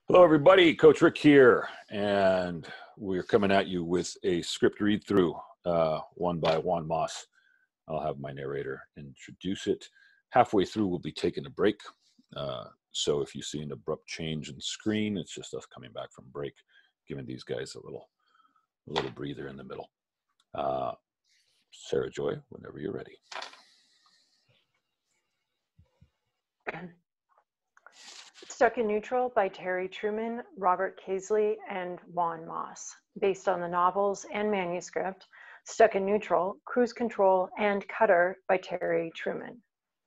Hello, everybody. Coach Rick here, and we're coming at you with a script read-through, one by Juan Mas. I'll have my narrator introduce it. Halfway through, we'll be taking a break. So if you see an abrupt change in screen, it's just us coming back from break, giving these guys a little breather in the middle. Sarah Joy, whenever you're ready. Stuck in Neutral by Terry Truman, Robert Casely, and Juan Mas, based on the novels and manuscript Stuck in Neutral, Cruise Control, and Cutter by Terry Truman.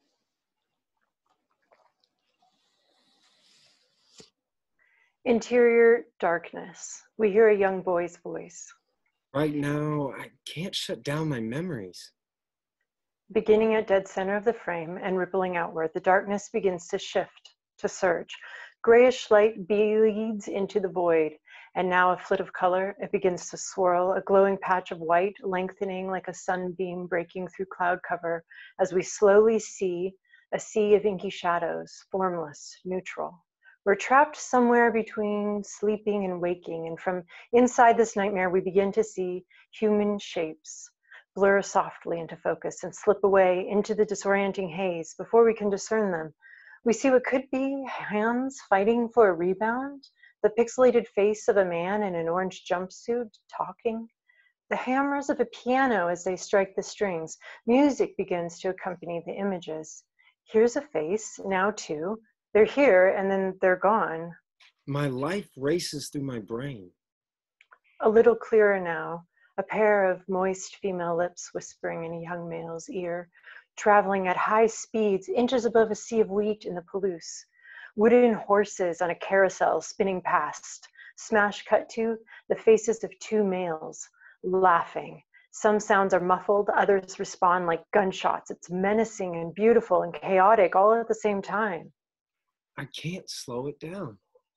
Interior darkness. We hear a young boy's voice. Right now, I can't shut down my memories. Beginning at dead center of the frame and rippling outward, the darkness begins to shift, to surge. Grayish light bleeds into the void, and now a flit of color, it begins to swirl, a glowing patch of white lengthening like a sunbeam breaking through cloud cover as we slowly see a sea of inky shadows, formless, neutral. We're trapped somewhere between sleeping and waking, and from inside this nightmare, we begin to see human shapes blur softly into focus and slip away into the disorienting haze before we can discern them. We see what could be hands fighting for a rebound, the pixelated face of a man in an orange jumpsuit talking, the hammers of a piano as they strike the strings. Music begins to accompany the images. Here's a face, now two. They're here and then they're gone. My life races through my brain. A little clearer now, a pair of moist female lips whispering in a young male's ear, traveling at high speeds, inches above a sea of wheat in the Palouse. Wooden horses on a carousel spinning past. Smash cut to the faces of two males, laughing. Some sounds are muffled, others respond like gunshots. It's menacing and beautiful and chaotic all at the same time. I can't slow it down.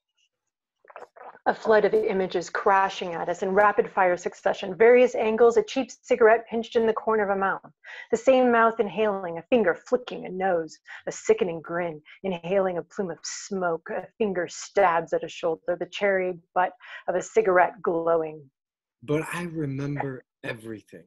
A flood of images crashing at us in rapid fire succession, various angles, a cheap cigarette pinched in the corner of a mouth, the same mouth inhaling, a finger flicking a nose, a sickening grin, inhaling a plume of smoke, a finger stabs at a shoulder, the cherry butt of a cigarette glowing. But I remember everything.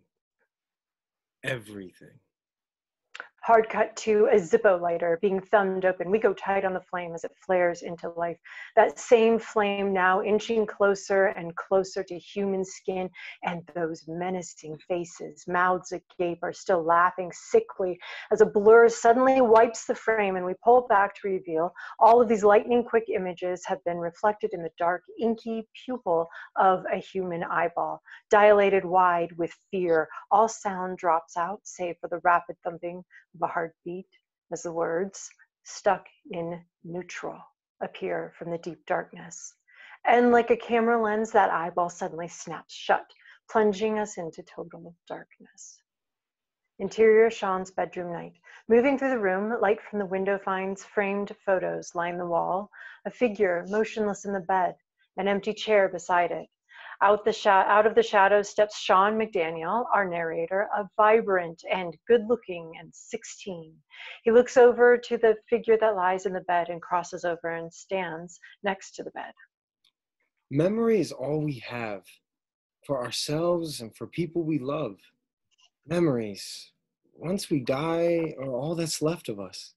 Everything. Hard cut to a Zippo lighter being thumbed open. We go tight on the flame as it flares into life. That same flame now inching closer and closer to human skin, and those menacing faces, mouths agape, are still laughing sickly as a blur suddenly wipes the frame and we pull back to reveal all of these lightning quick images have been reflected in the dark, inky pupil of a human eyeball, dilated wide with fear. All sound drops out, save for the rapid thumping of a heartbeat as the words "stuck in neutral" appear from the deep darkness. And like a camera lens, that eyeball suddenly snaps shut, plunging us into total darkness. Interior Sean's bedroom night. Moving through the room, light from the window finds framed photos line the wall, a figure motionless in the bed, an empty chair beside it. Out of the shadows steps Sean McDaniel, our narrator, a vibrant and good-looking and 16. He looks over to the figure that lies in the bed and crosses over and stands next to the bed. Memory is all we have for ourselves and for people we love. Memories, once we die, are all that's left of us.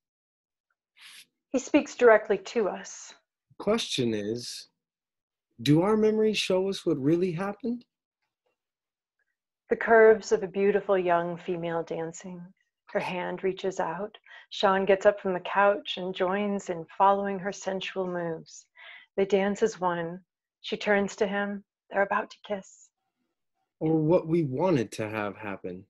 He speaks directly to us. The question is, do our memories show us what really happened? The curves of a beautiful young female dancing. Her hand reaches out. Sean gets up from the couch and joins in following her sensual moves. They dance as one. She turns to him. They're about to kiss. Or what we wanted to have happen.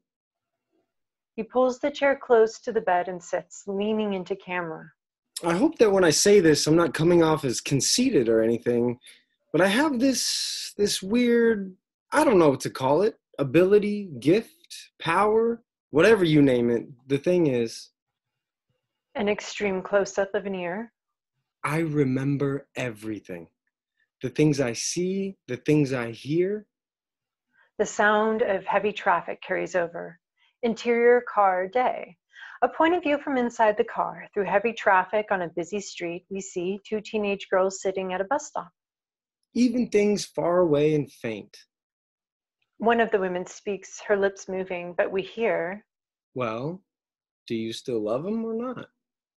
He pulls the chair close to the bed and sits, leaning into camera. I hope that when I say this, I'm not coming off as conceited or anything, but I have this weird, I don't know what to call it, ability, gift, power, whatever you name it. The thing is, An extreme close-up of an ear. I remember everything. The things I see, the things I hear. The sound of heavy traffic carries over. Interior car day. A point of view from inside the car. Through heavy traffic on a busy street, we see two teenage girls sitting at a bus stop. Even things far away and faint. One of the women speaks, her lips moving, but we hear, Well, do you still love him or not?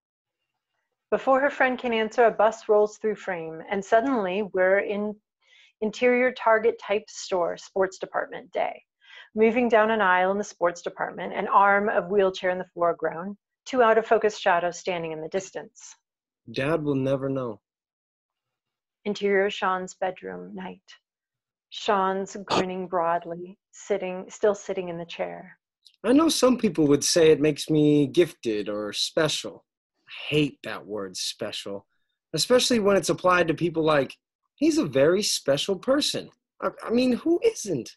before her friend can answer, a bus rolls through frame, and suddenly we're in interior Target type store, sports department day. Moving down an aisle in the sports department, an arm of wheelchair in the foreground, two out of focus shadows standing in the distance. Dad will never know. Interior Sean's bedroom, night. Sean's grinning broadly, still sitting in the chair. I know some people would say it makes me gifted or special. I hate that word special, especially when it's applied to people like, he's a very special person. I mean, who isn't?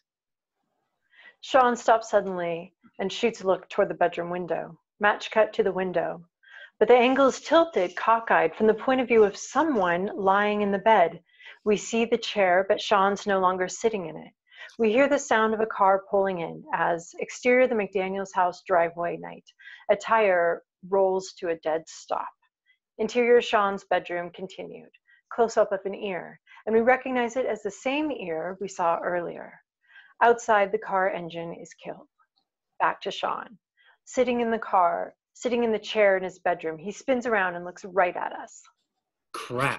Sean stops suddenly and shoots a look toward the bedroom window. Match cut to the window. But the angle is tilted, cockeyed, from the point of view of someone lying in the bed. We see the chair, but Sean's no longer sitting in it. We hear the sound of a car pulling in as exterior the McDaniels house driveway night. A tire rolls to a dead stop. Interior Sean's bedroom continued. Close up of an ear, and we recognize it as the same ear we saw earlier. Outside, the car engine is killed. Back to Sean. Sitting in the chair in his bedroom, he spins around and looks right at us. Crap.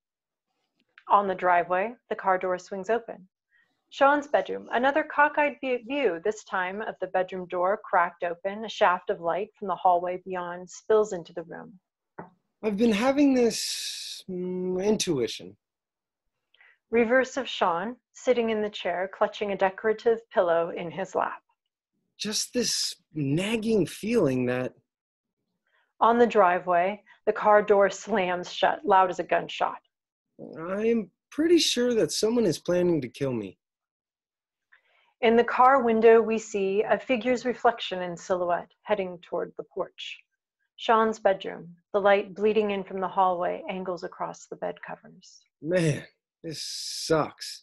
On the driveway, the car door swings open. Sean's bedroom, another cockeyed view, this time of the bedroom door cracked open. A shaft of light from the hallway beyond spills into the room. I've been having this intuition. Reverse of Sean, sitting in the chair, clutching a decorative pillow in his lap. Just this nagging feeling that... On the driveway, the car door slams shut, loud as a gunshot. I'm pretty sure that someone is planning to kill me. In the car window, we see a figure's reflection in silhouette heading toward the porch. Sean's bedroom, the light bleeding in from the hallway, angles across the bed covers. Man, this sucks.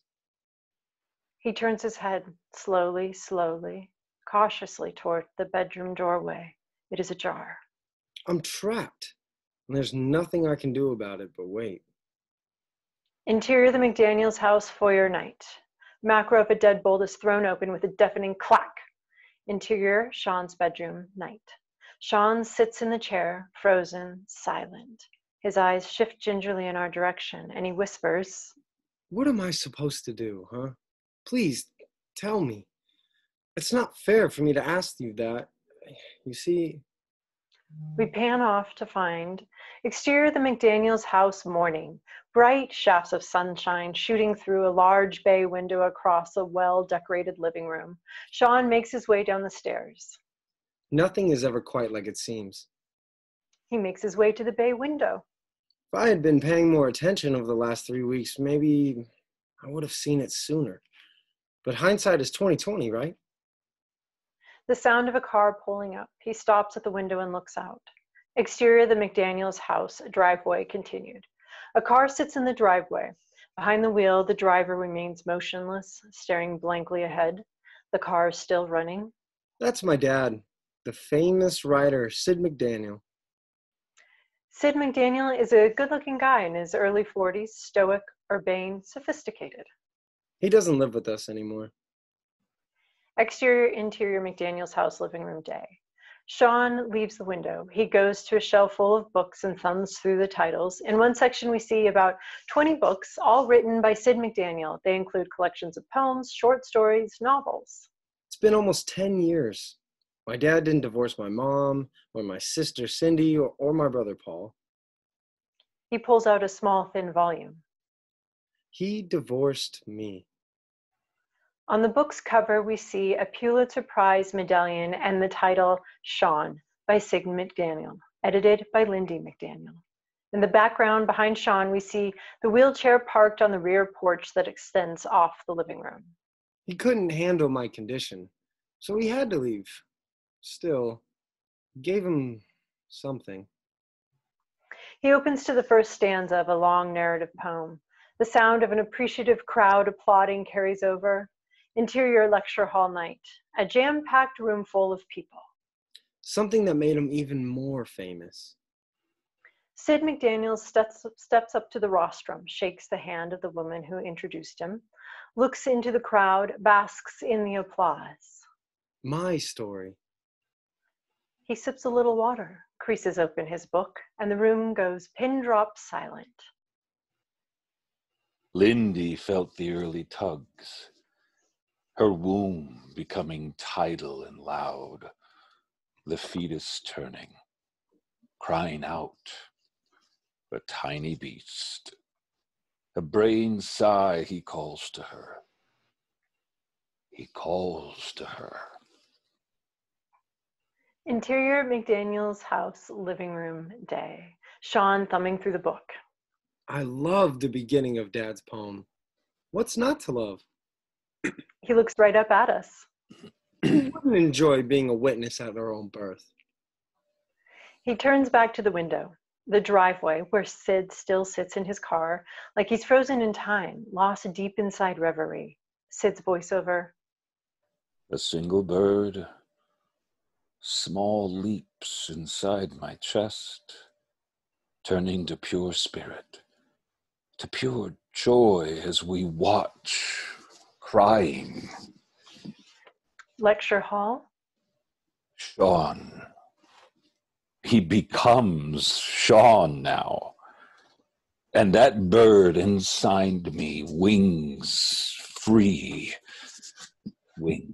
He turns his head slowly, cautiously toward the bedroom doorway. It is ajar. I'm trapped, and there's nothing I can do about it but wait. Interior the McDaniels house foyer night. Macro of a deadbolt is thrown open with a deafening clack. Interior Sean's bedroom night. Sean sits in the chair, frozen, silent. His eyes shift gingerly in our direction, and he whispers, What am I supposed to do, huh? Please, tell me. It's not fair for me to ask you that. You see... We pan off to find exterior the McDaniels house morning. Bright shafts of sunshine shooting through a large bay window across a well-decorated living room. Sean makes his way down the stairs. Nothing is ever quite like it seems. He makes his way to the bay window. If I had been paying more attention over the last 3 weeks, maybe I would have seen it sooner. But hindsight is 20/20, right? The sound of a car pulling up. He stops at the window and looks out. Exterior the McDaniels house driveway continued. A car sits in the driveway. Behind the wheel, the driver remains motionless, staring blankly ahead. The car is still running. That's my dad, the famous writer Sid McDaniel. Sid McDaniel is a good-looking guy in his early 40s, stoic, urbane, sophisticated. He doesn't live with us anymore. Exterior, interior McDaniels house living room day. Sean leaves the window. He goes to a shelf full of books and thumbs through the titles. In one section, we see about 20 books, all written by Sid McDaniel. They include collections of poems, short stories, novels. It's been almost 10 years. My dad didn't divorce my mom, or my sister Cindy, or my brother Paul. He pulls out a small, thin volume. He divorced me. On the book's cover, we see a Pulitzer Prize medallion and the title Sean by Sid McDaniel, edited by Lindy McDaniel. In the background behind Sean, we see the wheelchair parked on the rear porch that extends off the living room. He couldn't handle my condition, so he had to leave. Still, gave him something. He opens to the first stanza of a long narrative poem. The sound of an appreciative crowd applauding carries over. Interior lecture hall night, a jam-packed room full of people. something that made him even more famous. Sid McDaniels steps up to the rostrum, shakes the hand of the woman who introduced him, looks into the crowd, basks in the applause. My story. He sips a little water, creases open his book, and the room goes pin drop silent. Lindy felt the early tugs, her womb becoming tidal and loud, the fetus turning, crying out, a tiny beast. A brain sigh, he calls to her. He calls to her. Interior McDaniels house, living room, day. Sean thumbing through the book. I love the beginning of Dad's poem. What's not to love? He looks right up at us. Who wouldn't enjoy being a witness at our own birth? He turns back to the window, the driveway where Sid still sits in his car, like he's frozen in time, lost deep inside reverie. Sid's voiceover. A single bird, small leaps inside my chest, turning to pure spirit, to pure joy as we watch, crying. Lecture hall. Sean. He becomes Sean now. And that bird inside me, wings free, wings.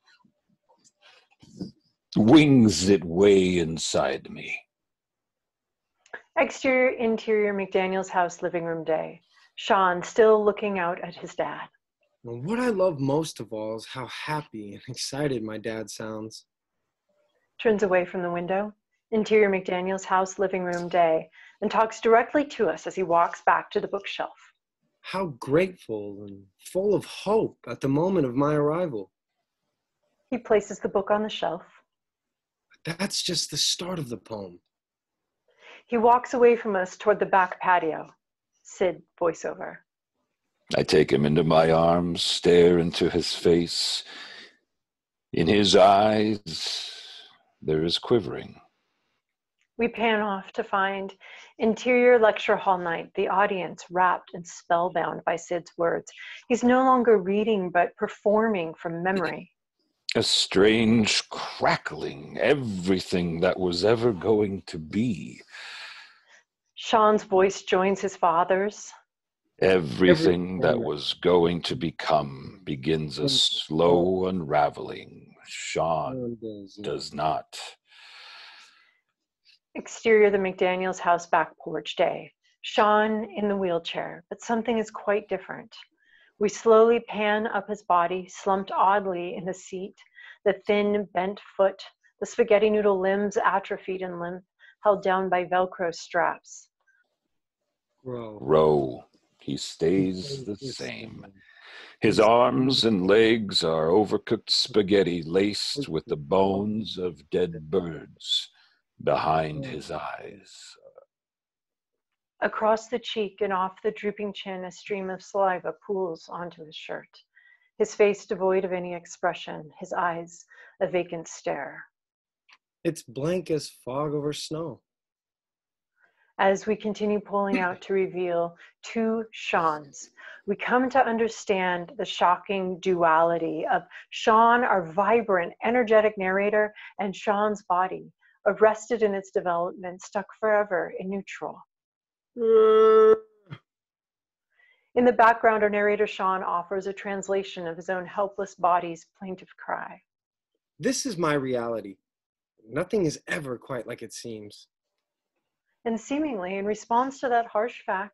Wings that weigh inside me. Exterior, interior McDaniels house, living room, day. Sean still looking out at his dad. Well, what I love most of all is how happy and excited my dad sounds. Turns away from the window. Interior McDaniels house, living room, day, and talks directly to us as he walks back to the bookshelf. How grateful and full of hope at the moment of my arrival. He places the book on the shelf. That's just the start of the poem. He walks away from us toward the back patio. Sid voiceover. I take him into my arms, stare into his face. In his eyes, there is quivering. We pan off to find interior lecture hall night, the audience wrapped and spellbound by Sid's words. He's no longer reading, but performing from memory. A strange crackling, everything that was ever going to be. Sean's voice joins his father's. Everything that was going to become begins a slow unraveling. Sean does not. Exterior, the McDaniels house, back porch, day. Sean in the wheelchair, but something is quite different. We slowly pan up his body, slumped oddly in the seat, the thin, bent foot, the spaghetti noodle limbs atrophied and limp, held down by Velcro straps. Row. He stays the same. His arms and legs are overcooked spaghetti laced with the bones of dead birds behind his eyes. Across the cheek and off the drooping chin, a stream of saliva pools onto his shirt. His face devoid of any expression, his eyes a vacant stare. It's blank as fog over snow. As we continue pulling out to reveal two Seans, we come to understand the shocking duality of Sean, our vibrant, energetic narrator, and Sean's body, arrested in its development, stuck forever in neutral. In the background, our narrator Sean offers a translation of his own helpless body's plaintive cry. This is my reality. Nothing is ever quite like it seems. And seemingly, in response to that harsh fact,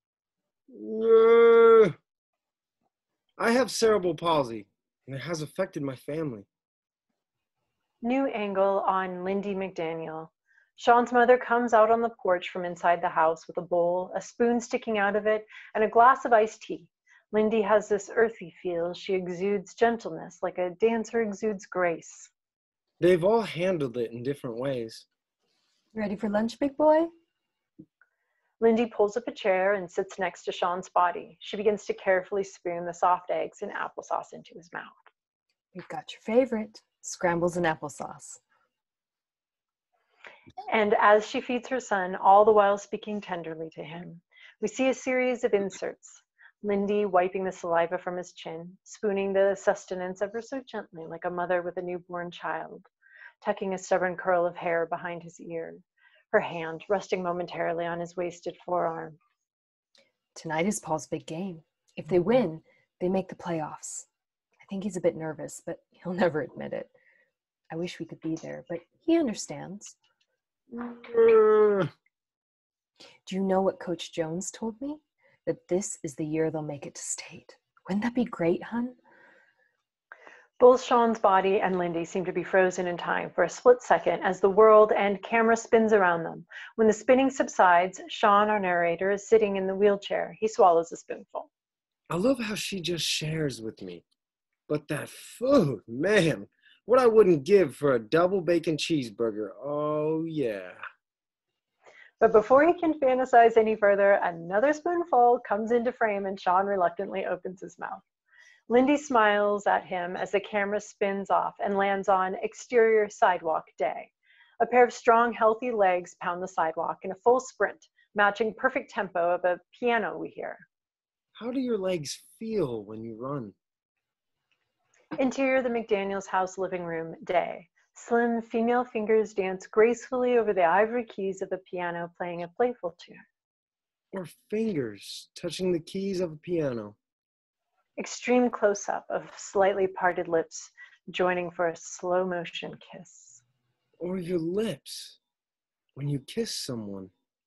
I have cerebral palsy, and it has affected my family. new angle on Lindy McDaniel. Sean's mother comes out on the porch from inside the house with a bowl, a spoon sticking out of it, and a glass of iced tea. Lindy has this earthy feel. She exudes gentleness, like a dancer exudes grace. They've all handled it in different ways. Ready for lunch, big boy? Lindy pulls up a chair and sits next to Sean's body. She begins to carefully spoon the soft eggs and applesauce into his mouth. We've got your favorite, scrambles and applesauce. And as she feeds her son, all the while speaking tenderly to him, we see a series of inserts. Lindy wiping the saliva from his chin, spooning the sustenance ever so gently like a mother with a newborn child, tucking a stubborn curl of hair behind his ear, her hand resting momentarily on his wasted forearm. Tonight is Paul's big game. If they win, they make the playoffs. I think he's a bit nervous, but he'll never admit it. I wish we could be there, but he understands. Do you know what Coach Jones told me? That this is the year they'll make it to state. Wouldn't that be great, hun? Both Sean's body and Lindy seem to be frozen in time for a split second as the world and camera spins around them. When the spinning subsides, Sean, our narrator, is sitting in the wheelchair. He swallows a spoonful. I love how she just shares with me. But that food, man, what I wouldn't give for a double bacon cheeseburger. Oh, yeah. But before he can fantasize any further, another spoonful comes into frame and Sean reluctantly opens his mouth. Lindy smiles at him as the camera spins off and lands on exterior sidewalk day. A pair of strong, healthy legs pound the sidewalk in a full sprint, matching perfect tempo of a piano we hear. How do your legs feel when you run? Interior the McDaniels house living room day. Slim female fingers dance gracefully over the ivory keys of a piano playing a playful tune. Or fingers touching the keys of a piano. Extreme close-up of slightly parted lips joining for a slow motion kiss. Or your lips when you kiss someone.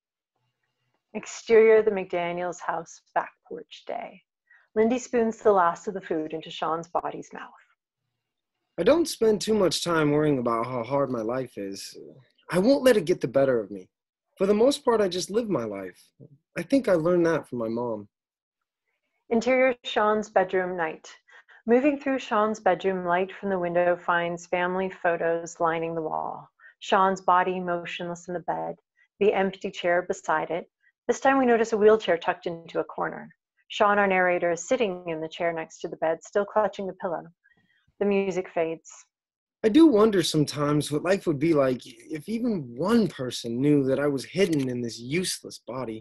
Exterior the McDaniels house back porch day. Lindy spoons the last of the food into Sean's body's mouth. I don't spend too much time worrying about how hard my life is. I won't let it get the better of me. For the most part, I just live my life. I think I learned that from my mom. Interior Sean's bedroom night. Moving through Sean's bedroom, light from the window finds family photos lining the wall. Sean's body motionless in the bed, the empty chair beside it. This time we notice a wheelchair tucked into a corner. Sean, our narrator, is sitting in the chair next to the bed, still clutching the pillow. The music fades. I do wonder sometimes what life would be like if even one person knew that I was hidden in this useless body.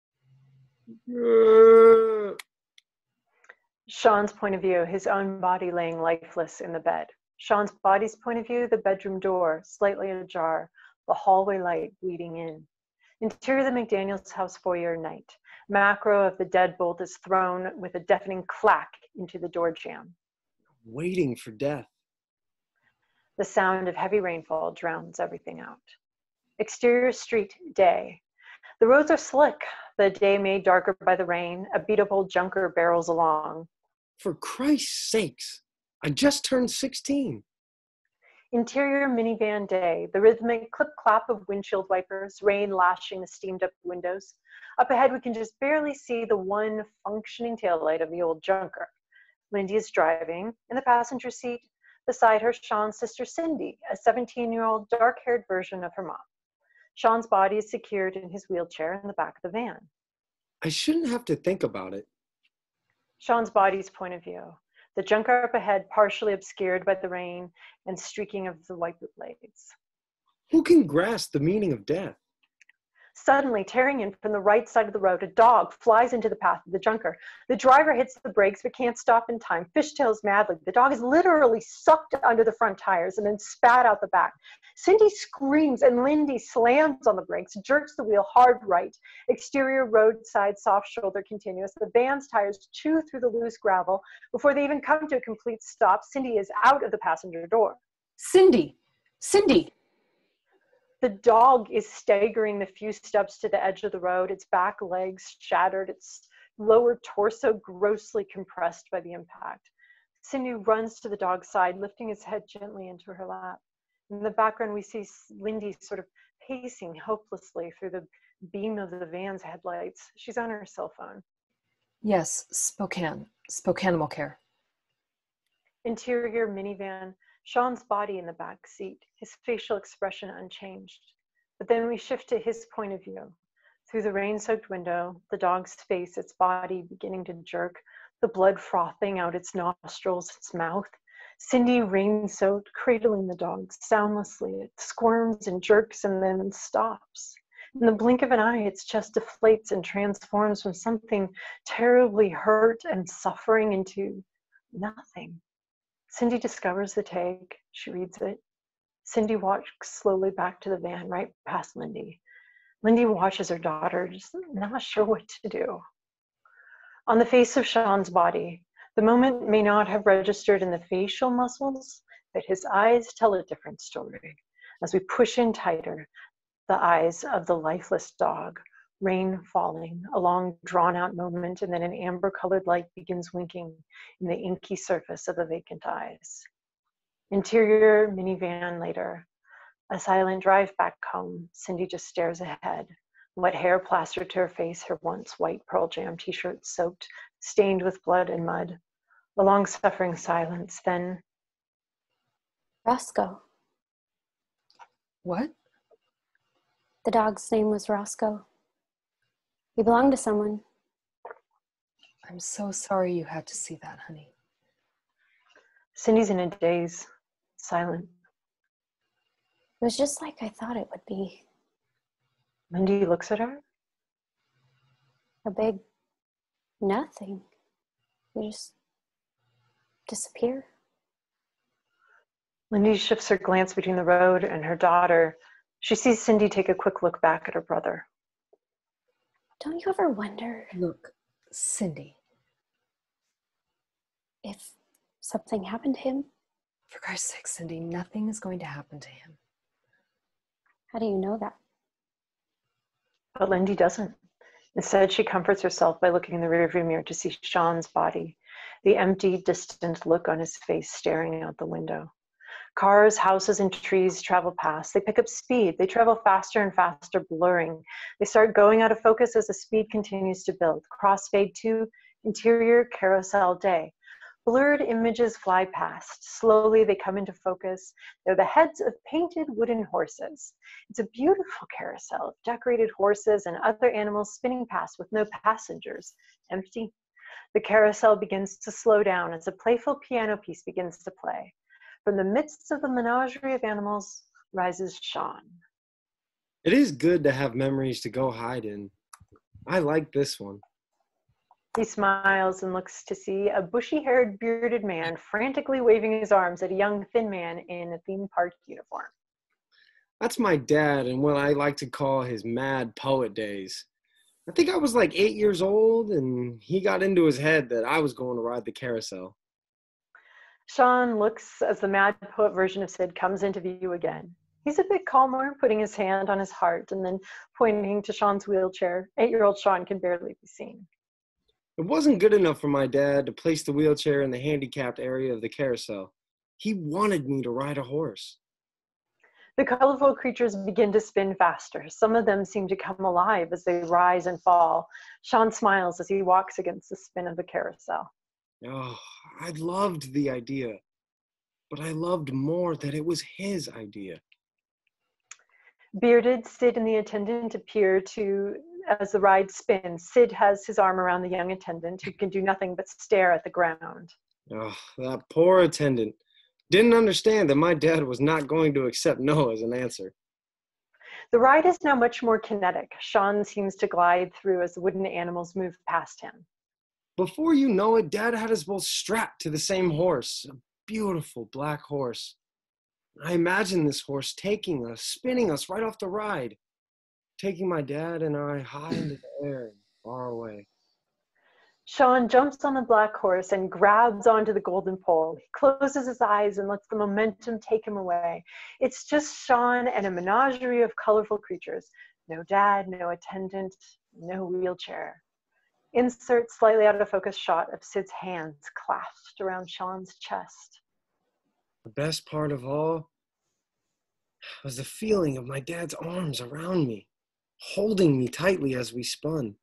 Sean's point of view, his own body laying lifeless in the bed. Sean's body's point of view, the bedroom door, slightly ajar, the hallway light bleeding in. Interior the McDaniels house foyer night. Macro of the deadbolt is thrown with a deafening clack into the door jamb. Waiting for death. The sound of heavy rainfall drowns everything out. Exterior street day. The roads are slick, the day made darker by the rain. A beat-up-old junker barrels along. For Christ's sakes, I just turned 16. Interior minivan day, the rhythmic clip-clap of windshield wipers, rain lashing the steamed-up windows. Up ahead, we can just barely see the one functioning taillight of the old junker. Lindy is driving. In the passenger seat, beside her, Sean's sister Cindy, a 17-year-old dark-haired version of her mom. Sean's body is secured in his wheelchair in the back of the van. I shouldn't have to think about it. Sean's body's point of view. The junker up ahead partially obscured by the rain and streaking of the wiper blades. Who can grasp the meaning of death? Suddenly, tearing in from the right side of the road, a dog flies into the path of the junker. The driver hits the brakes but can't stop in time, fishtails madly. The dog is literally sucked under the front tires and then spat out the back. Cindy screams and Lindy slams on the brakes, jerks the wheel hard right. Exterior roadside soft shoulder continuous. The van's tires chew through the loose gravel. Before they even come to a complete stop, Cindy is out of the passenger door. Cindy! Cindy! The dog is staggering the few steps to the edge of the road, its back legs shattered, its lower torso grossly compressed by the impact. Cindy runs to the dog's side, lifting his head gently into her lap. In the background, we see Lindy sort of pacing hopelessly through the beam of the van's headlights. She's on her cell phone. Yes, Spokane will care. Interior minivan. Sean's body in the back seat, his facial expression unchanged. But then we shift to his point of view. Through the rain-soaked window, the dog's face, its body beginning to jerk, the blood frothing out its nostrils, its mouth. Cindy, rain-soaked, cradling the dog soundlessly. It squirms and jerks and then stops. In the blink of an eye, its chest deflates and transforms from something terribly hurt and suffering into nothing. Cindy discovers the tag. She reads it. Cindy walks slowly back to the van, right past Lindy. Lindy watches her daughter, just not sure what to do. On the face of Sean's body, the moment may not have registered in the facial muscles, but his eyes tell a different story. As we push in tighter, the eyes of the lifeless dog, rain falling, a long drawn-out moment, and then an amber-colored light begins winking in the inky surface of the vacant eyes. Interior minivan later. A silent drive back home. Cindy just stares ahead. Wet hair plastered to her face, her once white Pearl Jam t-shirt soaked, stained with blood and mud. A long-suffering silence, then... Roscoe. What? The dog's name was Roscoe. He belonged to someone. I'm so sorry you had to see that, honey. Cindy's in a daze, silent. It was just like I thought it would be. Lindy looks at her. A big nothing. You just disappear. Lindy shifts her glance between the road and her daughter. She sees Cindy take a quick look back at her brother. Don't you ever wonder Look, Cindy, if something happened to him? for Christ's sake, Cindy, nothing is going to happen to him. How do you know that? But Lindy doesn't. Instead, she comforts herself by looking in the rearview mirror to see Sean's body, the empty, distant look on his face staring out the window. Cars, houses, and trees travel past. They pick up speed. They travel faster and faster, blurring. They start going out of focus as the speed continues to build. Crossfade to interior carousel day. Blurred images fly past. Slowly, they come into focus. They're the heads of painted wooden horses. It's a beautiful carousel of decorated horses and other animals spinning past with no passengers. Empty. The carousel begins to slow down as a playful piano piece begins to play. From the midst of the menagerie of animals rises Sean. It is good to have memories to go hide in. I like this one. He smiles and looks to see a bushy-haired, bearded man frantically waving his arms at a young, thin man in a theme park uniform. That's my dad and what I like to call his mad poet days. I think I was like 8 years old and he got into his head that I was going to ride the carousel. Sean looks as the mad poet version of Sid comes into view again. He's a bit calmer, putting his hand on his heart and then pointing to Sean's wheelchair. 8-year-old Sean can barely be seen. It wasn't good enough for my dad to place the wheelchair in the handicapped area of the carousel. He wanted me to ride a horse. The colorful creatures begin to spin faster. Some of them seem to come alive as they rise and fall. Sean smiles as he walks against the spin of the carousel. Oh, I loved the idea, but I loved more that it was his idea. Bearded, Sid and the attendant appear to, as the ride spins. Sid has his arm around the young attendant who can do nothing but stare at the ground. Oh, that poor attendant. Didn't understand that my dad was not going to accept no as an answer. The ride is now much more kinetic. Sean seems to glide through as the wooden animals move past him. Before you know it, Dad had us both strapped to the same horse, a beautiful black horse. I imagine this horse taking us, spinning us right off the ride, taking my dad and I high into the air and far away. Sean jumps on the black horse and grabs onto the golden pole. He closes his eyes and lets the momentum take him away. It's just Sean and a menagerie of colorful creatures. No dad, no attendant, no wheelchair. Insert slightly out of focus shot of Sid's hands clasped around Sean's chest. The best part of all was the feeling of my dad's arms around me, holding me tightly as we spun.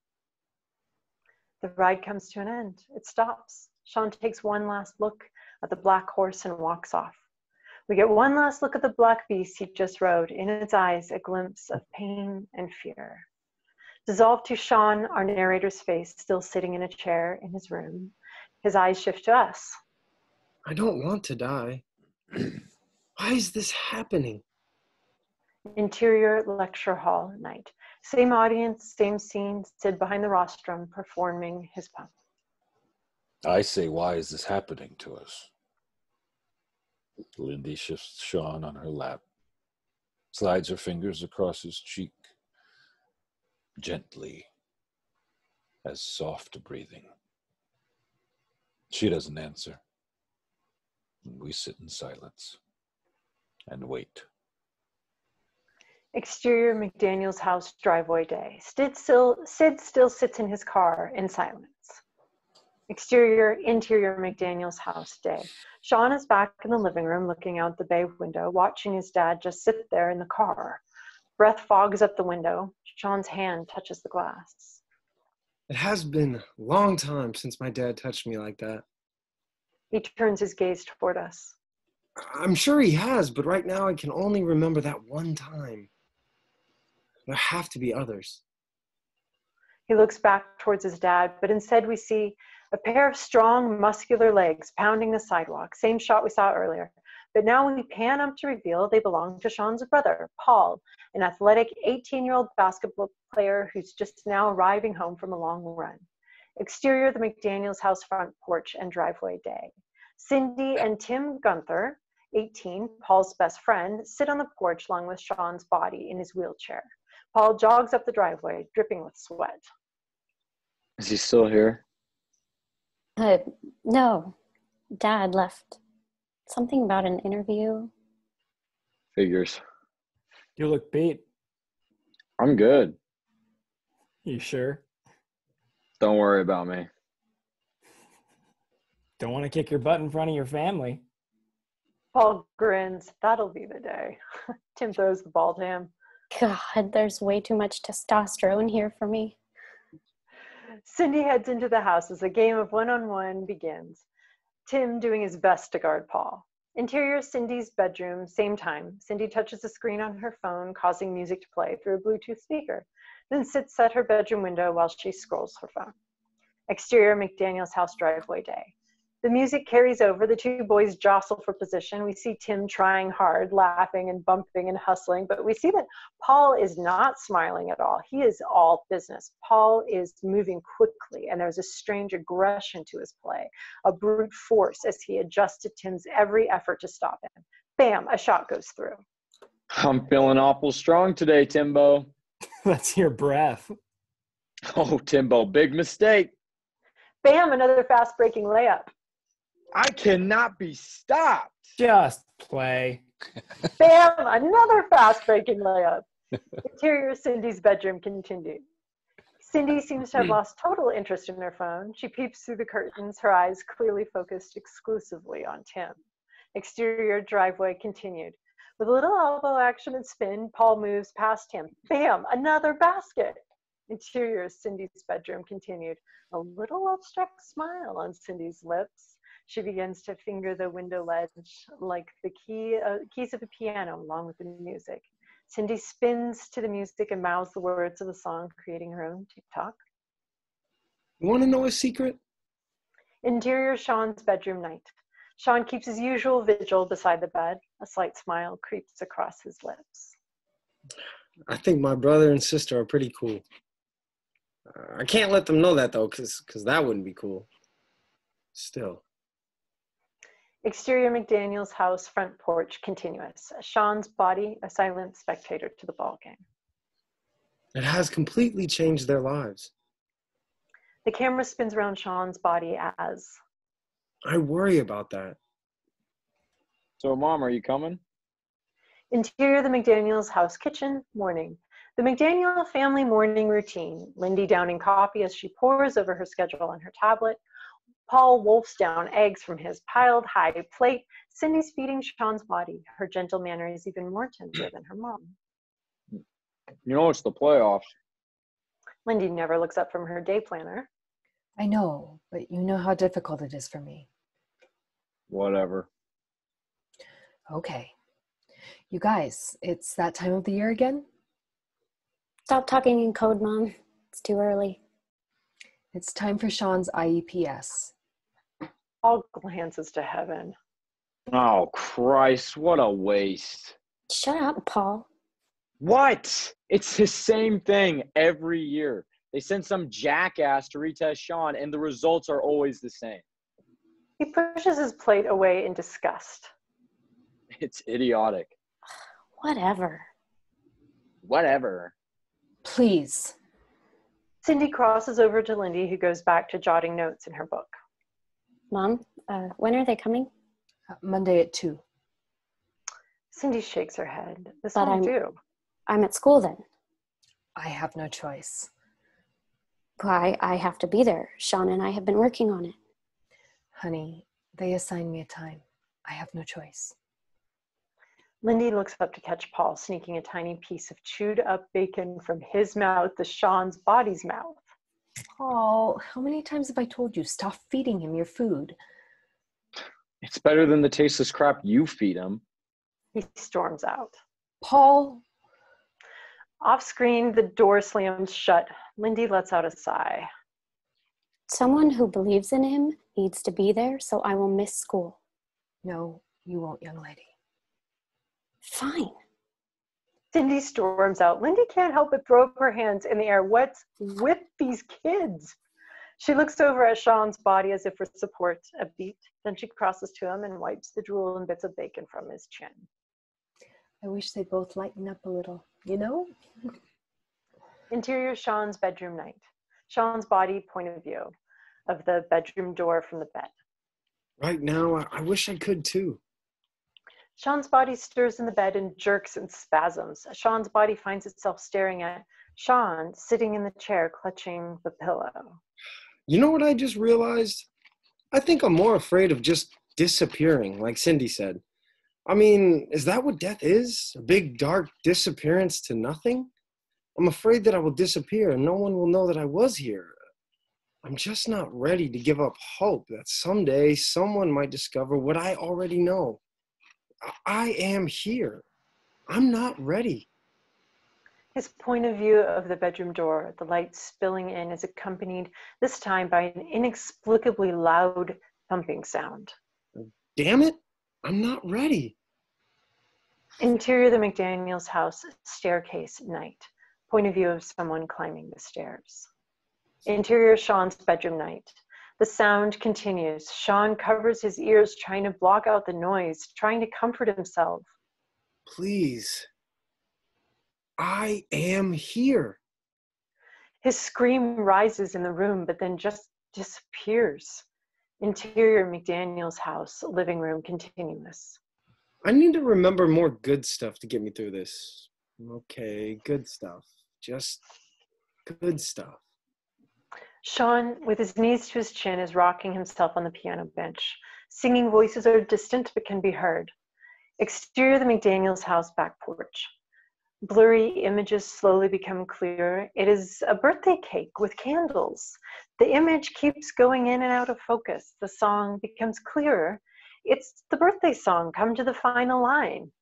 The ride comes to an end. It stops. Sean takes one last look at the black horse and walks off. We get one last look at the black beast he just rode. In its eyes, a glimpse of pain and fear. Dissolved to Sean, our narrator's face, still sitting in a chair in his room. His eyes shift to us. I don't want to die. Why is this happening? Interior lecture hall night. Same audience, same scene, Sid behind the rostrum performing his poem. I say, why is this happening to us? Lindy shifts Sean on her lap, slides her fingers across his cheek, gently, as soft breathing. She doesn't answer. We sit in silence and wait. Exterior McDaniel's house driveway day. Sid still sits in his car in silence. Interior McDaniel's house day. Sean is back in the living room looking out the bay window, watching his dad just sit there in the car. Breath fogs up the window. Sean's hand touches the glass. It has been a long time since my dad touched me like that. He turns his gaze toward us. I'm sure he has, but right now I can only remember that one time. There have to be others. He looks back towards his dad, but instead we see a pair of strong, muscular legs pounding the sidewalk. Same shot we saw earlier. But now we pan up to reveal they belong to Sean's brother, Paul, an athletic 18-year-old basketball player who's just now arriving home from a long run. Exterior, the McDaniel's house front porch and driveway day. Cindy and Tim Gunther, 18, Paul's best friend, sit on the porch along with Sean's body in his wheelchair. Paul jogs up the driveway, dripping with sweat. Is he still here? No. Dad left. Something about an interview. Figures. You look beat. I'm good. You sure? Don't worry about me. Don't want to kick your butt in front of your family. Paul grins. That'll be the day. Tim throws the ball to him. God, there's way too much testosterone here for me. Cindy heads into the house as a game of one-on-one begins. Tim doing his best to guard Paul. Interior Cindy's bedroom, same time. Cindy touches the screen on her phone, causing music to play through a Bluetooth speaker, then sits at her bedroom window while she scrolls her phone. Exterior McDaniel's house driveway day. The music carries over. The two boys jostle for position. We see Tim trying hard, laughing and bumping and hustling, but we see that Paul is not smiling at all. He is all business. Paul is moving quickly, and there's a strange aggression to his play, a brute force as he adjusts to Tim's every effort to stop him. Bam, a shot goes through. I'm feeling awful strong today, Timbo. That's your breath. Oh, Timbo, big mistake. Bam, another fast-breaking layup. I cannot be stopped. Just play. Bam, another fast-breaking layup. Interior Cindy's bedroom continued. Cindy seems to have lost total interest in her phone. She peeps through the curtains, her eyes clearly focused exclusively on Tim. Exterior driveway continued. With a little elbow action and spin, Paul moves past him. Bam, another basket. Interior Cindy's bedroom continued. A little abstract smile on Cindy's lips. She begins to finger the window ledge like the keys of a piano along with the music. Cindy spins to the music and mouths the words of the song, creating her own TikTok. You want to know a secret? Interior Sean's bedroom night. Sean keeps his usual vigil beside the bed. A slight smile creeps across his lips. I think my brother and sister are pretty cool. I can't let them know that, though, because that wouldn't be cool. Still. Exterior McDaniel's house front porch continuous. Sean's body, a silent spectator to the ball game. It has completely changed their lives. The camera spins around Sean's body as... I worry about that. So, Mom, are you coming? Interior the McDaniel's house kitchen, morning. The McDaniel family morning routine. Lindy downing coffee as she pores over her schedule on her tablet. Paul wolfs down eggs from his piled high plate. Cindy's feeding Sean's body. Her gentle manner is even more tender than her mom. You know it's the playoffs. Lindy never looks up from her day planner. I know, but you know how difficult it is for me. Whatever. Okay. You guys, it's that time of the year again? Stop talking in code, Mom. It's too early. It's time for Sean's IEPS. Paul glances to heaven. Oh, Christ, what a waste. Shut up, Paul. What? It's the same thing every year. They send some jackass to retest Sean, and the results are always the same. He pushes his plate away in disgust. It's idiotic. Whatever. Whatever. Please. Cindy crosses over to Lindy, who goes back to jotting notes in her book. Mom, when are they coming? Monday at 2. Cindy shakes her head. This But won't do. I'm at school then. I have no choice. Why, I have to be there. Sean and I have been working on it. Honey, they assigned me a time. I have no choice. Lindy looks up to catch Paul sneaking a tiny piece of chewed up bacon from his mouth to Sean's body's mouth. Paul, how many times have I told you, stop feeding him your food? It's better than the tasteless crap you feed him. He storms out. Paul. Off screen, the door slams shut. Lindy lets out a sigh. Someone who believes in him needs to be there, so I will miss school. No, you won't, young lady. Fine. Cindy storms out. Lindy can't help but throw up her hands in the air. What's with these kids? She looks over at Sean's body as if for support, a beat. Then she crosses to him and wipes the drool and bits of bacon from his chin. I wish they'd both lighten up a little, you know? Interior Sean's bedroom night. Sean's body point of view of the bedroom door from the bed. Right now, I wish I could too. Sean's body stirs in the bed and jerks and spasms. Sean's body finds itself staring at Sean sitting in the chair clutching the pillow. You know what I just realized? I think I'm more afraid of just disappearing, like Cindy said. I mean, is that what death is? A big, dark disappearance to nothing? I'm afraid that I will disappear and no one will know that I was here. I'm just not ready to give up hope that someday someone might discover what I already know. I am here. I'm not ready. His point of view of the bedroom door, the light spilling in, is accompanied this time by an inexplicably loud thumping sound. Damn it, I'm not ready. Interior the McDaniels house, staircase, night. Point of view of someone climbing the stairs. Interior Sean's bedroom night. The sound continues. Sean covers his ears, trying to block out the noise, trying to comfort himself. Please. I am here. His scream rises in the room, but then just disappears. Interior McDaniel's house, living room, continuous. I need to remember more good stuff to get me through this. Okay, good stuff. Just good stuff. Sean, with his knees to his chin, is rocking himself on the piano bench. Singing voices are distant but can be heard. Exterior the McDaniels house, back porch. Blurry images slowly become clearer. It is a birthday cake with candles. The image keeps going in and out of focus. The song becomes clearer. It's the birthday song, come to the final line.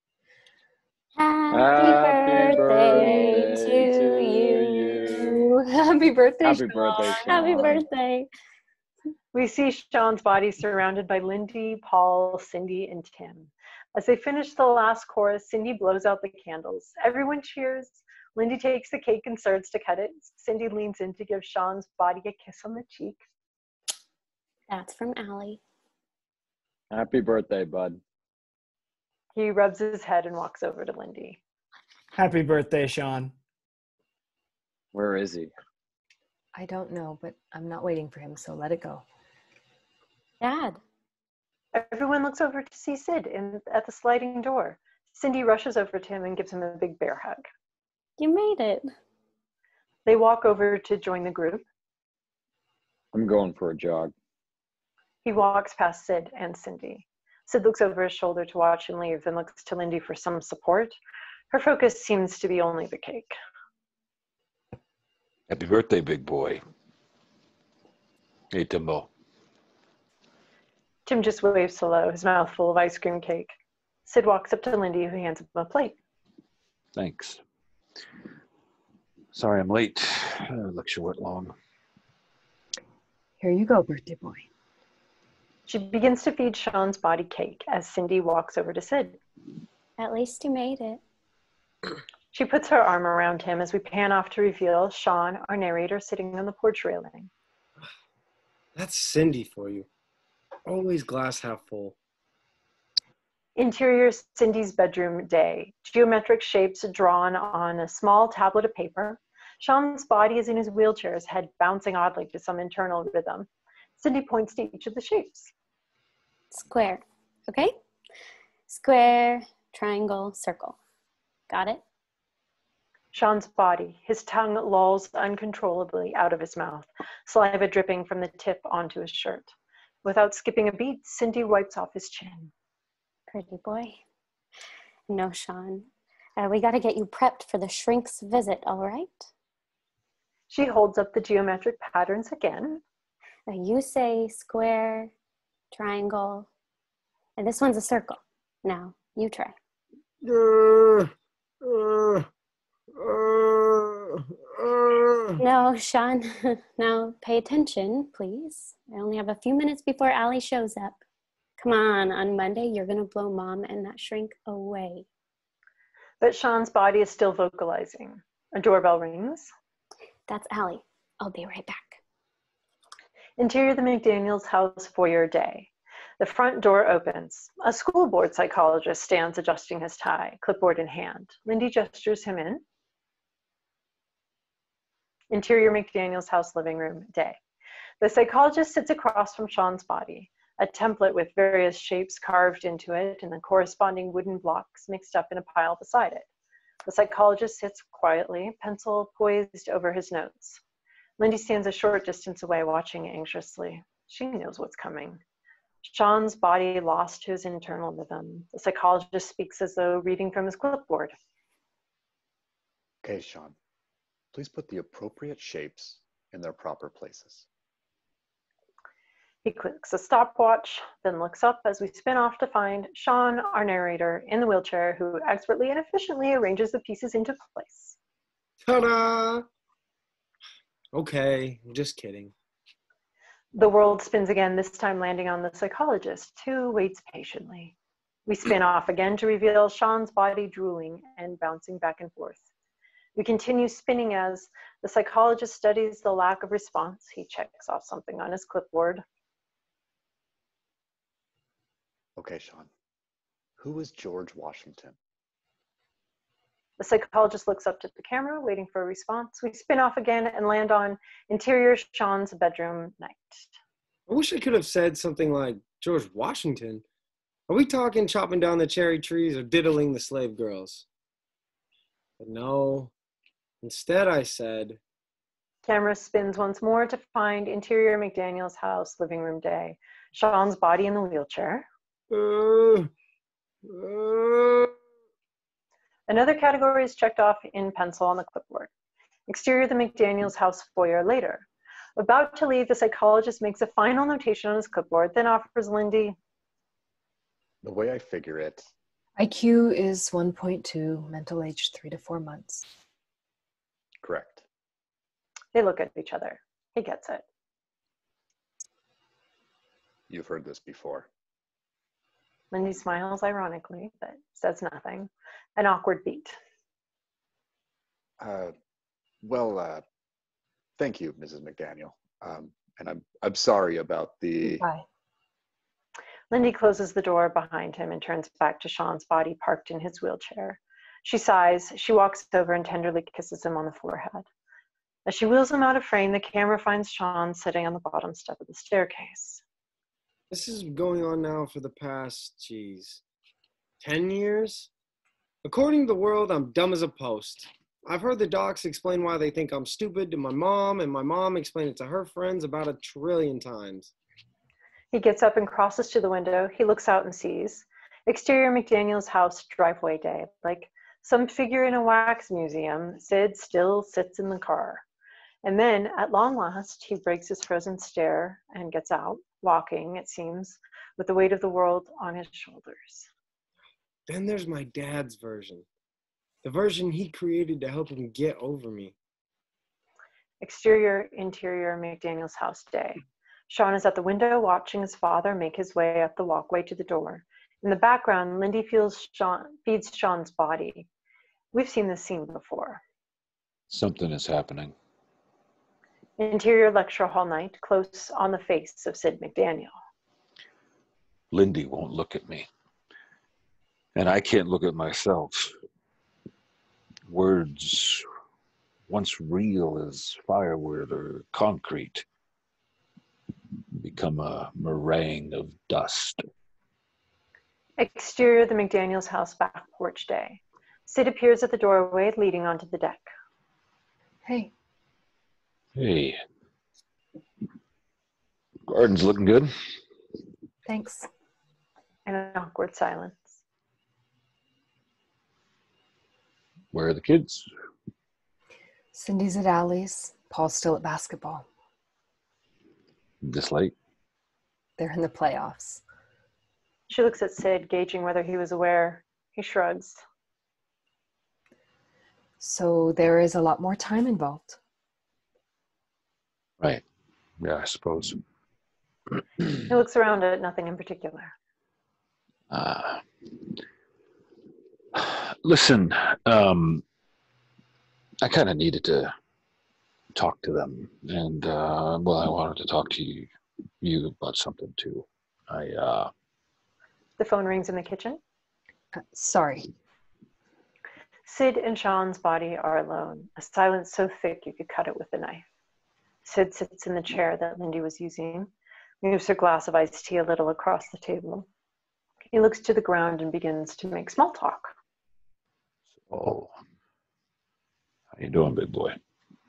Happy birthday to you. Happy birthday, Happy Sean. birthday, Happy Sean. birthday. We see Sean's body surrounded by Lindy, Paul, Cindy, and Tim. As they finish the last chorus, Cindy blows out the candles. Everyone cheers. Lindy takes the cake and starts to cut it. Cindy leans in to give Sean's body a kiss on the cheek. That's from Allie. Happy birthday, bud. He rubs his head and walks over to Lindy. Happy birthday, Sean. Where is he? I don't know, but I'm not waiting for him, so let it go. Dad. Everyone looks over to see Sid at the sliding door. Cindy rushes over to him and gives him a big bear hug. You made it. They walk over to join the group. I'm going for a jog. He walks past Sid and Cindy. Sid looks over his shoulder to watch him leave, then looks to Lindy for some support. Her focus seems to be only the cake. Happy birthday, big boy. Hey, Timbo. Tim just waves hello, his mouth full of ice cream cake. Sid walks up to Lindy, who hands him a plate. Thanks. Sorry I'm late. Lecture went long. Here you go, birthday boy. She begins to feed Sean's body cake as Cindy walks over to Sid. At least you made it. She puts her arm around him as we pan off to reveal Sean, our narrator, sitting on the porch railing. That's Cindy for you. Always glass half full. Interior Cindy's bedroom day. Geometric shapes drawn on a small tablet of paper. Sean's body is in his wheelchair, his head bouncing oddly to some internal rhythm. Cindy points to each of the shapes. Square, okay? Square, triangle, circle. Got it? Sean's body, his tongue lolls uncontrollably out of his mouth, saliva dripping from the tip onto his shirt. Without skipping a beat, Cindy wipes off his chin. Pretty boy. No, Sean. We got to get you prepped for the shrink's visit, all right? She holds up the geometric patterns again. Now you say square, triangle, and this one's a circle. Now, you try. No, Sean. Now, pay attention, please. I only have a few minutes before Allie shows up. Come on Monday, you're going to blow Mom and that shrink away. But Sean's body is still vocalizing. A doorbell rings. That's Allie. I'll be right back. Interior the McDaniels house foyer day. The front door opens. A school board psychologist stands adjusting his tie, clipboard in hand. Lindy gestures him in. Interior McDaniels house living room day. The psychologist sits across from Sean's body, a template with various shapes carved into it and the corresponding wooden blocks mixed up in a pile beside it. The psychologist sits quietly, pencil poised over his notes. Lindy stands a short distance away, watching anxiously. She knows what's coming. Sean's body lost his internal rhythm. The psychologist speaks as though reading from his clipboard. Okay, Sean, please put the appropriate shapes in their proper places. He clicks a stopwatch, then looks up as we spin off to find Sean, our narrator, in the wheelchair, who expertly and efficiently arranges the pieces into place. Ta-da! Okay, I'm just kidding. The world spins again, this time landing on the psychologist, who waits patiently. We spin off again to reveal Sean's body drooling and bouncing back and forth. We continue spinning as the psychologist studies the lack of response. He checks off something on his clipboard. Okay, Sean, who was George Washington? The psychologist looks up to the camera, waiting for a response. We spin off again and land on interior Sean's bedroom night. I wish I could have said something like George Washington. Are we talking chopping down the cherry trees or diddling the slave girls? But no. Instead I said... Camera spins once more to find interior McDaniel's house living room day. Sean's body in the wheelchair. Another category is checked off in pencil on the clipboard. Exterior the McDaniels house foyer later. About to leave, the psychologist makes a final notation on his clipboard, then offers Lindy. The way I figure it. IQ is 1.2, mental age 3 to 4 months. Correct. They look at each other. He gets it. You've heard this before. Lindy smiles ironically, but says nothing. An awkward beat. Thank you, Mrs. McDaniel. And I'm sorry about the... Bye. Lindy closes the door behind him and turns back to Sean's body parked in his wheelchair. She sighs. She walks over and tenderly kisses him on the forehead. As she wheels him out of frame, the camera finds Sean sitting on the bottom step of the staircase. This is going on now for the past, 10 years? According to the world, I'm dumb as a post. I've heard the docs explain why they think I'm stupid to my mom, and my mom explained it to her friends about 1 trillion times. He gets up and crosses to the window. He looks out and sees. Exterior McDaniel's house driveway day. Like some figure in a wax museum, Sid still sits in the car. And then, at long last, he breaks his frozen stare and gets out, walking, it seems, with the weight of the world on his shoulders. Then there's my dad's version. The version he created to help him get over me. Exterior, interior McDaniel's house day. Sean is at the window watching his father make his way up the walkway to the door. In the background, Lindy feeds Sean's body. We've seen this scene before. Something is happening. Interior lecture hall night, close on the face of Sid McDaniel. Lindy won't look at me. And I can't look at myself. Words, once real as firewood or concrete, become a meringue of dust. Exterior of the McDaniels' house, back porch day. Sid appears at the doorway leading onto the deck. Hey. Hey. Garden's looking good. Thanks. And an awkward silence. Where are the kids? Cindy's at Allie's. Paul's still at basketball. This late? They're in the playoffs. She looks at Sid, gauging whether he was aware. He shrugs. So there is a lot more time involved. Right. Yeah, I suppose. He looks around at nothing in particular. Listen, I kind of needed to talk to them, and well, I wanted to talk to you about something too. The phone rings in the kitchen. Sorry. Sid and Sean's body are alone, a silence so thick you could cut it with a knife. Sid sits in the chair that Lindy was using, moves her glass of iced tea a little across the table. He looks to the ground and begins to make small talk. Oh, how you doing, big boy?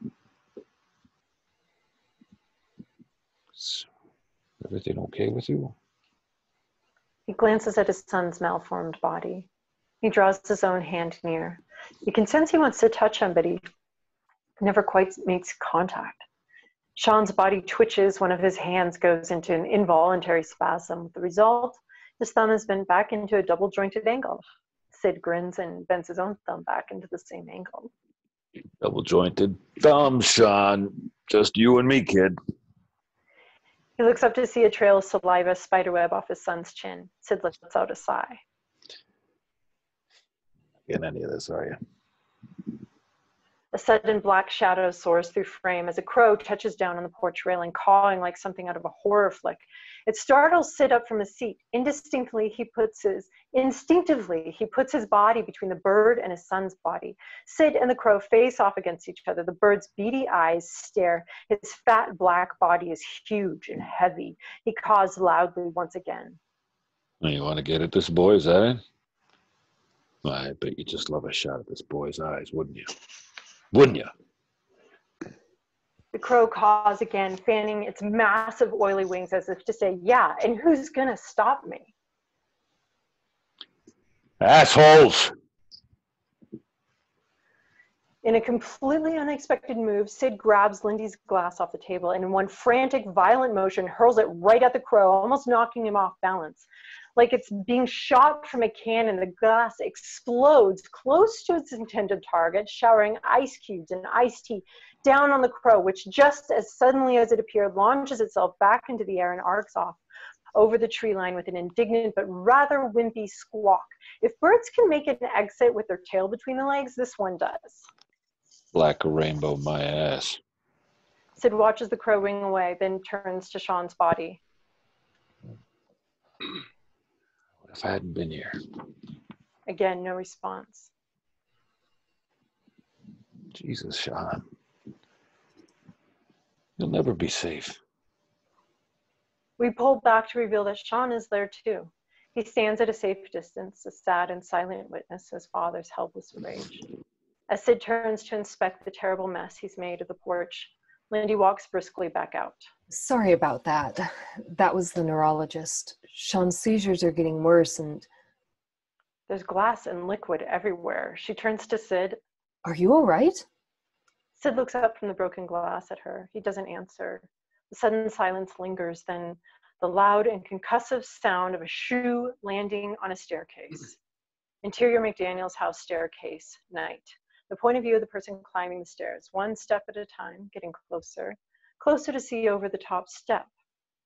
Is everything okay with you? He glances at his son's malformed body. He draws his own hand near. You can sense he wants to touch him, but he never quite makes contact. Sean's body twitches. One of his hands goes into an involuntary spasm. With the result, his thumb is bent back into a double-jointed angle. Sid grins and bends his own thumb back into the same angle. Double-jointed thumb, Sean. Just you and me, kid. He looks up to see a trail of saliva spiderweb off his son's chin. Sid lets out a sigh. Getting any of this, are you? A sudden black shadow soars through frame as a crow touches down on the porch railing, cawing like something out of a horror flick. It startles Sid up from his seat. Instinctively, he puts his body between the bird and his son's body. Sid and the crow face off against each other. The bird's beady eyes stare. His fat black body is huge and heavy. He caws loudly once again. You want to get at this boy, is that it? Well, I bet you just love a shot at this boy's eyes, wouldn't you? Wouldn't you? The crow caws again, fanning its massive oily wings as if to say, yeah, and who's gonna stop me? Assholes! In a completely unexpected move, Sid grabs Lindy's glass off the table and in one frantic, violent motion hurls it right at the crow, almost knocking him off balance. Like it's being shot from a cannon, the glass explodes close to its intended target, showering ice cubes and iced tea down on the crow, which just as suddenly as it appeared, launches itself back into the air and arcs off over the tree line with an indignant but rather wimpy squawk. If birds can make an exit with their tail between the legs, this one does. Black rainbow my ass. Sid watches the crow wing away, then turns to Sean's body. What if I hadn't been here? Again, no response. Jesus, Sean. You'll never be safe. We pull back to reveal that Sean is there too. He stands at a safe distance, a sad and silent witness to his father's helpless rage. As Sid turns to inspect the terrible mess he's made of the porch, Lindy walks briskly back out. Sorry about that. That was the neurologist. Sean's seizures are getting worse and... There's glass and liquid everywhere. She turns to Sid. Are you all right? Sid looks up from the broken glass at her. He doesn't answer. The sudden silence lingers, then the loud and concussive sound of a shoe landing on a staircase. Interior McDaniel's house staircase, night. The point of view of the person climbing the stairs, one step at a time, getting closer, closer to see over the top step.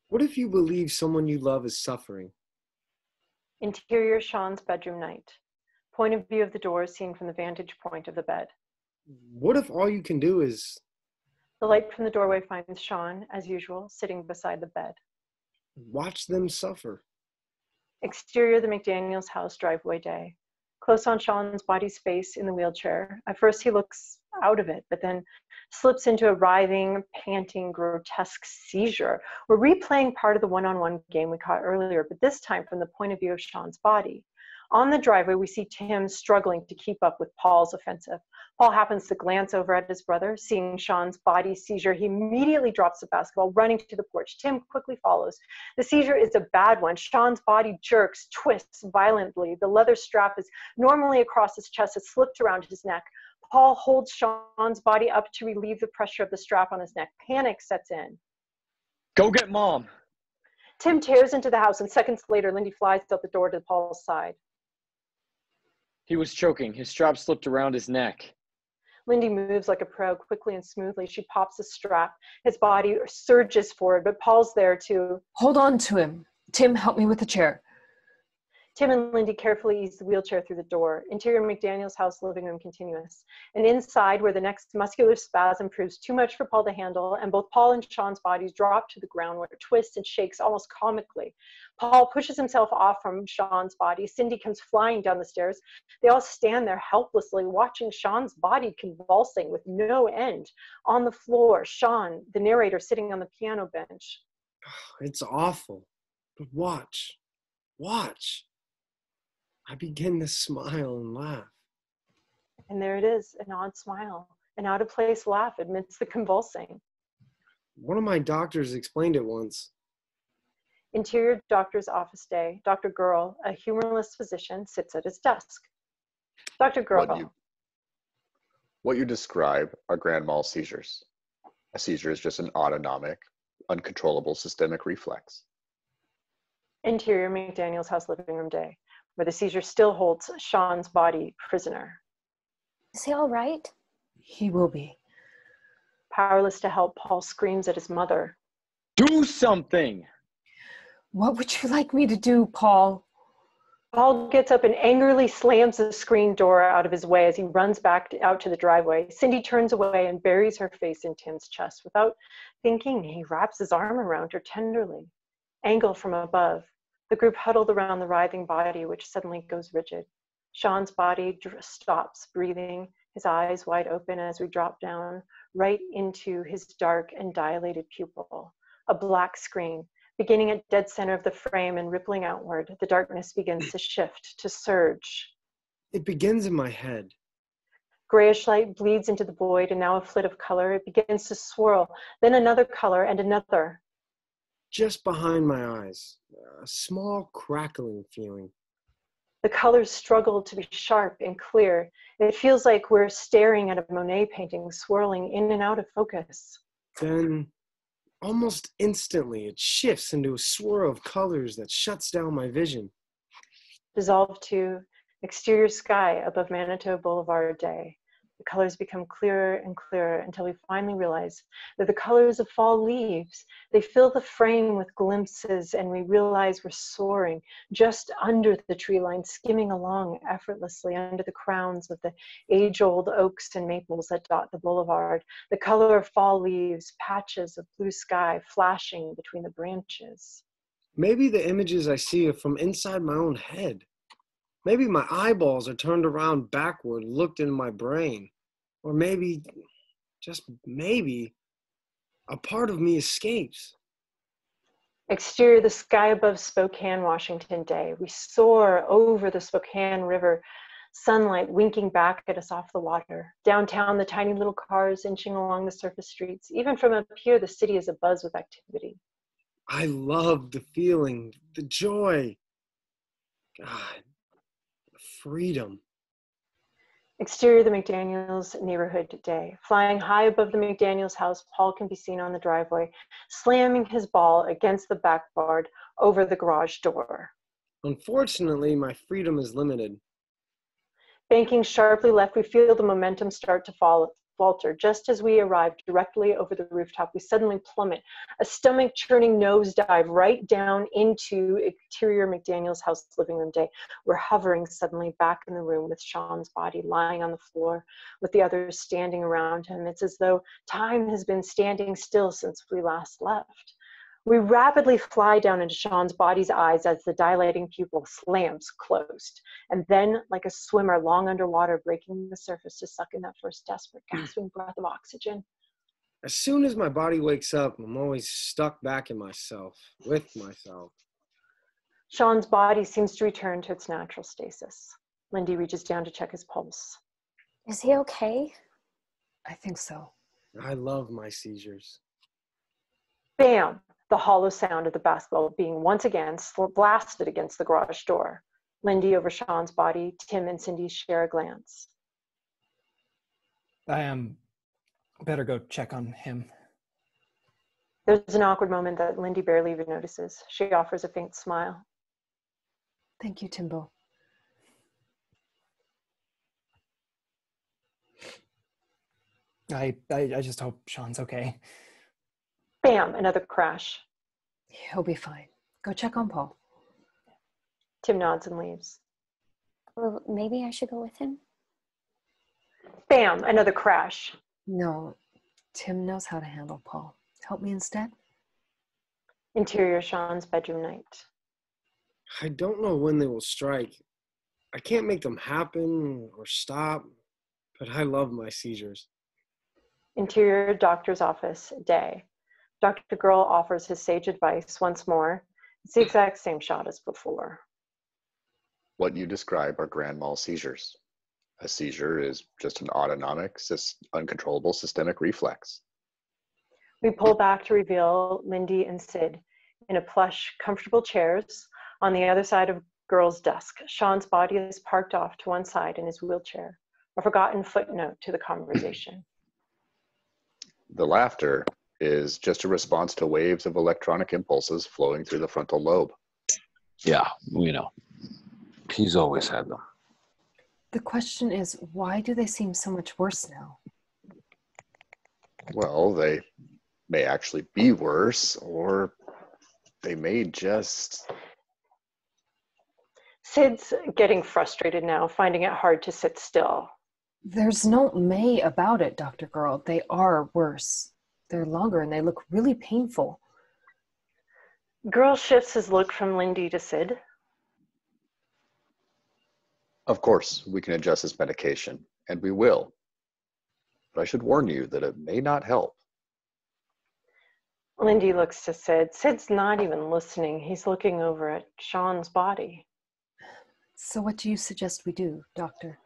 What if you believe someone you love is suffering? Interior Sean's bedroom night. Point of view of the door seen from the vantage point of the bed. What if all you can do is The light from the doorway finds Sean, as usual, sitting beside the bed. watch them suffer? Exterior the McDaniels house driveway day. Close on Sean's body's face in the wheelchair. At first he looks out of it, but then slips into a writhing, panting, grotesque seizure. We're replaying part of the one-on-one game we caught earlier, but this time from the point of view of Sean's body. On the driveway, we see Tim struggling to keep up with Paul's offensive. Paul happens to glance over at his brother. Seeing Sean's body seizure, he immediately drops the basketball, running to the porch. Tim quickly follows. The seizure is a bad one. Sean's body jerks, twists violently. The leather strap is normally across his chest, has slipped around his neck. Paul holds Sean's body up to relieve the pressure of the strap on his neck. Panic sets in. Go get Mom. Tim tears into the house, and seconds later, Lindy flies out the door to Paul's side. He was choking. His strap slipped around his neck. Lindy moves like a pro, quickly and smoothly. She pops the strap. His body surges forward, but Paul's there to Hold on to him. Tim, help me with the chair. Tim and Lindy carefully ease the wheelchair through the door. Interior McDaniel's house living room continuous. And inside, where the next muscular spasm proves too much for Paul to handle, and both Paul and Sean's bodies drop to the ground where it twists and shakes almost comically. Paul pushes himself off from Sean's body. Cindy comes flying down the stairs. They all stand there helplessly, watching Sean's body convulsing with no end. On the floor, Sean, the narrator, sitting on the piano bench. It's awful. But watch. I begin to smile and laugh. And there it is, an odd smile, an out-of-place laugh amidst the convulsing. One of my doctors explained it once. Interior doctor's office day. Dr. Girl, a humorless physician, sits at his desk. Dr. Girl. What you describe are grand mal seizures. A seizure is just an autonomic, uncontrollable systemic reflex. Interior McDaniel's house living room day, where the seizure still holds Sean's body prisoner. Is he all right? He will be. Powerless to help, Paul screams at his mother. Do something! What would you like me to do, Paul? Paul gets up and angrily slams the screen door out of his way as he runs back out to the driveway. Cindy turns away and buries her face in Tim's chest. Without thinking, he wraps his arm around her tenderly. Angle from above. The group huddled around the writhing body, which suddenly goes rigid. Sean's body stops breathing, his eyes wide open as we drop down right into his dark and dilated pupil. A black screen. Beginning at dead center of the frame and rippling outward, the darkness begins to shift, to surge. It begins in my head. Grayish light bleeds into the void, and now a flit of color. It begins to swirl, then another color and another. Just behind my eyes, a small crackling feeling. The colors struggle to be sharp and clear. It feels like we're staring at a Monet painting swirling in and out of focus. Then, almost instantly, it shifts into a swirl of colors that shuts down my vision. Dissolve to exterior sky above Manitou Boulevard day. The colors become clearer and clearer until we finally realize they're the colors of fall leaves. They fill the frame with glimpses, and we realize we're soaring just under the tree line, skimming along effortlessly under the crowns of the age-old oaks and maples that dot the boulevard. The color of fall leaves, patches of blue sky flashing between the branches. Maybe the images I see are from inside my own head. Maybe my eyeballs are turned around backward, looked into my brain. Or maybe, just maybe, a part of me escapes. Exterior, the sky above Spokane, Washington day. We soar over the Spokane River, sunlight winking back at us off the water. Downtown, the tiny little cars inching along the surface streets. Even from up here, the city is abuzz with activity. I love the feeling, the joy. God. Freedom. Exterior, the McDaniels neighborhood day. Flying high above the McDaniels house, Paul can be seen on the driveway, slamming his ball against the backboard over the garage door. Unfortunately, my freedom is limited. Banking sharply left, we feel the momentum start to falter. Just as we arrive directly over the rooftop, we suddenly plummet, a stomach-churning nosedive right down into interior McDaniel's house living room day. We're hovering suddenly back in the room with Sean's body lying on the floor, with the others standing around him. It's as though time has been standing still since we last left. We rapidly fly down into Sean's body's eyes as the dilating pupil slams closed, and then, like a swimmer long underwater, breaking the surface to suck in that first desperate, gasping breath of oxygen. As soon as my body wakes up, I'm always stuck back in myself, with myself. Sean's body seems to return to its natural stasis. Lindy reaches down to check his pulse. Is he okay? I think so. I love my seizures. Bam! The hollow sound of the basketball being once again blasted against the garage door. Lindy over Sean's body. Tim and Cindy share a glance. I better go check on him. There's an awkward moment that Lindy barely even notices. She offers a faint smile. Thank you, Timbo. I just hope Sean's okay. Bam! Another crash. He'll be fine. Go check on Paul. Tim nods and leaves. Well, maybe I should go with him. Bam! Another crash. No, Tim knows how to handle Paul. Help me instead? Interior Sean's bedroom night. I don't know when they will strike. I can't make them happen or stop, but I love my seizures. Interior doctor's office, day. Dr. Girl offers his sage advice once more. It's the exact same shot as before. What you describe are grand mal seizures. A seizure is just an autonomic, uncontrollable systemic reflex. We pull back to reveal Lindy and Sid in a plush, comfortable chairs on the other side of Girl's desk. Sean's body is parked off to one side in his wheelchair, a forgotten footnote to the conversation. The laughter is just a response to waves of electronic impulses flowing through the frontal lobe. Yeah, we know. He's always had them. The question is, why do they seem so much worse now? Well, they may actually be worse, or they may just... Sid's getting frustrated now, finding it hard to sit still. There's no may about it, Dr. Girl. They are worse. They're longer and they look really painful. Girl shifts his look from Lindy to Sid. Of course, we can adjust his medication, and we will. But I should warn you that it may not help. Lindy looks to Sid. Sid's not even listening. He's looking over at Sean's body. So what do you suggest we do, Doctor?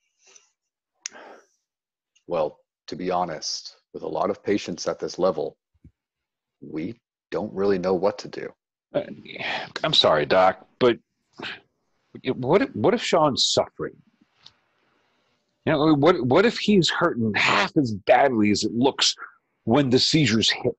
Well, to be honest, with a lot of patients at this level, we don't really know what to do. I'm sorry, Doc, but what if Sean's suffering? You know, what if he's hurting half as badly as it looks when the seizures hit?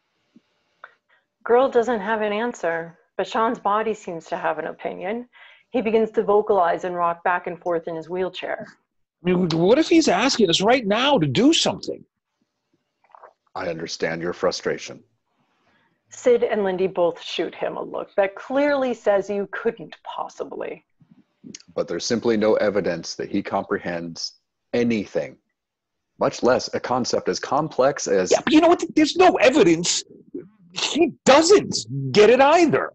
Girl doesn't have an answer, but Sean's body seems to have an opinion. He begins to vocalize and rock back and forth in his wheelchair. I mean, what if he's asking us right now to do something? I understand your frustration. Sid and Lindy both shoot him a look that clearly says you couldn't possibly. But there's simply no evidence that he comprehends anything, much less a concept as complex as... Yeah, but you know what? There's no evidence. He doesn't get it either.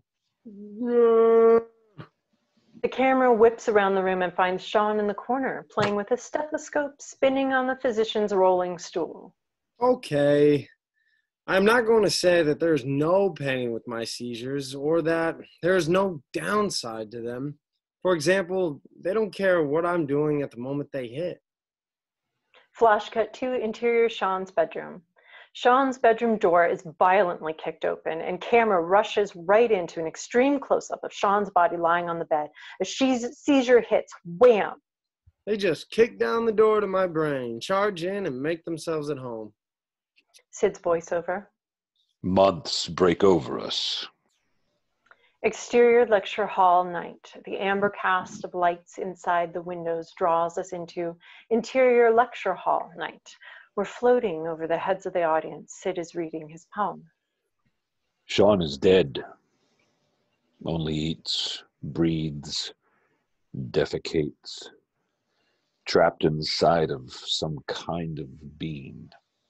The camera whips around the room and finds Sean in the corner, playing with a stethoscope spinning on the physician's rolling stool. Okay. I'm not going to say that there's no pain with my seizures or that there's no downside to them. For example, they don't care what I'm doing at the moment they hit. Flash cut to interior Sean's bedroom. Sean's bedroom door is violently kicked open and camera rushes right into an extreme close-up of Sean's body lying on the bed. As seizure hits, wham! They just kick down the door to my brain, charge in, and make themselves at home. Sid's voiceover. Months break over us. Exterior lecture hall night. The amber cast of lights inside the windows draws us into interior lecture hall night. We're floating over the heads of the audience. Sid is reading his poem. Sean is dead. Only eats, breathes, defecates. Trapped inside of some kind of being.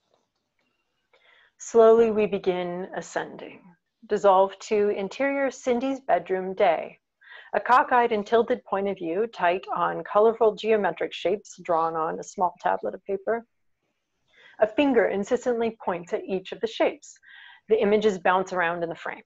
Slowly we begin ascending. Dissolve to interior Cindy's bedroom day. A cockeyed and tilted point of view, tight on colorful geometric shapes drawn on a small tablet of paper. A finger insistently points at each of the shapes. The images bounce around in the frame.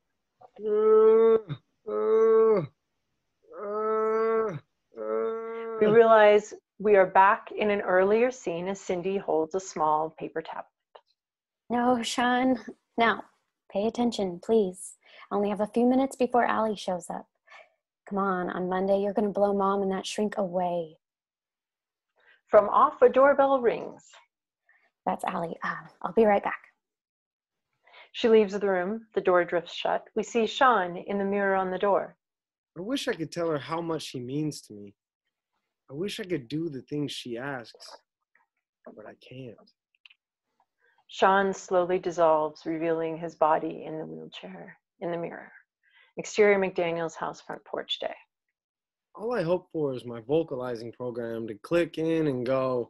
We realize we are back in an earlier scene as Cindy holds a small paper tablet. No, Sean. Now, pay attention, please. I only have a few minutes before Allie shows up. Come on Monday, you're going to blow Mom and that shrink away. From off, a doorbell rings. That's Allie. I'll be right back. She leaves the room. The door drifts shut. We see Sean in the mirror on the door. I wish I could tell her how much she means to me. I wish I could do the things she asks, but I can't. Sean slowly dissolves, revealing his body in the wheelchair, in the mirror. Exterior McDaniel's house front porch day. All I hope for is my vocalizing program to click in and go.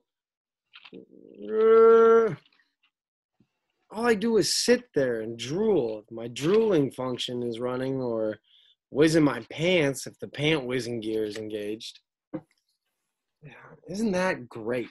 All I do is sit there and drool if my drooling function is running, or whiz in my pants if the pant whizzing gear is engaged. Isn't that great?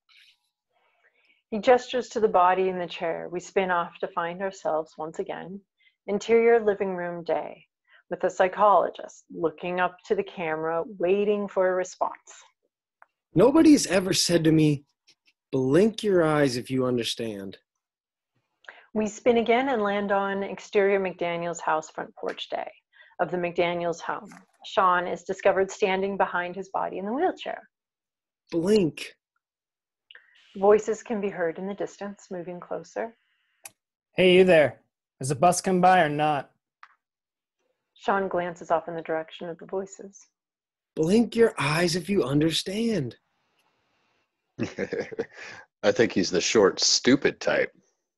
He gestures to the body in the chair. We spin off to find ourselves once again. Interior living room day, with a psychologist looking up to the camera, waiting for a response. Nobody's ever said to me, blink your eyes if you understand. We spin again and land on exterior McDaniel's house front porch day of the McDaniel's home. Sean is discovered standing behind his body in the wheelchair. Blink. Voices can be heard in the distance, moving closer. Hey, you there. Has a bus come by or not? Sean glances off in the direction of the voices. Blink your eyes if you understand. I think he's the short, stupid type.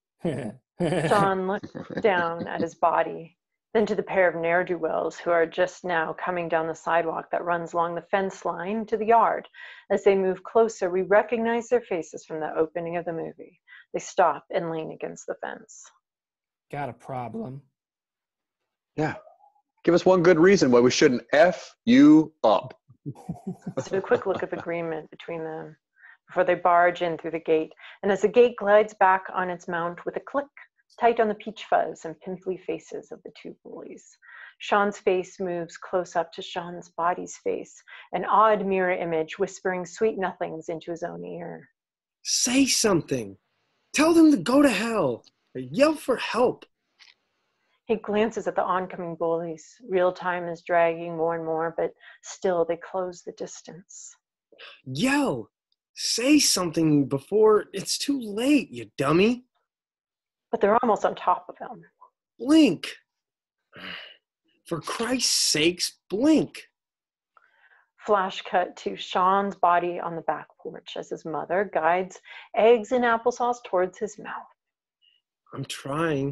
Sean looks down at his body, then to the pair of ne'er-do-wells who are just now coming down the sidewalk that runs along the fence line to the yard. As they move closer, we recognize their faces from the opening of the movie. They stop and lean against the fence. Got a problem. Yeah. Give us one good reason why we shouldn't F you up. So a quick look of agreement between them before they barge in through the gate. And as the gate glides back on its mount with a click, tight on the peach fuzz and pimply faces of the two bullies. Sean's face moves close up to Sean's body's face, an odd mirror image whispering sweet nothings into his own ear. Say something. Tell them to go to hell. Or yell for help. He glances at the oncoming bullies. Real time is dragging more and more, but still they close the distance. Yell. Say something before it's too late, you dummy. But they're almost on top of him. Blink. For Christ's sakes, blink. Flash cut to Sean's body on the back porch as his mother guides eggs and applesauce towards his mouth. I'm trying.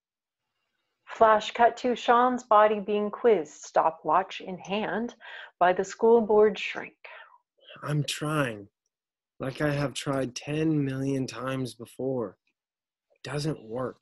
Flash cut to Sean's body being quizzed, stopwatch in hand, by the school board shrink. I'm trying. Like I have tried 10 million times before. It doesn't work.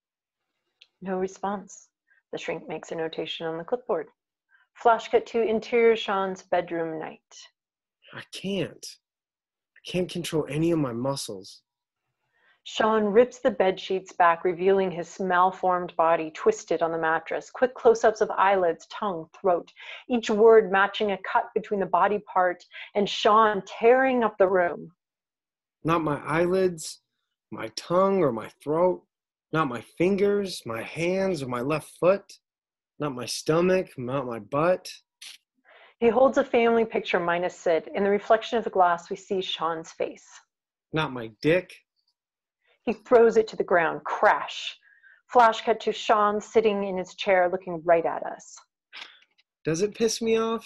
No response. The shrink makes a notation on the clipboard. Flash cut to interior Sean's bedroom night. I can't control any of my muscles. Sean rips the bed sheets back, revealing his malformed body twisted on the mattress. Quick close-ups of eyelids, tongue, throat, each word matching a cut between the body part and Sean tearing up the room. Not my eyelids, my tongue, or my throat. Not my fingers, my hands, or my left foot. Not my stomach, not my butt. He holds a family picture minus Sid. In the reflection of the glass, we see Sean's face. Not my dick. He throws it to the ground, crash. Flash cut to Sean sitting in his chair looking right at us. Does it piss me off?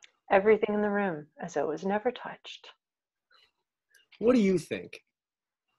Everything in the room as though it was never touched. What do you think?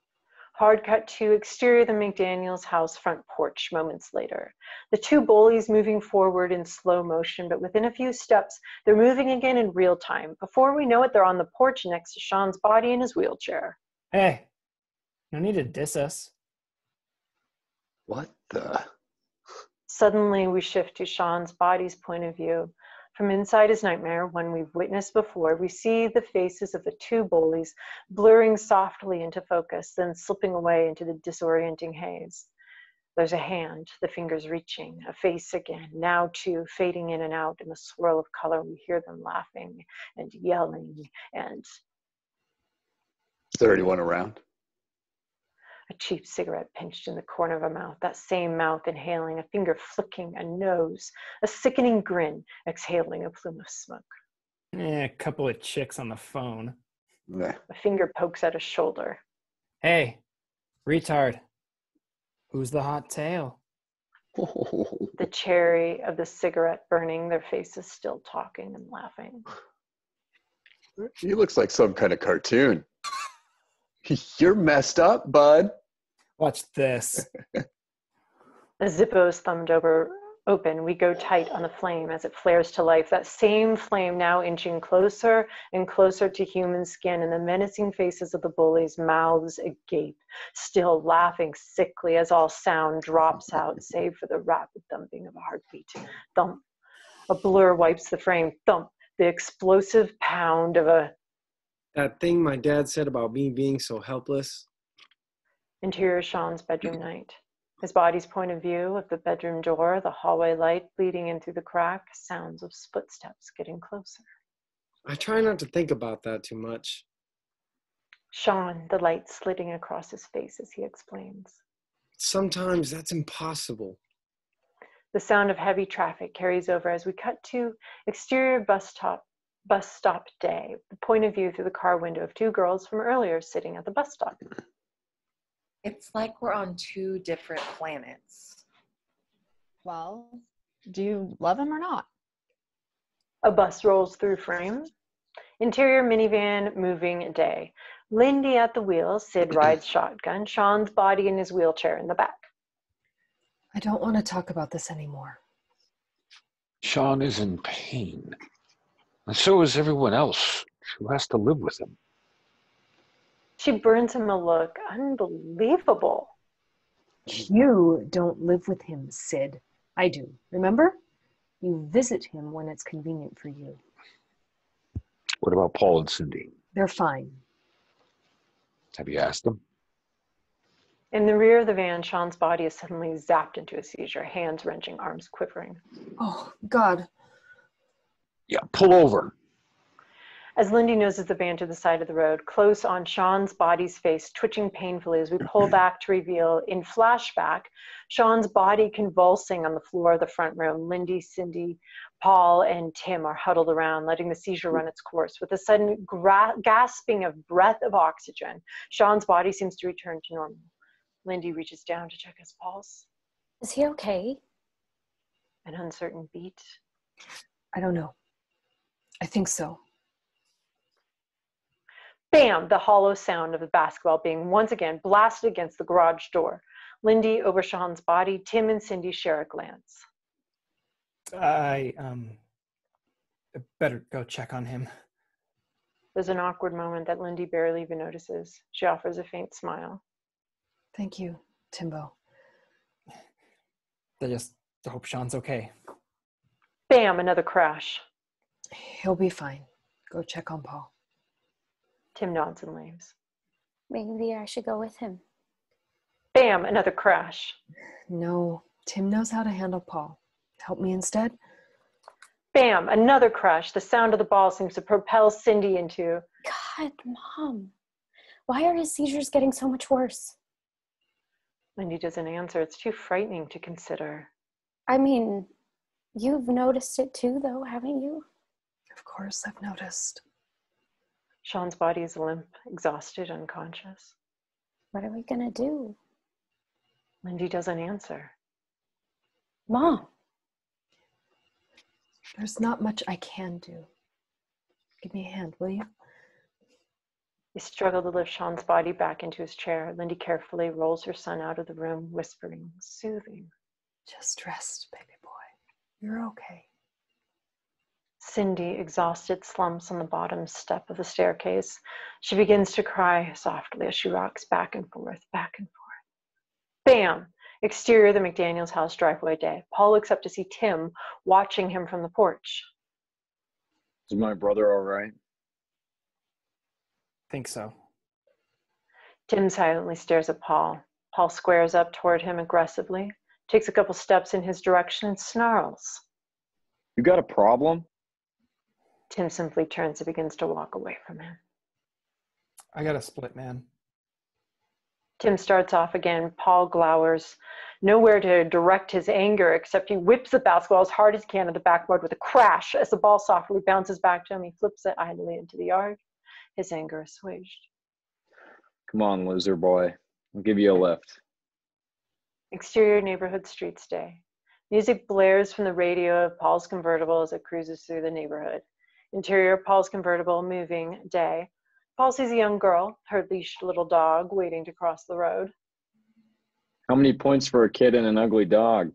Hard cut to exterior of the McDaniels house front porch moments later. The two bullies moving forward in slow motion, but within a few steps, they're moving again in real time. Before we know it, they're on the porch next to Sean's body in his wheelchair. Hey, no need to diss us. What the? Suddenly, we shift to Sean's body's point of view. From inside his nightmare, one we've witnessed before, we see the faces of the two bullies blurring softly into focus, then slipping away into the disorienting haze. There's a hand, the fingers reaching, a face again, now too, fading in and out in the swirl of color. We hear them laughing and yelling and... Is there anyone around? A cheap cigarette pinched in the corner of a mouth, that same mouth inhaling, a finger flicking, a nose, a sickening grin, exhaling a plume of smoke. A couple of chicks on the phone. Nah. A finger pokes at a shoulder. Hey, retard. Who's the hot tail? The cherry of the cigarette burning, their faces still talking and laughing. He looks like some kind of cartoon. You're messed up, bud. Watch this. As Zippo's thumbed open, we go tight on the flame as it flares to life. That same flame now inching closer and closer to human skin, and the menacing faces of the bullies, mouths agape, still laughing sickly as all sound drops out, save for the rapid thumping of a heartbeat. Thump. A blur wipes the frame. Thump. The explosive pound of a... That thing my dad said about me being so helpless. Interior Sean's bedroom night. His body's point of view of the bedroom door, the hallway light bleeding in through the crack, sounds of footsteps getting closer. I try not to think about that too much. Sean, the light slitting across his face as he explains. Sometimes that's impossible. The sound of heavy traffic carries over as we cut to exterior bus stop day, the point of view through the car window of two girls from earlier sitting at the bus stop. It's like we're on two different planets. Well, do you love him or not? A bus rolls through frame. Interior minivan moving day. Lindy at the wheel, Sid rides shotgun, Sean's body in his wheelchair in the back. I don't want to talk about this anymore. Sean is in pain. And so is everyone else who has to live with him. She burns him a look. Unbelievable. You don't live with him, Sid. I do. Remember? You visit him when it's convenient for you. What about Paul and Cindy? They're fine. Have you asked them? In the rear of the van, Sean's body is suddenly zapped into a seizure, hands wrenching, arms quivering. Oh, God. Yeah, pull over. As Lindy noses the van to the side of the road, close on Sean's body's face, twitching painfully as we pull back to reveal, in flashback, Sean's body convulsing on the floor of the front room. Lindy, Cindy, Paul, and Tim are huddled around, letting the seizure run its course. With a sudden gasping of breath of oxygen, Sean's body seems to return to normal. Lindy reaches down to check his pulse. Is he okay? An uncertain beat. I don't know. I think so. Bam! The hollow sound of the basketball being once again blasted against the garage door. Lindy over Sean's body. Tim and Cindy share a glance. I better go check on him. There's an awkward moment that Lindy barely even notices. She offers a faint smile. Thank you, Timbo. I just hope Sean's okay. Bam! Another crash. He'll be fine. Go check on Paul. Tim nods and leaves. Maybe I should go with him. Bam! Another crash. No, Tim knows how to handle Paul. Help me instead? Bam! Another crash. The sound of the ball seems to propel Cindy into... God, Mom. Why are his seizures getting so much worse? Lindy doesn't answer. It's too frightening to consider. I mean, you've noticed it too, though, haven't you? Of course, I've noticed. Sean's body is limp, exhausted, unconscious. What are we gonna do? Lindy doesn't answer. Mom. There's not much I can do. Give me a hand, will you? They struggle to lift Sean's body back into his chair. Lindy carefully rolls her son out of the room, whispering, soothing. Just rest, baby boy. You're okay. Cindy, exhausted, slumps on the bottom step of the staircase. She begins to cry softly as she rocks back and forth, back and forth. Bam! Exterior of the McDaniels house, driveway day. Paul looks up to see Tim watching him from the porch. Is my brother all right? Think so. Tim silently stares at Paul. Paul squares up toward him aggressively, takes a couple steps in his direction, and snarls. You got a problem? Tim simply turns and begins to walk away from him. I got a split, man. Tim starts off again. Paul glowers, nowhere to direct his anger, except he whips the basketball as hard as he can at the backboard with a crash. As the ball softly bounces back to him, he flips it idly into the yard. His anger assuaged. Come on, loser boy. I'll give you a lift. Exterior neighborhood streets day. Music blares from the radio of Paul's convertible as it cruises through the neighborhood. Interior Paul's convertible, moving day. Paul sees a young girl, her leashed little dog, waiting to cross the road. How many points for a kid and an ugly dog?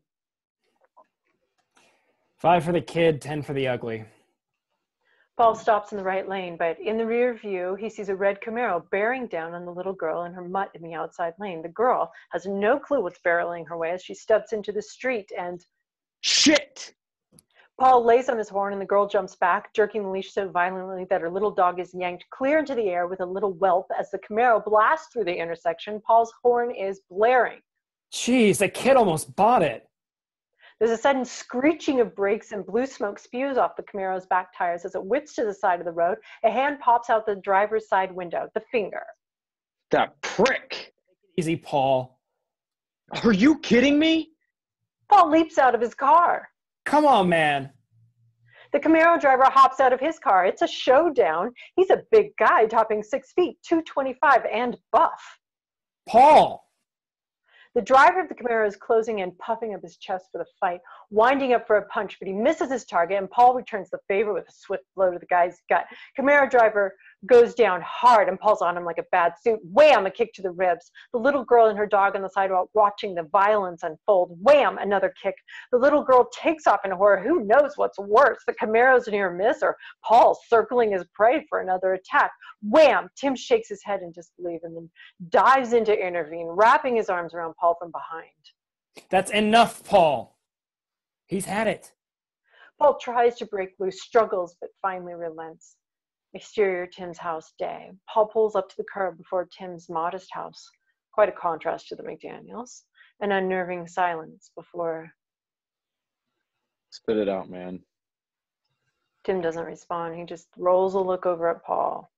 5 for the kid, 10 for the ugly. Paul stops in the right lane, but in the rear view, he sees a red Camaro bearing down on the little girl and her mutt in the outside lane. The girl has no clue what's barreling her way as she steps into the street and... Shit! Paul lays on his horn and the girl jumps back, jerking the leash so violently that her little dog is yanked clear into the air with a little whelp as the Camaro blasts through the intersection. Paul's horn is blaring. Jeez, the kid almost bought it. There's a sudden screeching of brakes and blue smoke spews off the Camaro's back tires as it whips to the side of the road. A hand pops out the driver's side window, the finger. That prick! Easy, Paul. Are you kidding me? Paul leaps out of his car. Come on, man. The Camaro driver hops out of his car. It's a showdown. He's a big guy, topping 6 feet, 225, and buff. Paul! The driver of the Camaro is closing in, puffing up his chest for the fight, winding up for a punch, but he misses his target, and Paul returns the favor with a swift blow to the guy's gut. Camaro driver goes down hard, and Paul's on him like a bad suit. Wham! A kick to the ribs. The little girl and her dog on the sidewalk watching the violence unfold. Wham! Another kick. The little girl takes off in horror. Who knows what's worse, the Camaro's near miss or Paul circling his prey for another attack. Wham! Tim shakes his head in disbelief and then dives in to intervene, wrapping his arms around Paul from behind. That's enough, Paul. He's had it. Paul tries to break loose, struggles, but finally relents. Exterior Tim's house day. Paul pulls up to the curb before Tim's modest house. Quite a contrast to the McDaniels. An unnerving silence before... Spit it out, man. Tim doesn't respond. He just rolls a look over at Paul.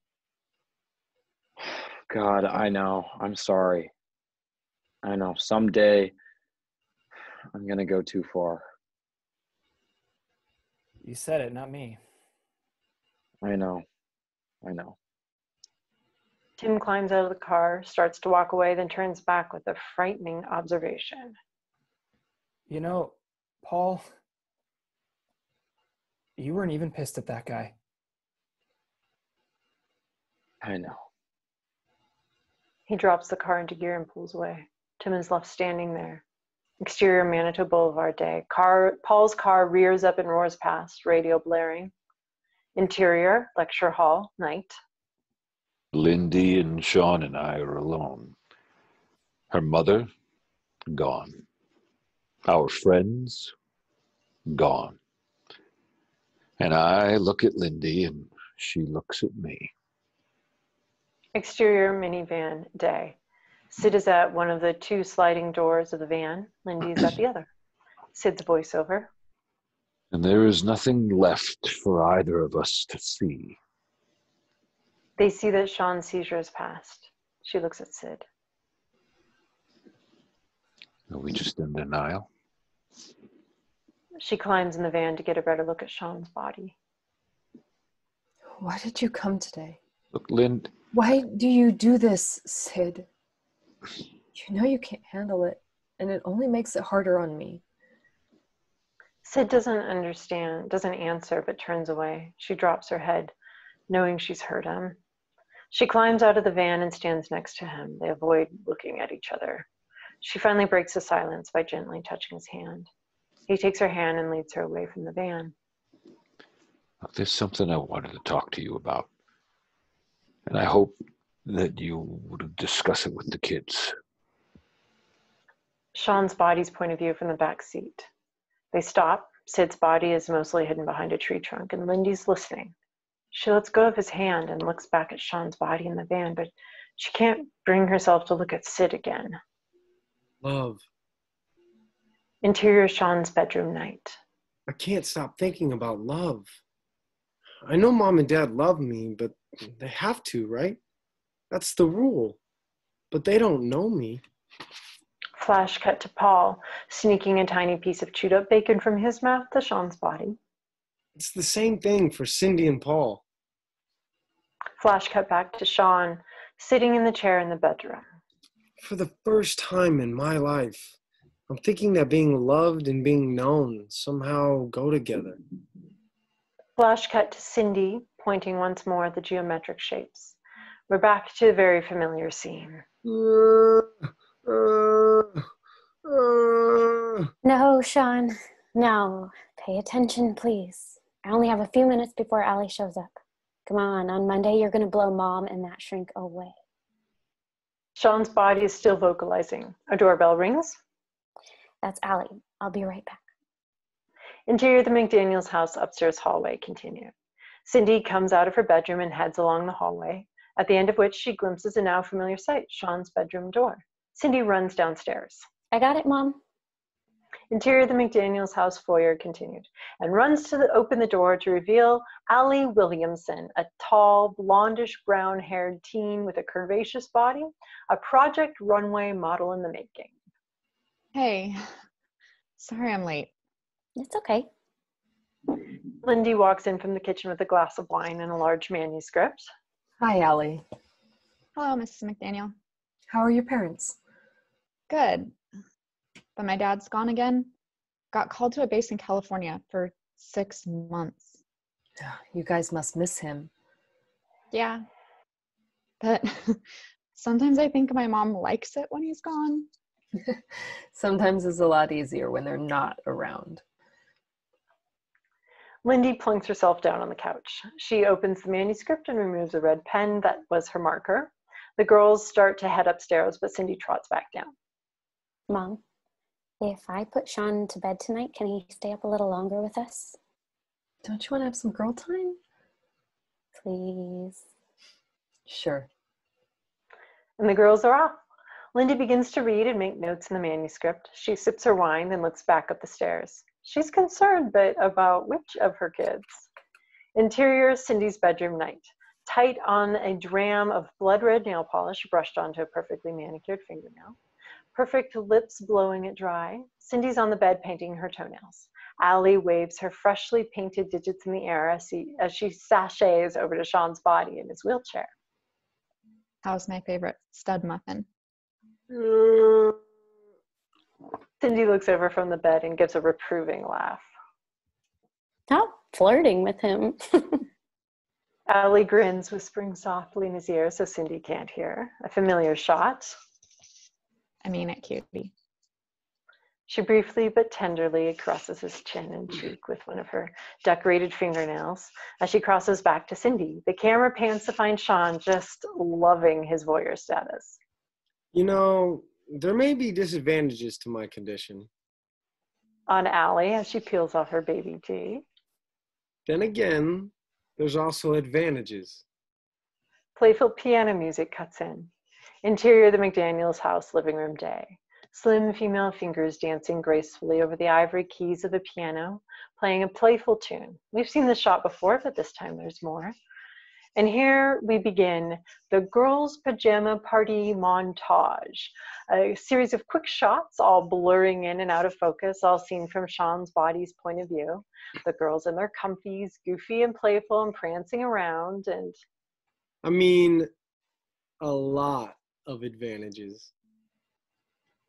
God, I know. I'm sorry. I know. Someday, I'm going to go too far. You said it, not me. I know. I know. Tim climbs out of the car, starts to walk away, then turns back with a frightening observation. You know, Paul, you weren't even pissed at that guy. I know. He drops the car into gear and pulls away. Tim is left standing there. Exterior Manitou Boulevard day. Paul's car rears up and roars past, radio blaring. Interior, lecture hall, night. Lindy and Sean and I are alone. Her mother, gone. Our friends, gone. And I look at Lindy and she looks at me. Exterior minivan day. Sid is at one of the 2 sliding doors of the van. Lindy is at the other. Sid's voiceover. And there is nothing left for either of us to see. They see that Sean's seizure has passed. She looks at Sid. Are we just in denial? She climbs in the van to get a better look at Sean's body. Why did you come today? Look, Lind. Why do you do this, Sid? You know you can't handle it, and it only makes it harder on me. Sid doesn't understand, doesn't answer, but turns away. She drops her head, knowing she's hurt him. She climbs out of the van and stands next to him. They avoid looking at each other. She finally breaks the silence by gently touching his hand. He takes her hand and leads her away from the van. There's something I wanted to talk to you about. And I hope that you would discuss it with the kids. Sean's body's point of view from the back seat. They stop. Sid's body is mostly hidden behind a tree trunk, and Lindy's listening. She lets go of his hand and looks back at Sean's body in the van, but she can't bring herself to look at Sid again. Love. Interior Sean's bedroom night. I can't stop thinking about love. I know Mom and Dad love me, but they have to, right? That's the rule. But they don't know me. Flash cut to Paul, sneaking a tiny piece of chewed up bacon from his mouth to Sean's body. It's the same thing for Cindy and Paul. Flash cut back to Sean, sitting in the chair in the bedroom. For the first time in my life, I'm thinking that being loved and being known somehow go together. Flash cut to Cindy, pointing once more at the geometric shapes. We're back to a very familiar scene. No, Sean. No. Pay attention, please. I only have a few minutes before Allie shows up. Come on Monday you're going to blow Mom and that shrink away. Sean's body is still vocalizing. A doorbell rings. That's Allie. I'll be right back. Interior of the McDaniels house, upstairs hallway continued. Cindy comes out of her bedroom and heads along the hallway, at the end of which she glimpses a now familiar sight, Sean's bedroom door. Cindy runs downstairs. I got it, Mom. Interior of the McDaniels house foyer continued, and runs to open the door to reveal Allie Williamson, a tall, blondish brown-haired teen with a curvaceous body, a Project Runway model in the making. Hey, sorry I'm late. It's okay. Lindy walks in from the kitchen with a glass of wine and a large manuscript. Hi, Allie. Hello, Mrs. McDaniel. How are your parents? Good. But my dad's gone again. Got called to a base in California for 6 months. You guys must miss him. Yeah. But sometimes I think my mom likes it when he's gone. Sometimes it's a lot easier when they're not around. Lindy plunks herself down on the couch. She opens the manuscript and removes a red pen that was her marker. The girls start to head upstairs, but Cindy trots back down. Mom, if I put Sean to bed tonight, can he stay up a little longer with us? Don't you want to have some girl time? Please. Sure. And the girls are off. Lindy begins to read and make notes in the manuscript. She sips her wine and looks back up the stairs. She's concerned, but about which of her kids? Interior, Cindy's bedroom night. Tight on a dram of blood red nail polish brushed onto a perfectly manicured fingernail. Perfect lips blowing it dry. Cindy's on the bed painting her toenails. Allie waves her freshly painted digits in the air as she sashays over to Sean's body in his wheelchair. How's my favorite stud muffin? Cindy looks over from the bed and gives a reproving laugh. Stop flirting with him. Allie grins, whispering softly in his ear so Cindy can't hear. A familiar shot. I mean it, cutie. She briefly but tenderly caresses his chin and cheek with one of her decorated fingernails as she crosses back to Cindy. The camera pans to find Sean just loving his voyeur status. You know, there may be disadvantages to my condition. On Allie as she peels off her baby tee. Then again, there's also advantages. Playful piano music cuts in. Interior of the McDaniels house, living room day. Slim female fingers dancing gracefully over the ivory keys of the piano, playing a playful tune. We've seen this shot before, but this time there's more. And here we begin the girls' pajama party montage. A series of quick shots, all blurring in and out of focus, all seen from Sean's body's point of view. The girls in their comfies, goofy and playful and prancing around. And I mean, a lot of advantages.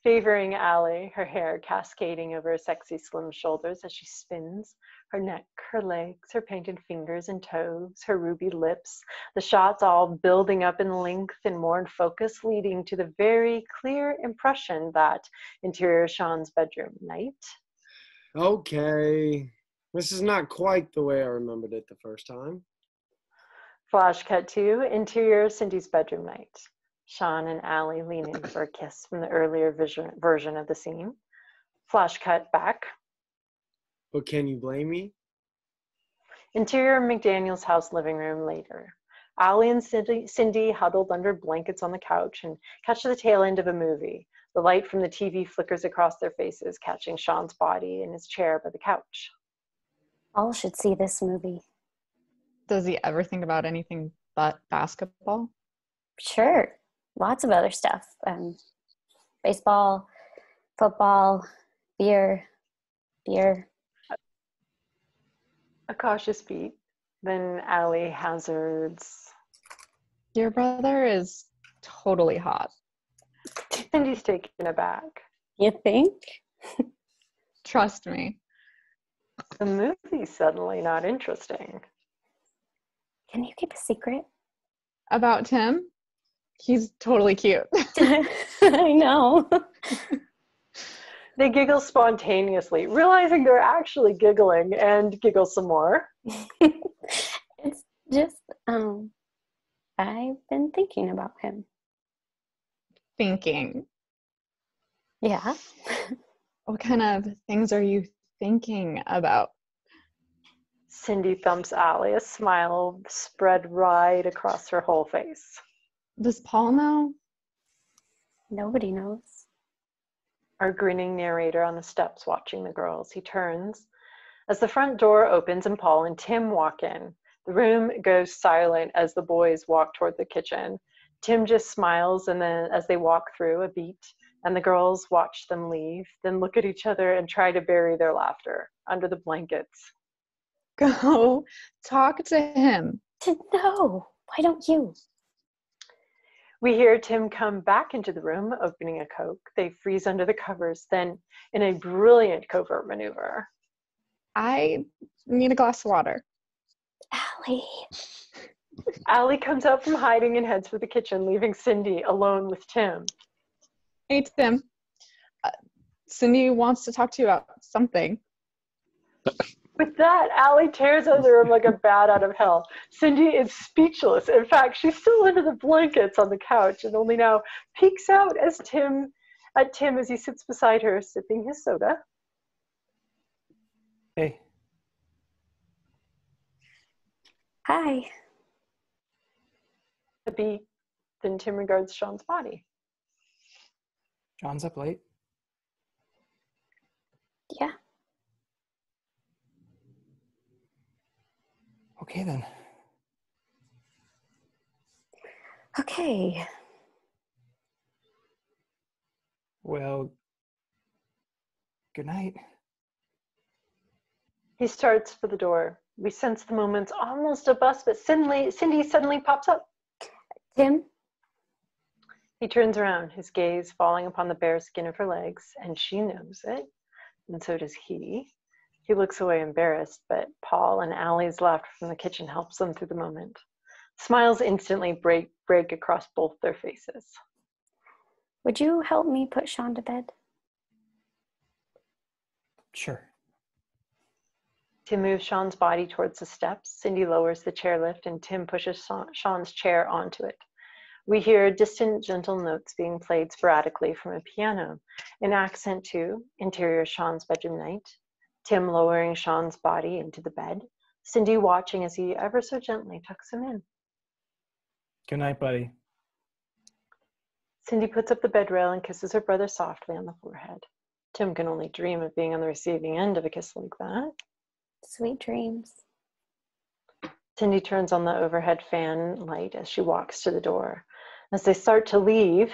favoring Allie, her hair cascading over her sexy slim shoulders as she spins, her neck, her legs, her painted fingers and toes, her ruby lips, the shots all building up in length and more in focus, leading to the very clear impression that interior Sean's bedroom night. Okay. This is not quite the way I remembered it the first time. Flash cut to interior Cindy's bedroom night. Sean and Allie lean in for a kiss from the earlier version of the scene. Flash cut back. But can you blame me? Interior McDaniel's house living room later. Allie and Cindy huddled under blankets on the couch and catch the tail end of a movie. The light from the TV flickers across their faces, catching Sean's body in his chair by the couch. All should see this movie. Does he ever think about anything but basketball? Sure. Lots of other stuff. Baseball, football, beer. A cautious beat. Then Allie hazards. Your brother is totally hot. Cindy's taken aback. You think? Trust me. The movie's suddenly not interesting. Can you keep a secret? About Tim? He's totally cute. I know. They giggle spontaneously, realizing they're actually giggling, and giggle some more. It's just, I've been thinking about him. Thinking. Yeah. What kind of things are you thinking about? Cindy thumps Allie, a smile spread right across her whole face. Does Paul know? Nobody knows. Our grinning narrator on the steps watching the girls. He turns. As the front door opens and Paul and Tim walk in, the room goes silent as the boys walk toward the kitchen. Tim just smiles, and then as they walk through a beat, and the girls watch them leave, then look at each other and try to bury their laughter under the blankets. Go talk to him. No, why don't you? We hear Tim come back into the room, opening a Coke. They freeze under the covers. Then, in a brilliant covert maneuver, I need a glass of water. Allie. Allie comes out from hiding and heads for the kitchen, leaving Cindy alone with Tim. Hey, Tim. Cindy wants to talk to you about something. With that, Allie tears out of the room like a bat out of hell. Cindy is speechless. In fact, she's still under the blankets on the couch and only now peeks out at Tim as he sits beside her, sipping his soda. Hey. Hi. A beat. Then Tim regards Sean's body. John's up late. Yeah. Okay then. Okay. Well, good night. He starts for the door. We sense the moment's almost a bust, but Cindy suddenly pops up. Tim? He turns around, his gaze falling upon the bare skin of her legs, and she knows it, and so does he. He looks away embarrassed, but Paul and Allie's laughter from the kitchen helps them through the moment. Smiles instantly break across both their faces. Would you help me put Sean to bed? Sure. Tim moves Sean's body towards the steps. Cindy lowers the chairlift, and Tim pushes Sean's chair onto it. We hear distant, gentle notes being played sporadically from a piano, in accent to interior Sean's bedroom night. Tim lowering Sean's body into the bed. Cindy watching as he ever so gently tucks him in. Good night, buddy. Cindy puts up the bed rail and kisses her brother softly on the forehead. Tim can only dream of being on the receiving end of a kiss like that. Sweet dreams. Cindy turns on the overhead fan light as she walks to the door. As they start to leave,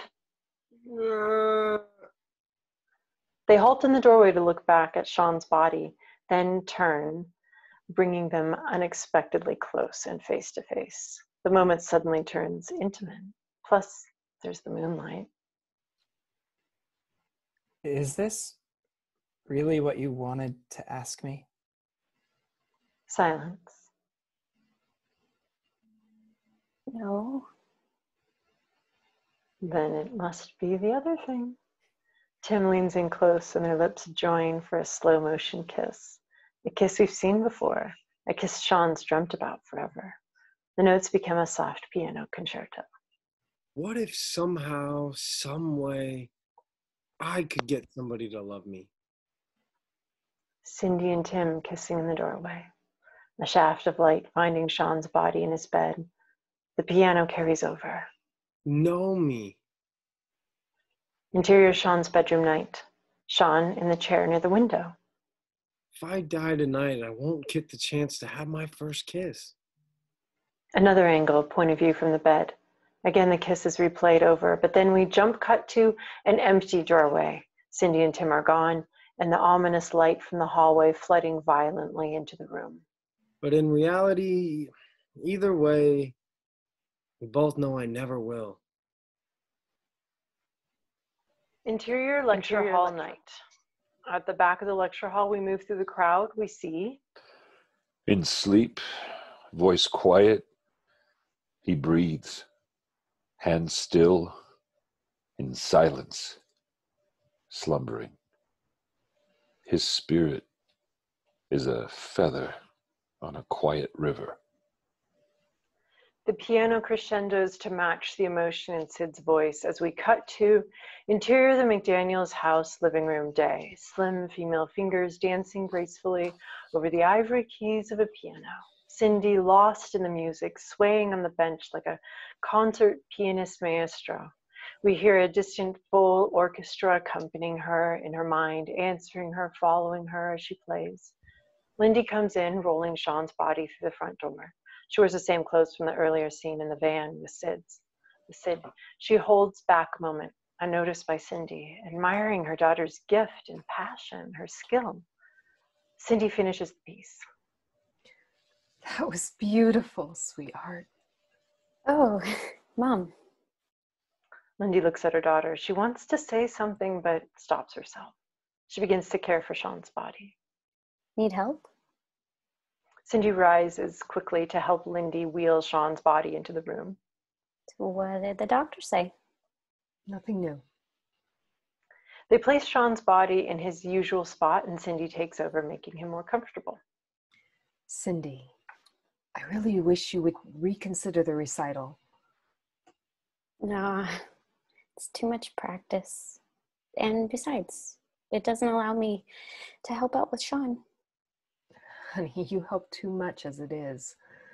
they halt in the doorway to look back at Sean's body, then turn, bringing them unexpectedly close and face to face. The moment suddenly turns intimate. Plus, there's the moonlight. Is this really what you wanted to ask me? Silence. No. Then it must be the other thing. Tim leans in close and their lips join for a slow motion kiss. A kiss we've seen before. A kiss Sean's dreamt about forever. The notes become a soft piano concerto. What if somehow, some way, I could get somebody to love me? Cindy and Tim kissing in the doorway. A shaft of light finding Sean's body in his bed. The piano carries over. Know me. Interior Sean's bedroom night. Sean in the chair near the window. If I die tonight, I won't get the chance to have my first kiss. Another angle, point of view from the bed. Again, the kiss is replayed over, but then we jump cut to an empty doorway. Cindy and Tim are gone, and the ominous light from the hallway flooding violently into the room. But in reality, either way, we both know I never will. Interior lecture hall night. At the back of the lecture hall, we move through the crowd. We see. In sleep, voice quiet, he breathes. Hands still, in silence, slumbering. His spirit is a feather on a quiet river. The piano crescendos to match the emotion in Sid's voice as we cut to interior of the McDaniels house living room day. Slim female fingers dancing gracefully over the ivory keys of a piano. Cindy lost in the music, swaying on the bench like a concert pianist maestro. We hear a distant full orchestra accompanying her in her mind, answering her, following her as she plays. Lindy comes in, rolling Sean's body through the front door. She wears the same clothes from the earlier scene in the van with Sid. She holds back a moment, unnoticed by Cindy, admiring her daughter's gift and passion, her skill. Cindy finishes the piece. That was beautiful, sweetheart. Oh, Mom. Lindy looks at her daughter. She wants to say something, but stops herself. She begins to care for Sean's body. Need help? Cindy rises quickly to help Lindy wheel Sean's body into the room. What did the doctor say? Nothing new. They place Sean's body in his usual spot, and Cindy takes over, making him more comfortable. Cindy, I really wish you would reconsider the recital. Nah, it's too much practice. And besides, it doesn't allow me to help out with Sean. Honey, you help too much as it is.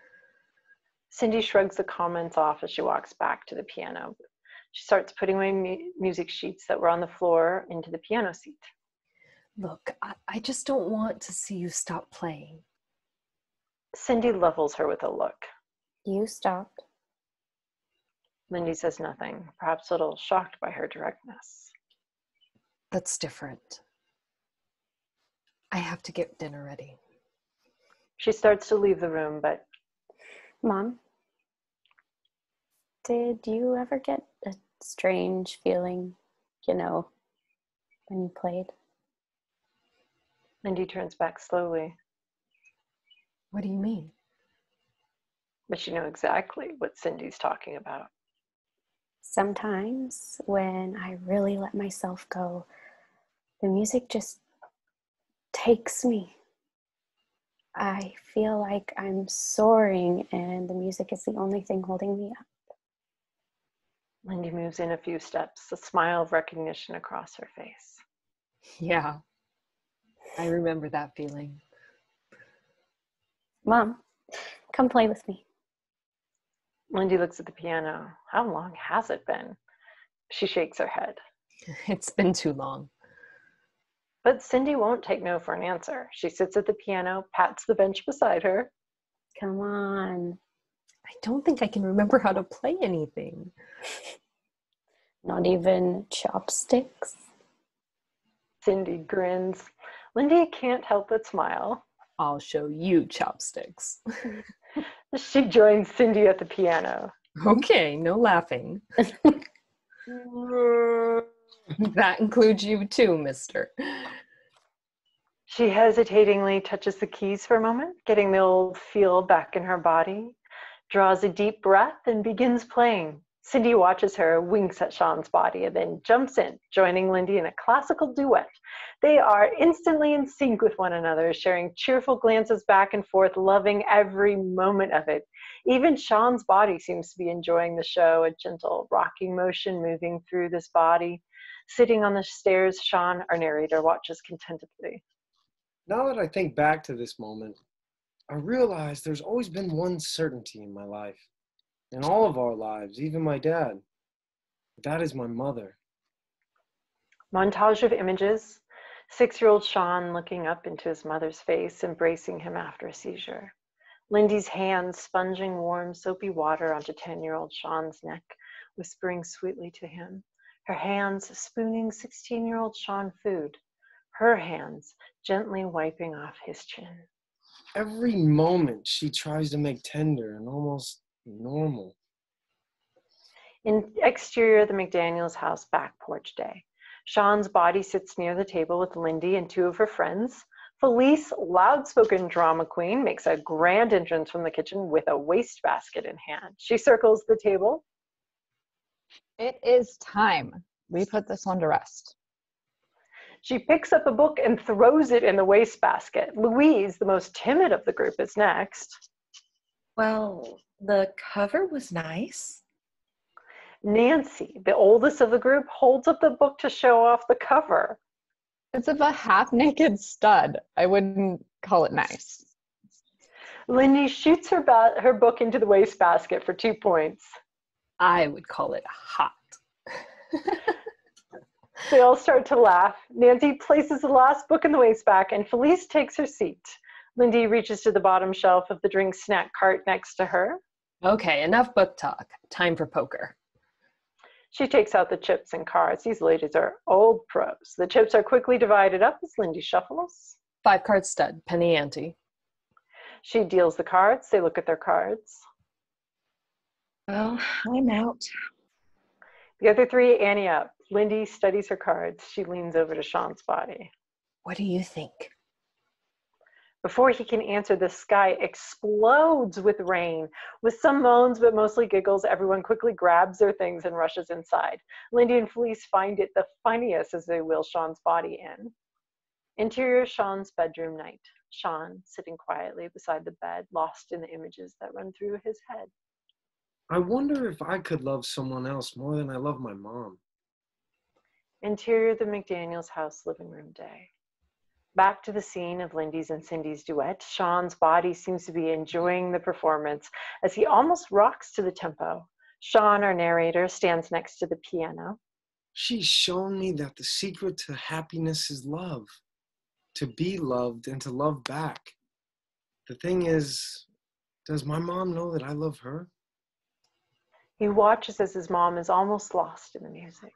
Cindy shrugs the comments off as she walks back to the piano. She starts putting away music sheets that were on the floor into the piano seat. Look, I just don't want to see you stop playing. Cindy levels her with a look. You stopped. Lindy says nothing, perhaps a little shocked by her directness. That's different. I have to get dinner ready. She starts to leave the room, but... Mom, did you ever get a strange feeling, when you played? Lindy turns back slowly. What do you mean? But you know exactly what Cindy's talking about. Sometimes when I really let myself go, the music just takes me. I feel like I'm soaring and the music is the only thing holding me up. Lindy moves in a few steps, a smile of recognition across her face. Yeah, I remember that feeling. Mom, come play with me. Lindy looks at the piano. How long has it been? She shakes her head. It's been too long. But Cindy won't take no for an answer. She sits at the piano, pats the bench beside her. Come on. I don't think I can remember how to play anything. Not even chopsticks? Cindy grins. Lindy can't help but smile. I'll show you chopsticks. She joins Cindy at the piano. Okay, no laughing. That includes you too, mister. She hesitatingly touches the keys for a moment, getting the old feel back in her body, draws a deep breath, and begins playing. Cindy watches her, winks at Sean's body, and then jumps in, joining Lindy in a classical duet. They are instantly in sync with one another, sharing cheerful glances back and forth, loving every moment of it. Even Sean's body seems to be enjoying the show, a gentle rocking motion moving through this body. Sitting on the stairs, Sean, our narrator, watches contentedly. Now that I think back to this moment, I realize there's always been one certainty in my life, in all of our lives, even my dad. That is my mother. Montage of images. 6-year-old Sean looking up into his mother's face, embracing him after a seizure. Lindy's hands sponging warm, soapy water onto 10-year-old Sean's neck, whispering sweetly to him. Her hands spooning 16-year-old Sean food. Her hands gently wiping off his chin. Every moment she tries to make tender and almost normal. In exterior of the McDaniels house, back porch day. Sean's body sits near the table with Lindy and 2 of her friends. Felice, loud-spoken drama queen, makes a grand entrance from the kitchen with a wastebasket in hand. She circles the table. It is time. We put this one to rest. She picks up a book and throws it in the wastebasket. Louise, the most timid of the group, is next. Well, the cover was nice. Nancy, the oldest of the group, holds up the book to show off the cover. It's of a half-naked stud. I wouldn't call it nice. Lindy shoots her book into the wastebasket for 2 points. I would call it hot. They all start to laugh. Nancy places the last book in the wastebasket and Felice takes her seat. Lindy reaches to the bottom shelf of the drink snack cart next to her. Okay, enough book talk. Time for poker. She takes out the chips and cards. These ladies are old pros. The chips are quickly divided up as Lindy shuffles. 5-card stud, penny ante. She deals the cards. They look at their cards. Well, I'm out. The other 3 ante up. Lindy studies her cards. She leans over to Sean's body. What do you think? Before he can answer, the sky explodes with rain. With some moans, but mostly giggles, everyone quickly grabs their things and rushes inside. Lindy and Felice find it the funniest as they wheel Sean's body in. Interior Sean's bedroom night. Sean sitting quietly beside the bed, lost in the images that run through his head. I wonder if I could love someone else more than I love my mom. Interior the McDaniels house living room day. Back to the scene of Lindy's and Cindy's duet. Sean's body seems to be enjoying the performance as he almost rocks to the tempo. Sean, our narrator, stands next to the piano. She's shown me that the secret to happiness is love. To be loved and to love back. The thing is, does my mom know that I love her? He watches as his mom is almost lost in the music.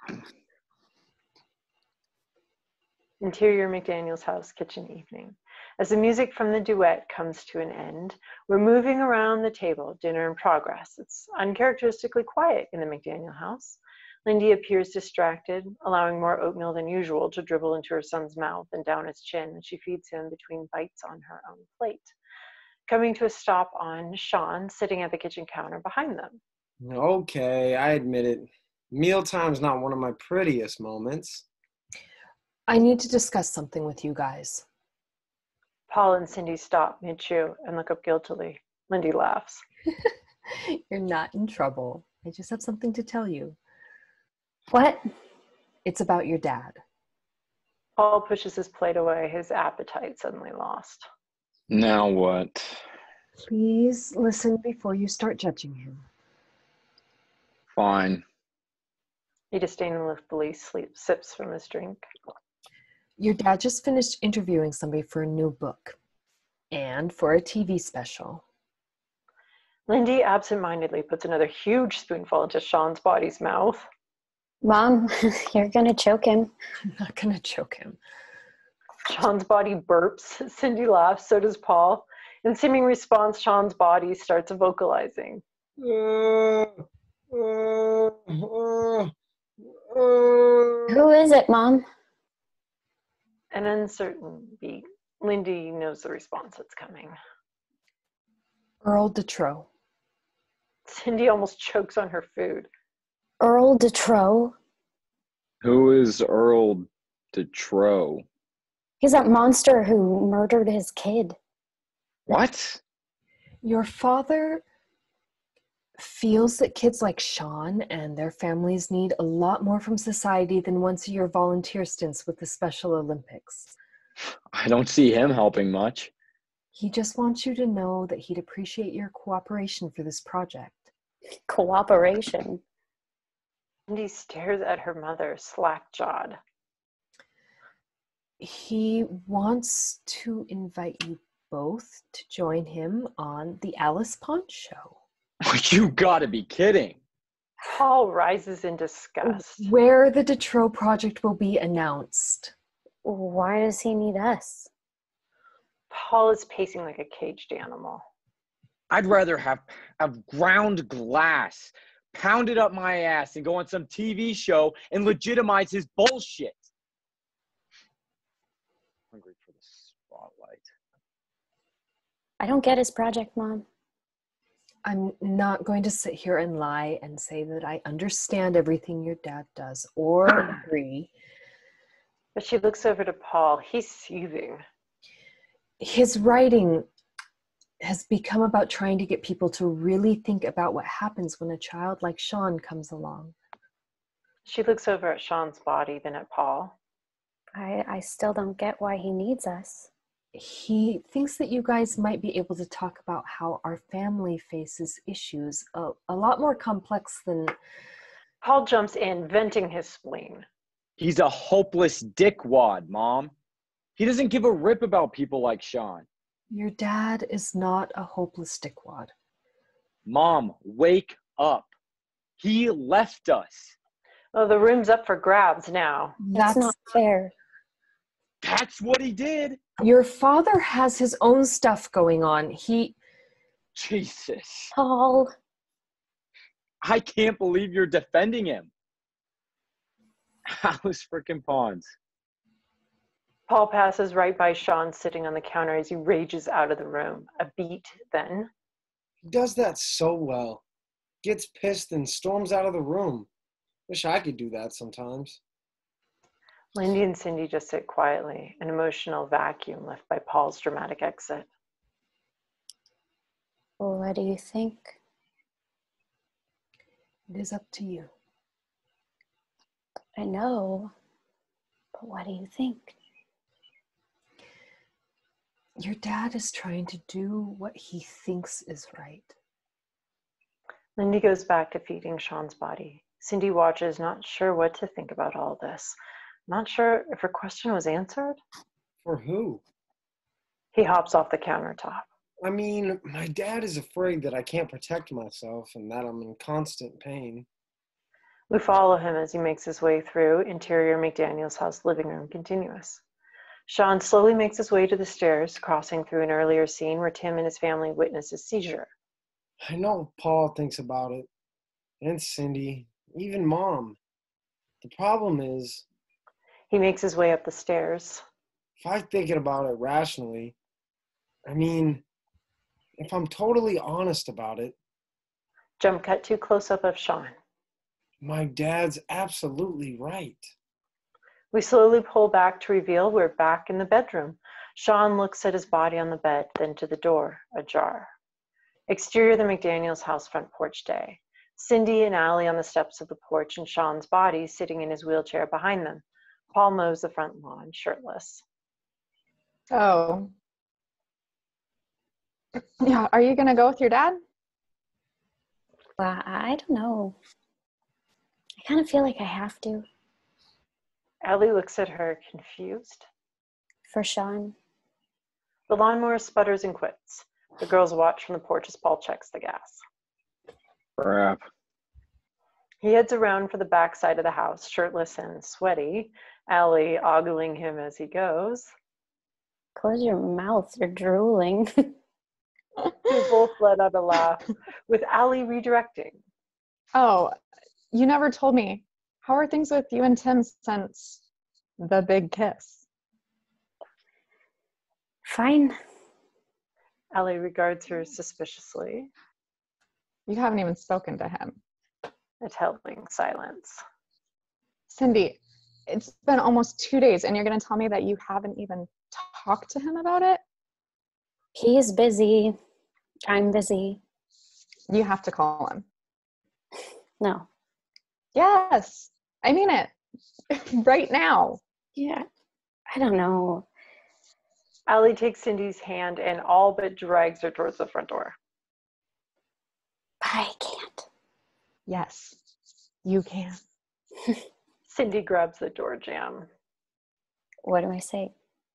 Interior McDaniels house kitchen evening. As the music from the duet comes to an end, we're moving around the table, dinner in progress. It's uncharacteristically quiet in the McDaniel house. Lindy appears distracted, allowing more oatmeal than usual to dribble into her son's mouth and down his chin, and she feeds him between bites on her own plate. Coming to a stop on Sean, sitting at the kitchen counter behind them. Okay, I admit it. Mealtime's not one of my prettiest moments. I need to discuss something with you guys. Paul and Cindy stop mid-chew and look up guiltily. Lindy laughs. You're not in trouble. I just have something to tell you. What? It's about your dad. Paul pushes his plate away, his appetite suddenly lost. Now what? Please listen before you start judging him. Fine. He disdainfully sips from his drink. Your dad just finished interviewing somebody for a new book and for a TV special. Lindy absentmindedly puts another huge spoonful into Sean's body's mouth. Mom, you're gonna choke him. I'm not gonna choke him. Sean's body burps. Cindy laughs, so does Paul. In seeming response, Sean's body starts vocalizing. Who is it, Mom? An uncertain beat. Lindy knows the response that's coming. Earl Detrow. Cindy almost chokes on her food. Earl Detrow? Who is Earl Detrow? He's that monster who murdered his kid. What? Your father feels that kids like Sean and their families need a lot more from society than once-a-year volunteer stints with the Special Olympics. I don't see him helping much. He just wants you to know that he'd appreciate your cooperation for this project. Cooperation. Cindy stares at her mother, slack-jawed. He wants to invite you both to join him on the Alice Pond show. You gotta be kidding. Paul rises in disgust. Where the Detrow project will be announced. Why does he need us? Paul is pacing like a caged animal. I'd rather have ground glass pounded up my ass and go on some TV show and legitimize his bullshit. Hungry for the spotlight. I don't get his project, Mom. I'm not going to sit here and lie and say that I understand everything your dad does or agree. But she looks over to Paul. He's seething. His writing has become about trying to get people to really think about what happens when a child like Sean comes along. She looks over at Sean's body, then at Paul. I still don't get why he needs us. He thinks that you guys might be able to talk about how our family faces issues a lot more complex than... Paul jumps in, venting his spleen. He's a hopeless dickwad, Mom. He doesn't give a rip about people like Sean. Your dad is not a hopeless dickwad. Mom, wake up. He left us. Oh, the room's up for grabs now. That's not fair. That's what he did. Your father has his own stuff going on. Jesus. Paul. I can't believe you're defending him. Alice frickin' Pons. Paul passes right by Sean sitting on the counter as he rages out of the room. A beat, then. He does that so well. Gets pissed and storms out of the room. Wish I could do that sometimes. Lindy and Cindy just sit quietly, an emotional vacuum left by Paul's dramatic exit. Well, what do you think? It is up to you. I know, but what do you think? Your dad is trying to do what he thinks is right. Lindy goes back to feeding Sean's body. Cindy watches, not sure what to think about all this. Not sure if her question was answered. For who? He hops off the countertop. I mean, my dad is afraid that I can't protect myself and that I'm in constant pain. We follow him as he makes his way through interior McDaniel's house living room continuous. Sean slowly makes his way to the stairs, crossing through an earlier scene where Tim and his family witness a seizure. I know Paul thinks about it, and Cindy, even Mom. The problem is, He makes his way up the stairs. if I'm thinking about it rationally, I mean, if I'm totally honest about it, Jump cut to close-up of Sean. my dad's absolutely right. We slowly pull back to reveal we're back in the bedroom. Sean looks at his body on the bed, then to the door, ajar. Exterior of the McDaniel's house front porch day. Cindy and Allie on the steps of the porch and Sean's body sitting in his wheelchair behind them. Paul mows the front lawn, shirtless. Oh. Yeah, are you going to go with your dad? Well, I don't know. I kind of feel like I have to. Allie looks at her, confused. For Sean. The lawnmower sputters and quits. The girls watch from the porch as Paul checks the gas. Crap. He heads around for the back side of the house, shirtless and sweaty, Allie ogling him as he goes. Close your mouth, you're drooling. They both let out a laugh, with Allie redirecting. Oh, you never told me. How are things with you and Tim since the big kiss? Fine. Allie regards her suspiciously. You haven't even spoken to him. A telling silence. Cindy, it's been almost 2 days and you're going to tell me that you haven't even talked to him about it? He's busy. I'm busy. You have to call him. No. Yes, I mean it. Right now. Yeah. I don't know. Allie takes Cindy's hand and all but drags her towards the front door. But I can't. Yes, you can. Cindy grabs the door jamb. What do I say?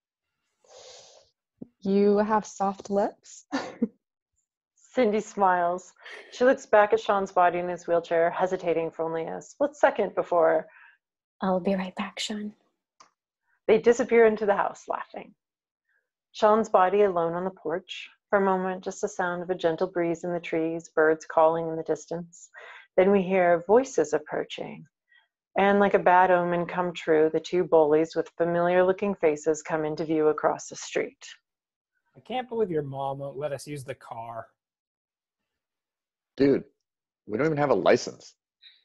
You have soft lips. Cindy smiles. She looks back at Sean's body in his wheelchair, hesitating for only a split second before I'll be right back, Sean. they disappear into the house, laughing. Sean's body alone on the porch. For a moment, just the sound of a gentle breeze in the trees, birds calling in the distance. Then we hear voices approaching. And like a bad omen come true, the two bullies with familiar-looking faces come into view across the street. I can't believe your mom won't let us use the car. Dude, we don't even have a license.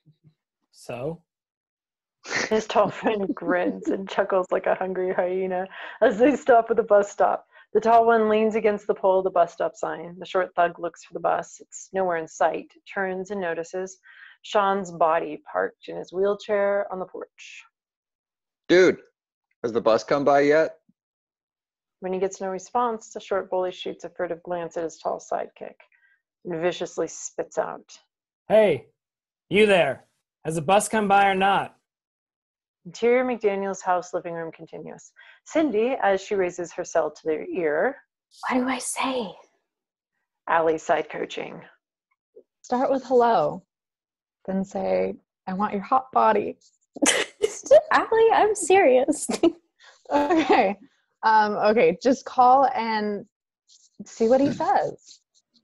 So? His tall friend grins and chuckles like a hungry hyena as they stop at the bus stop. The tall one leans against the pole of the bus stop sign. The short thug looks for the bus. It's nowhere in sight. Turns and notices Sean's body parked in his wheelchair on the porch. Dude, has the bus come by yet? When he gets no response, the short bully shoots a furtive glance at his tall sidekick and viciously spits out. Hey, you there. Has the bus come by or not? Interior McDaniel's house living room continuous. Cindy, as she raises her cell to their ear. What do I say? Allie side coaching. Start with hello. Then say, I want your hot body. Allie, I'm serious. Okay. Okay, just call and see what he says.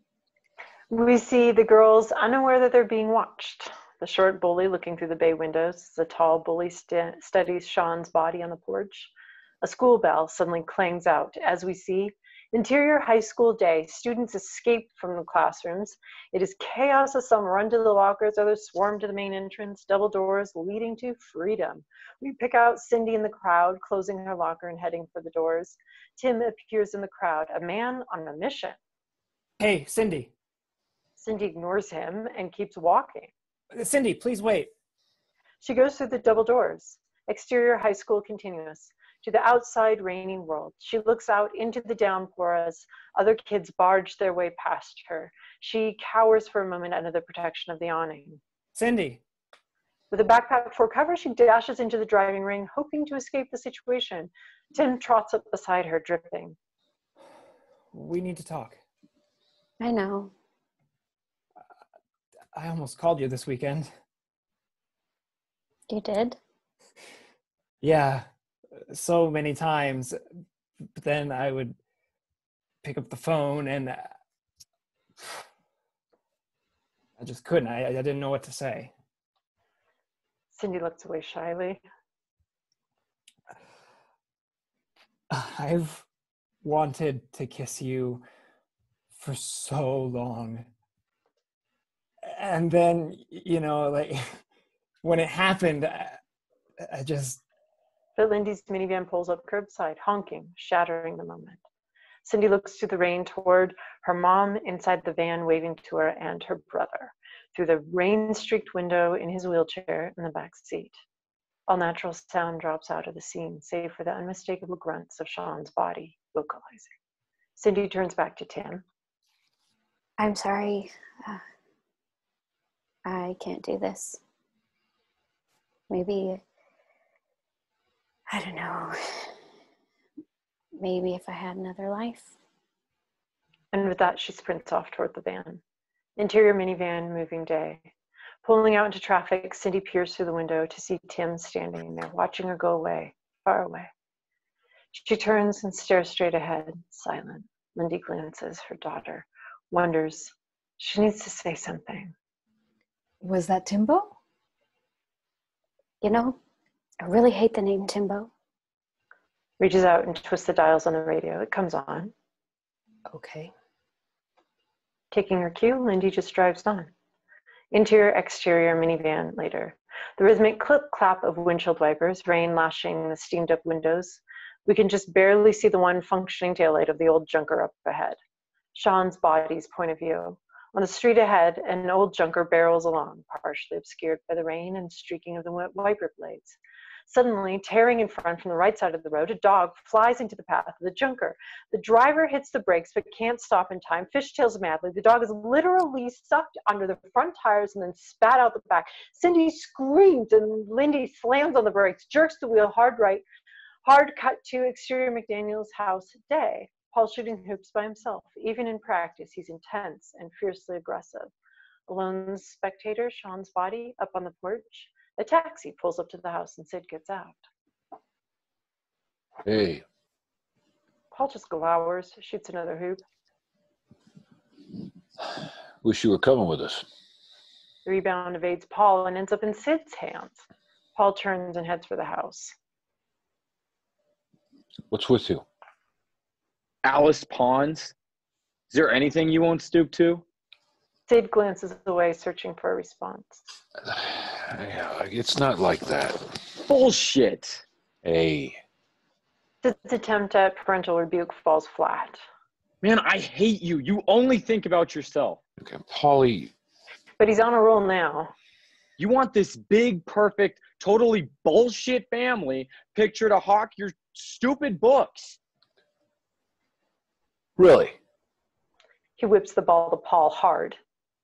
We see the girls unaware that they're being watched. The short bully looking through the bay windows. The tall bully studies Sean's body on the porch. A school bell suddenly clangs out as we see interior high school day. Students escape from the classrooms. It is chaos as some run to the lockers, others swarm to the main entrance, double doors leading to freedom. We pick out Cindy in the crowd, closing her locker and heading for the doors. Tim appears in the crowd, a man on a mission. Hey, Cindy. Cindy ignores him and keeps walking. Cindy, please wait. She goes through the double doors. Exterior high school continuous. To the outside raining world. She looks out into the downpour as other kids barge their way past her. She cowers for a moment under the protection of the awning. Cindy. With a backpack for cover, she dashes into the driving ring, hoping to escape the situation. Tim trots up beside her, dripping. We need to talk. I know. I almost called you this weekend. You did? Yeah, so many times. But then I would pick up the phone and I just couldn't. I didn't know what to say. Cindy looks away shyly. I've wanted to kiss you for so long. And then, you know, like when it happened, I just... But Lindy's minivan pulls up curbside, honking, shattering the moment. Cindy looks through the rain toward her mom inside the van, waving to her, and her brother through the rain-streaked window in his wheelchair in the back seat. All natural sound drops out of the scene, save for the unmistakable grunts of Sean's body vocalizing. Cindy turns back to Tim. I'm sorry. I can't do this. Maybe, I don't know. Maybe if I had another life. And with that, she sprints off toward the van. Interior minivan, moving day. Pulling out into traffic, Cindy peers through the window to see Tim standing there, watching her go away, far away. She turns and stares straight ahead, silent. Lindy glances her daughter, wonders. She needs to say something. Was that Timbo? You know, I really hate the name Timbo. Reaches out and twists the dials on the radio. It comes on. Okay. Taking her cue, Lindy just drives on. Interior, exterior minivan later. The rhythmic clip-clap of windshield wipers, rain lashing the steamed-up windows. We can just barely see the one functioning taillight of the old junker up ahead. Sean's body's point of view. On the street ahead, an old junker barrels along, partially obscured by the rain and streaking of the wiper blades. Suddenly, tearing in front from the right side of the road, a dog flies into the path of the junker. The driver hits the brakes but can't stop in time, fishtails madly. The dog is literally sucked under the front tires and then spat out the back. Cindy screams and Lindy slams on the brakes, jerks the wheel hard right. Hard cut to exterior McDaniel's house day. Paul shooting hoops by himself. Even in practice, he's intense and fiercely aggressive. A lone spectator, Sean's body, up on the porch. A taxi pulls up to the house and Sid gets out. Hey. Paul just glowers, shoots another hoop. Wish you were coming with us. The rebound evades Paul and ends up in Sid's hands. Paul turns and heads for the house. What's with you? Alice Pawns? Is there anything you won't stoop to? Sid glances away, searching for a response. It's not like that. Bullshit. Hey. Sid's attempt at parental rebuke falls flat. Man, I hate you. You only think about yourself. Okay, Paulie. But he's on a roll now. You want this big, perfect, totally bullshit family picture to hawk your stupid books. Really? He whips the ball to Paul hard.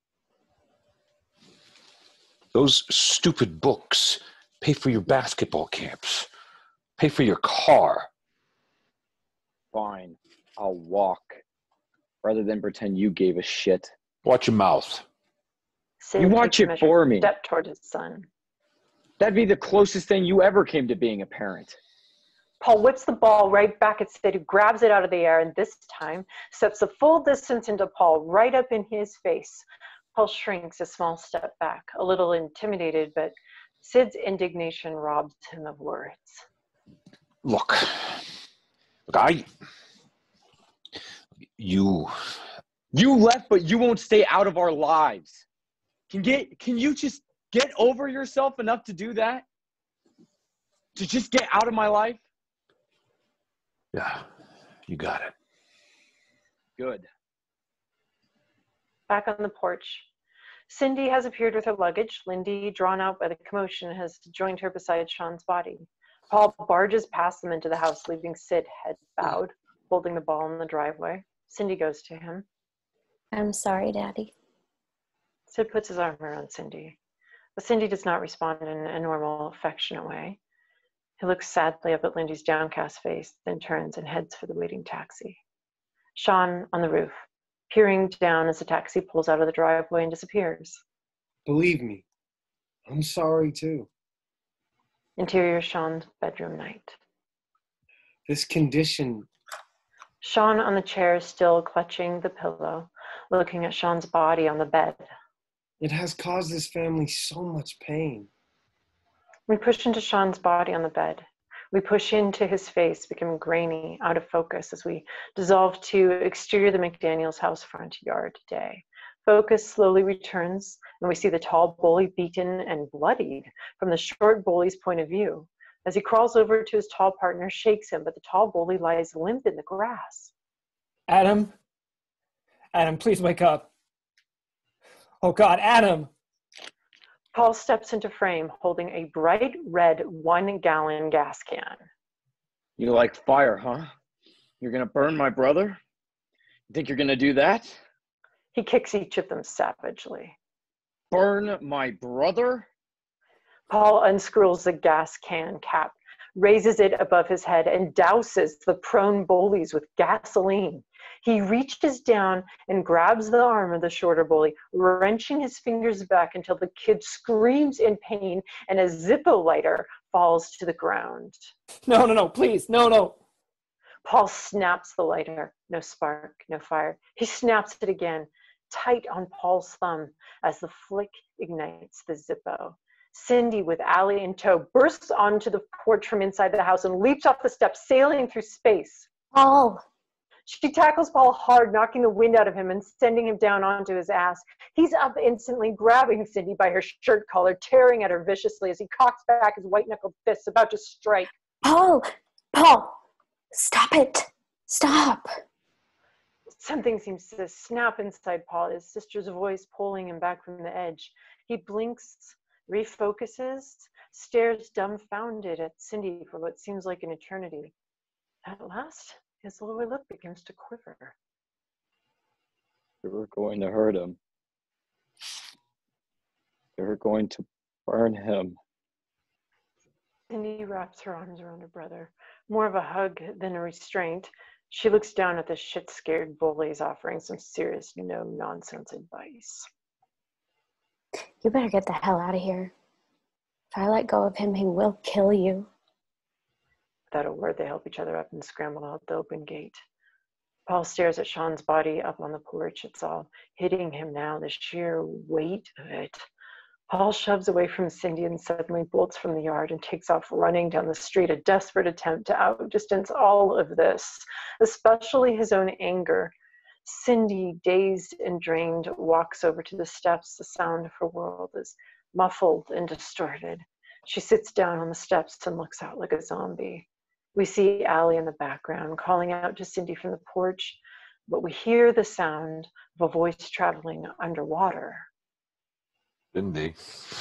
Those stupid books pay for your basketball camps, pay for your car. Fine, I'll walk rather than pretend you gave a shit. Watch your mouth. Sid You watch it for me. Step toward his son. That'd be the closest thing you ever came to being a parent. Paul whips the ball right back at Sid, who grabs it out of the air and this time steps the full distance into Paul, right up in his face. Paul shrinks a small step back, a little intimidated, but Sid's indignation robs him of words. Look, you left, but you won't stay out of our lives. Can you just get over yourself enough to do that? To just get out of my life? Yeah, you got it. Good. Back on the porch, Cindy has appeared with her luggage. Lindy, drawn out by the commotion, has joined her beside Sean's body. Paul barges past them into the house, leaving Sid head bowed, holding the ball in the driveway. Cindy goes to him. I'm sorry, Daddy. Sid puts his arm around Cindy, but Cindy does not respond in a normal, affectionate way. He looks sadly up at Lindy's downcast face, then turns and heads for the waiting taxi. Sean on the roof, peering down as the taxi pulls out of the driveway and disappears. Believe me, I'm sorry too. Interior Sean's bedroom night. This condition. Sean on the chair, still clutching the pillow, looking at Sean's body on the bed. It has caused this family so much pain. We push into Sean's body on the bed. We push into his face, become grainy, out of focus as we dissolve to exterior the McDaniel's house front yard day. Focus slowly returns, and we see the tall bully beaten and bloodied from the short bully's point of view. As he crawls over to his tall partner, shakes him, but the tall bully lies limp in the grass. Adam, please wake up. Oh God, Adam. Paul steps into frame, holding a bright red 1-gallon gas can. You like fire, huh? You're gonna burn my brother? You think you're gonna do that? He kicks each of them savagely. Burn my brother? Paul unscrews the gas can cap, raises it above his head, and douses the prone bullies with gasoline. He reaches down and grabs the arm of the shorter bully, wrenching his fingers back until the kid screams in pain and a Zippo lighter falls to the ground. No, please, no. Paul snaps the lighter. No spark, no fire. He snaps it again, tight on Paul's thumb as the flick ignites the Zippo. Cindy, with Allie in tow, bursts onto the porch from inside the house and leaps off the steps, sailing through space. Paul! She tackles Paul hard, knocking the wind out of him and sending him down onto his ass. He's up instantly, grabbing Cindy by her shirt collar, tearing at her viciously as he cocks back his white-knuckled fists, about to strike. Paul! Paul! Stop it! Stop! Something seems to snap inside Paul, his sister's voice pulling him back from the edge. He blinks, refocuses, stares dumbfounded at Cindy for what seems like an eternity. At last, his lower lip begins to quiver. You were going to hurt him. You were going to burn him. Cindy wraps her arms around her brother, more of a hug than a restraint. She looks down at the shit-scared bullies offering some serious no-nonsense advice. You better get the hell out of here. If I let go of him, he will kill you. Without a word, they help each other up and scramble out the open gate. Paul stares at Sean's body up on the porch. It's all hitting him now, the sheer weight of it. Paul shoves away from Cindy and suddenly bolts from the yard and takes off running down the street, a desperate attempt to outdistance all of this, especially his own anger. Cindy, dazed and drained, walks over to the steps. The sound of her world is muffled and distorted. She sits down on the steps and looks out like a zombie. We see Allie in the background calling out to Cindy from the porch, but we hear the sound of a voice traveling underwater. Cindy.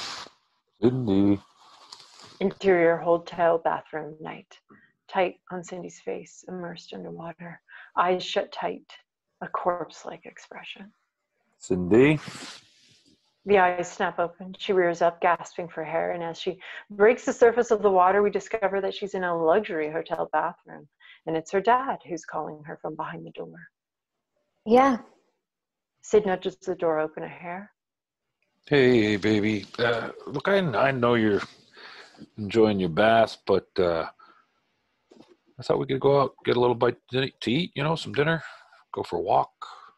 Cindy. Interior hotel bathroom night. Tight on Cindy's face, immersed underwater. Eyes shut tight, a corpse-like expression. Cindy. The eyes snap open. She rears up, gasping for air, and as she breaks the surface of the water, we discover that she's in a luxury hotel bathroom, and it's her dad who's calling her from behind the door. Yeah. Sid nudges the door open a hair. Hey, baby. Look, I know you're enjoying your bath, but I thought we could go out, get a little bite to eat, some dinner, go for a walk,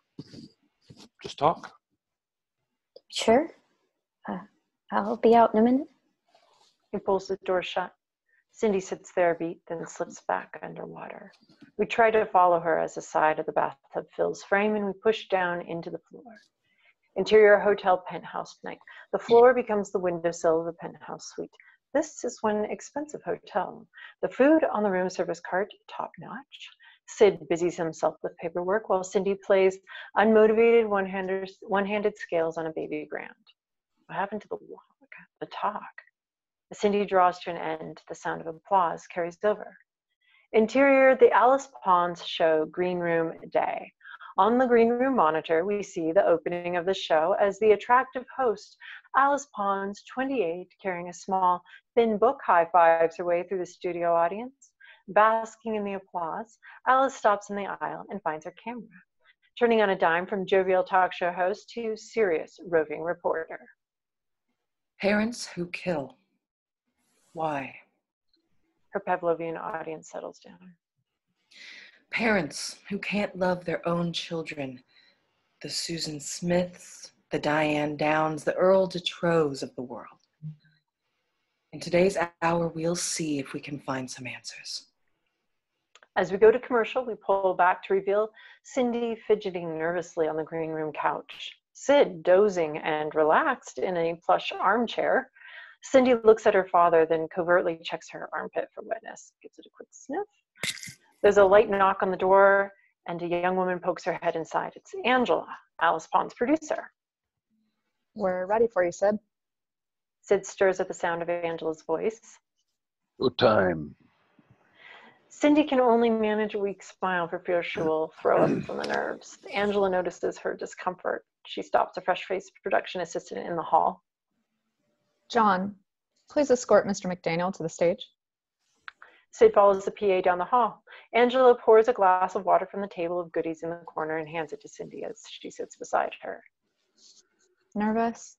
just talk. Sure. I'll be out in a minute. He pulls the door shut. Cindy sits there a beat, then slips back underwater. We try to follow her as the side of the bathtub fills frame, and we push down into the floor. Interior hotel penthouse night. The floor becomes the windowsill of the penthouse suite. This is one expensive hotel. The food on the room service cart, top notch. Sid busies himself with paperwork while Cindy plays unmotivated one-handed scales on a baby grand. What happened to the walk, the talk? As Cindy draws to an end, the sound of applause carries over. Interior, the Alice Pons show Green Room Day. On the green room monitor, we see the opening of the show as the attractive host, Alice Pons, 28, carrying a small, thin book, high-fives her way through the studio audience. Basking in the applause, Alice stops in the aisle and finds her camera, turning on a dime from jovial talk show host to serious roving reporter. Parents who kill. Why? Her Pavlovian audience settles down. Parents who can't love their own children. The Susan Smiths, the Diane Downs, the Earl Detroes of the world. In today's hour, we'll see if we can find some answers. As we go to commercial, we pull back to reveal Cindy fidgeting nervously on the green room couch. Sid dozing and relaxed in a plush armchair. Cindy looks at her father, then covertly checks her armpit for wetness, gives it a quick sniff. There's a light knock on the door, and a young woman pokes her head inside. It's Angela, Alice Pond's producer. We're ready for you, Sid. Sid stirs at the sound of Angela's voice. Good time. Cindy can only manage a weak smile for fear she will throw up from the nerves. Angela notices her discomfort. She stops a fresh-faced production assistant in the hall. John, please escort Mr. McDaniel to the stage. Sid follows the PA down the hall. Angela pours a glass of water from the table of goodies in the corner and hands it to Cindy as she sits beside her. Nervous?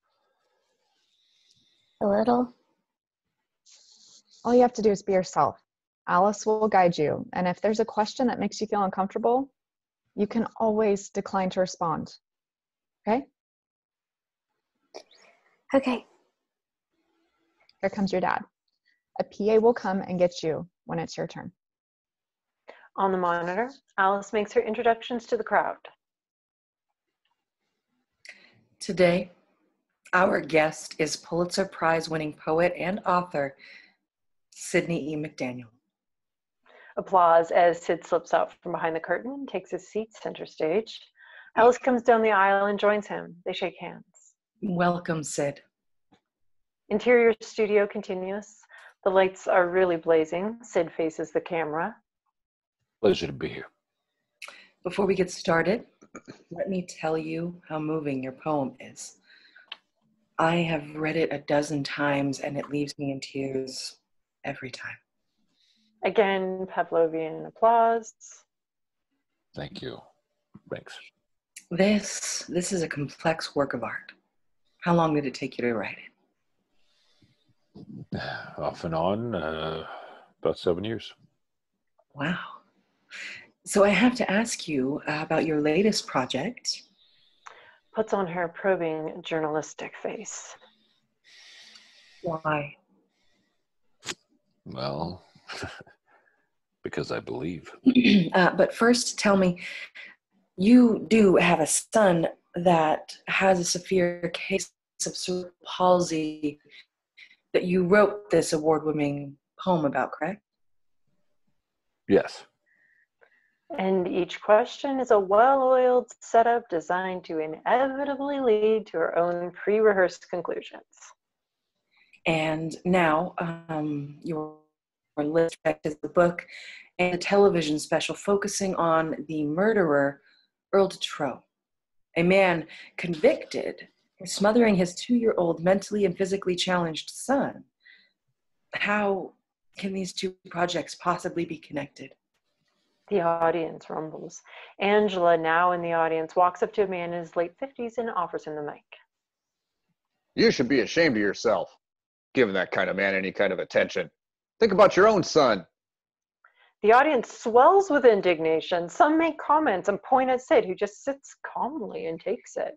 A little. All you have to do is be yourself. Alice will guide you, and if there's a question that makes you feel uncomfortable, you can always decline to respond. Okay? Okay. Here comes your dad. A PA will come and get you when it's your turn. On the monitor, Alice makes her introductions to the crowd. Today, our guest is Pulitzer Prize-winning poet and author, Sidney E. McDaniel. Applause as Sid slips out from behind the curtain and takes his seat center stage. Alice comes down the aisle and joins him. They shake hands. Welcome, Sid. Interior studio continues. The lights are really blazing. Sid faces the camera. Pleasure to be here. Before we get started, let me tell you how moving your poem is. I have read it a dozen times and it leaves me in tears every time. Again, Pavlovian applause. Thank you. Thanks. This is a complex work of art. How long did it take you to write it? Off and on, about 7 years. Wow. So I have to ask you about your latest project. Puts on her probing journalistic face. Why? Well, because I believe. But first, tell me, you do have a son that has a severe case of cerebral palsy that you wrote this award-winning poem about, correct? Yes. And each question is a well-oiled setup designed to inevitably lead to her own pre-rehearsed conclusions. And now your list is the book and a television special focusing on the murderer, Earl Detrow, a man convicted for smothering his 2-year-old mentally and physically challenged son. How can these two projects possibly be connected? The audience rumbles. Angela, now in the audience, walks up to a man in his late 50s and offers him the mic. You should be ashamed of yourself, giving that kind of man any kind of attention. Think about your own son. The audience swells with indignation. Some make comments and point at Sid, who just sits calmly and takes it.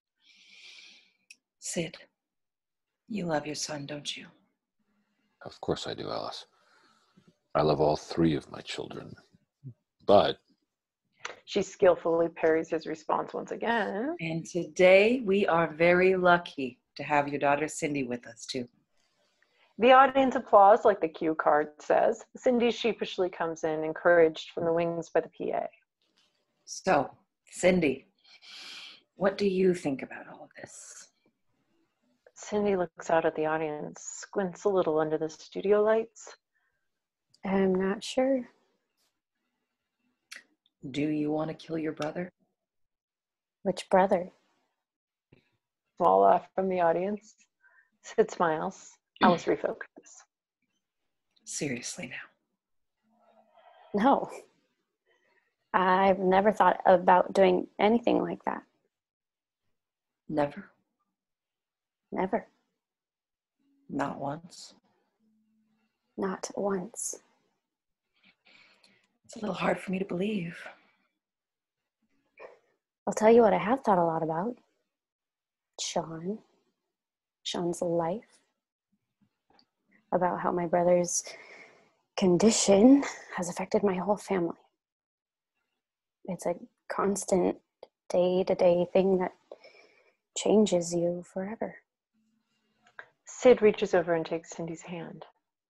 Sid, you love your son, don't you? Of course I do, Alice. I love all 3 of my children. But she skillfully parries his response once again. And today we are very lucky to have your daughter Cindy with us too. The audience applauds like the cue card says. Cindy sheepishly comes in, encouraged from the wings by the PA. So, Cindy, what do you think about all of this? Cindy looks out at the audience, squints a little under the studio lights. I'm not sure. Do you want to kill your brother? Which brother? Small laugh from the audience. Sid smiles. Alice refocuses. Seriously now. No. I've never thought about doing anything like that. Never? Never. Not once? Not once. It's a little hard for me to believe. I'll tell you what I have thought a lot about. Sean's life. About how my brother's condition has affected my whole family. It's a constant day-to-day thing that changes you forever. Sid reaches over and takes Cindy's hand.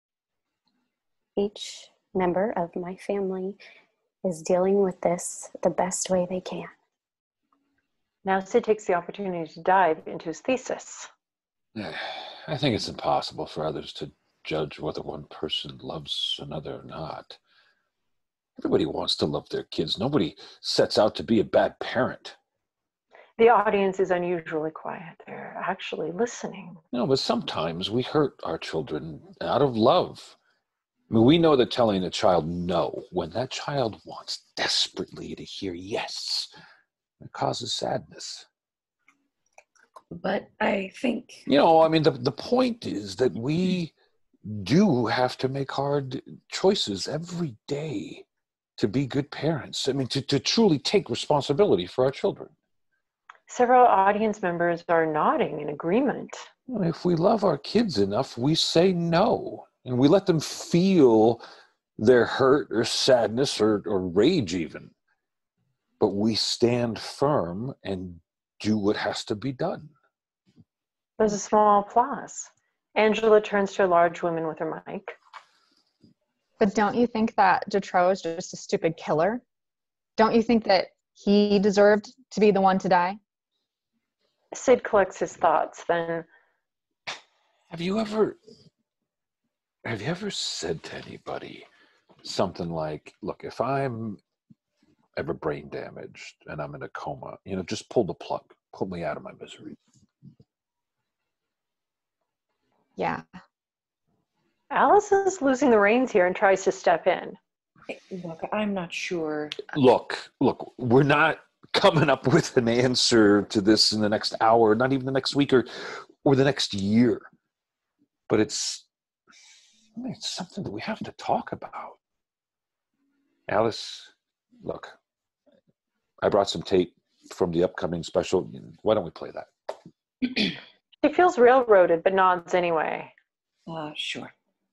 Each member of my family is dealing with this the best way they can. Now Sid takes the opportunity to dive into his thesis. I think it's impossible for others to judge whether one person loves another or not. Everybody wants to love their kids. Nobody sets out to be a bad parent. The audience is unusually quiet. They're actually listening. No, but sometimes we hurt our children out of love. I mean, we know that telling a child no when that child wants desperately to hear yes, it causes sadness. But I think... You know, I mean, the point is that we do have to make hard choices every day to be good parents. I mean, to truly take responsibility for our children. Several audience members are nodding in agreement. If we love our kids enough, we say no. And we let them feel their hurt or sadness or rage even. But we stand firm and do what has to be done. There's a small applause. Angela turns to a large woman with her mic. But don't you think that Detroit is just a stupid killer? Don't you think that he deserved to be the one to die? Sid collects his thoughts, then... Have you ever said to anybody something like, look, if I'm ever brain damaged and I'm in a coma, just pull the plug, pull me out of my misery? Yeah. Alice is losing the reins here and tries to step in. Look, I'm not sure. Look, we're not coming up with an answer to this in the next hour, not even the next week or the next year. But it's something that we have to talk about. Alice, look, I brought some tape from the upcoming special. Why don't we play that? She feels railroaded, but nods anyway. Sure.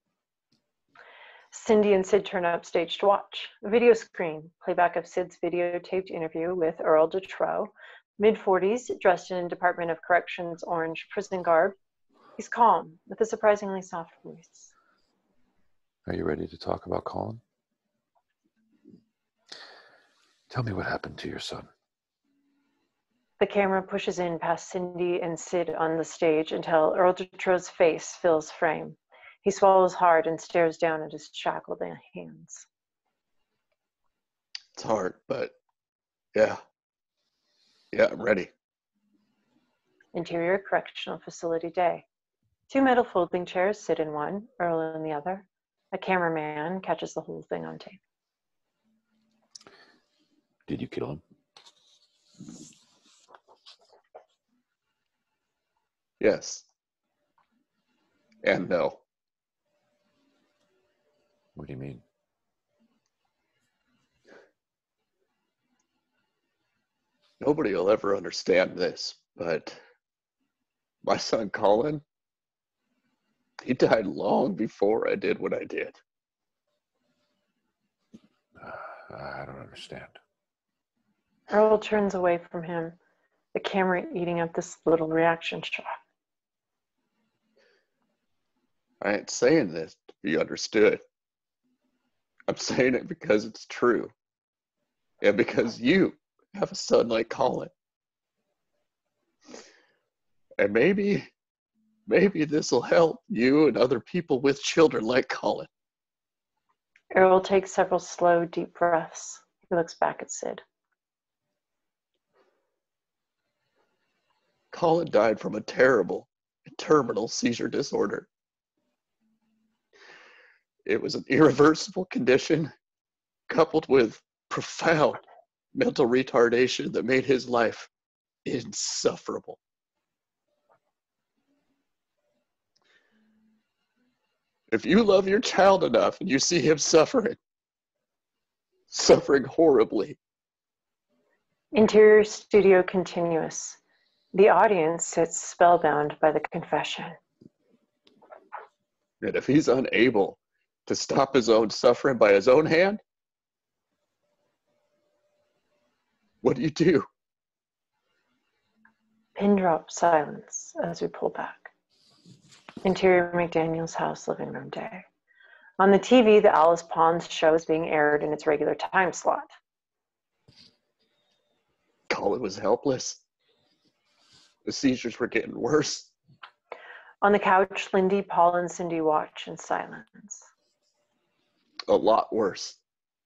Cindy and Sid turn upstage to watch. A video screen, playback of Sid's videotaped interview with Earl Detroit, mid-40s, dressed in Department of Corrections orange prison garb. He's calm, with a surprisingly soft voice. Are you ready to talk about Colin? Tell me what happened to your son. The camera pushes in past Cindy and Sid on the stage until Earl Detroit's face fills frame. He swallows hard and stares down at his shackled hands. It's hard, but yeah, I'm ready. Interior Correctional Facility day. 2 metal folding chairs sit in one, Earl in the other. A cameraman catches the whole thing on tape. Did you kill him? Yes. And no. What do you mean? Nobody will ever understand this, but my son Colin, he died long before I did what I did. I don't understand. Earl turns away from him, the camera eating up this little reaction shot. I ain't saying this to be understood. I'm saying it because it's true. And because you have a son like Colin. And maybe this will help you and other people with children like Colin. Earl takes several slow, deep breaths. He looks back at Sid. Colin died from a terrible and terminal seizure disorder. It was an irreversible condition coupled with profound mental retardation that made his life insufferable. If you love your child enough and you see him suffering horribly. Interior studio continuous. The audience sits spellbound by the confession. And if he's unable to stop his own suffering by his own hand, what do you do? Pin drop silence as we pull back. Interior McDaniel's house living room day. On the TV, the Alice Pons show is being aired in its regular time slot. Colin was helpless. The seizures were getting worse. On the couch, Lindy, Paul, and Cindy watch in silence. A lot worse.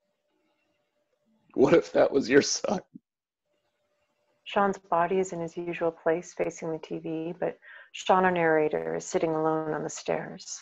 What if that was your son? Sean's body is in his usual place facing the TV, but Sean, our narrator, is sitting alone on the stairs.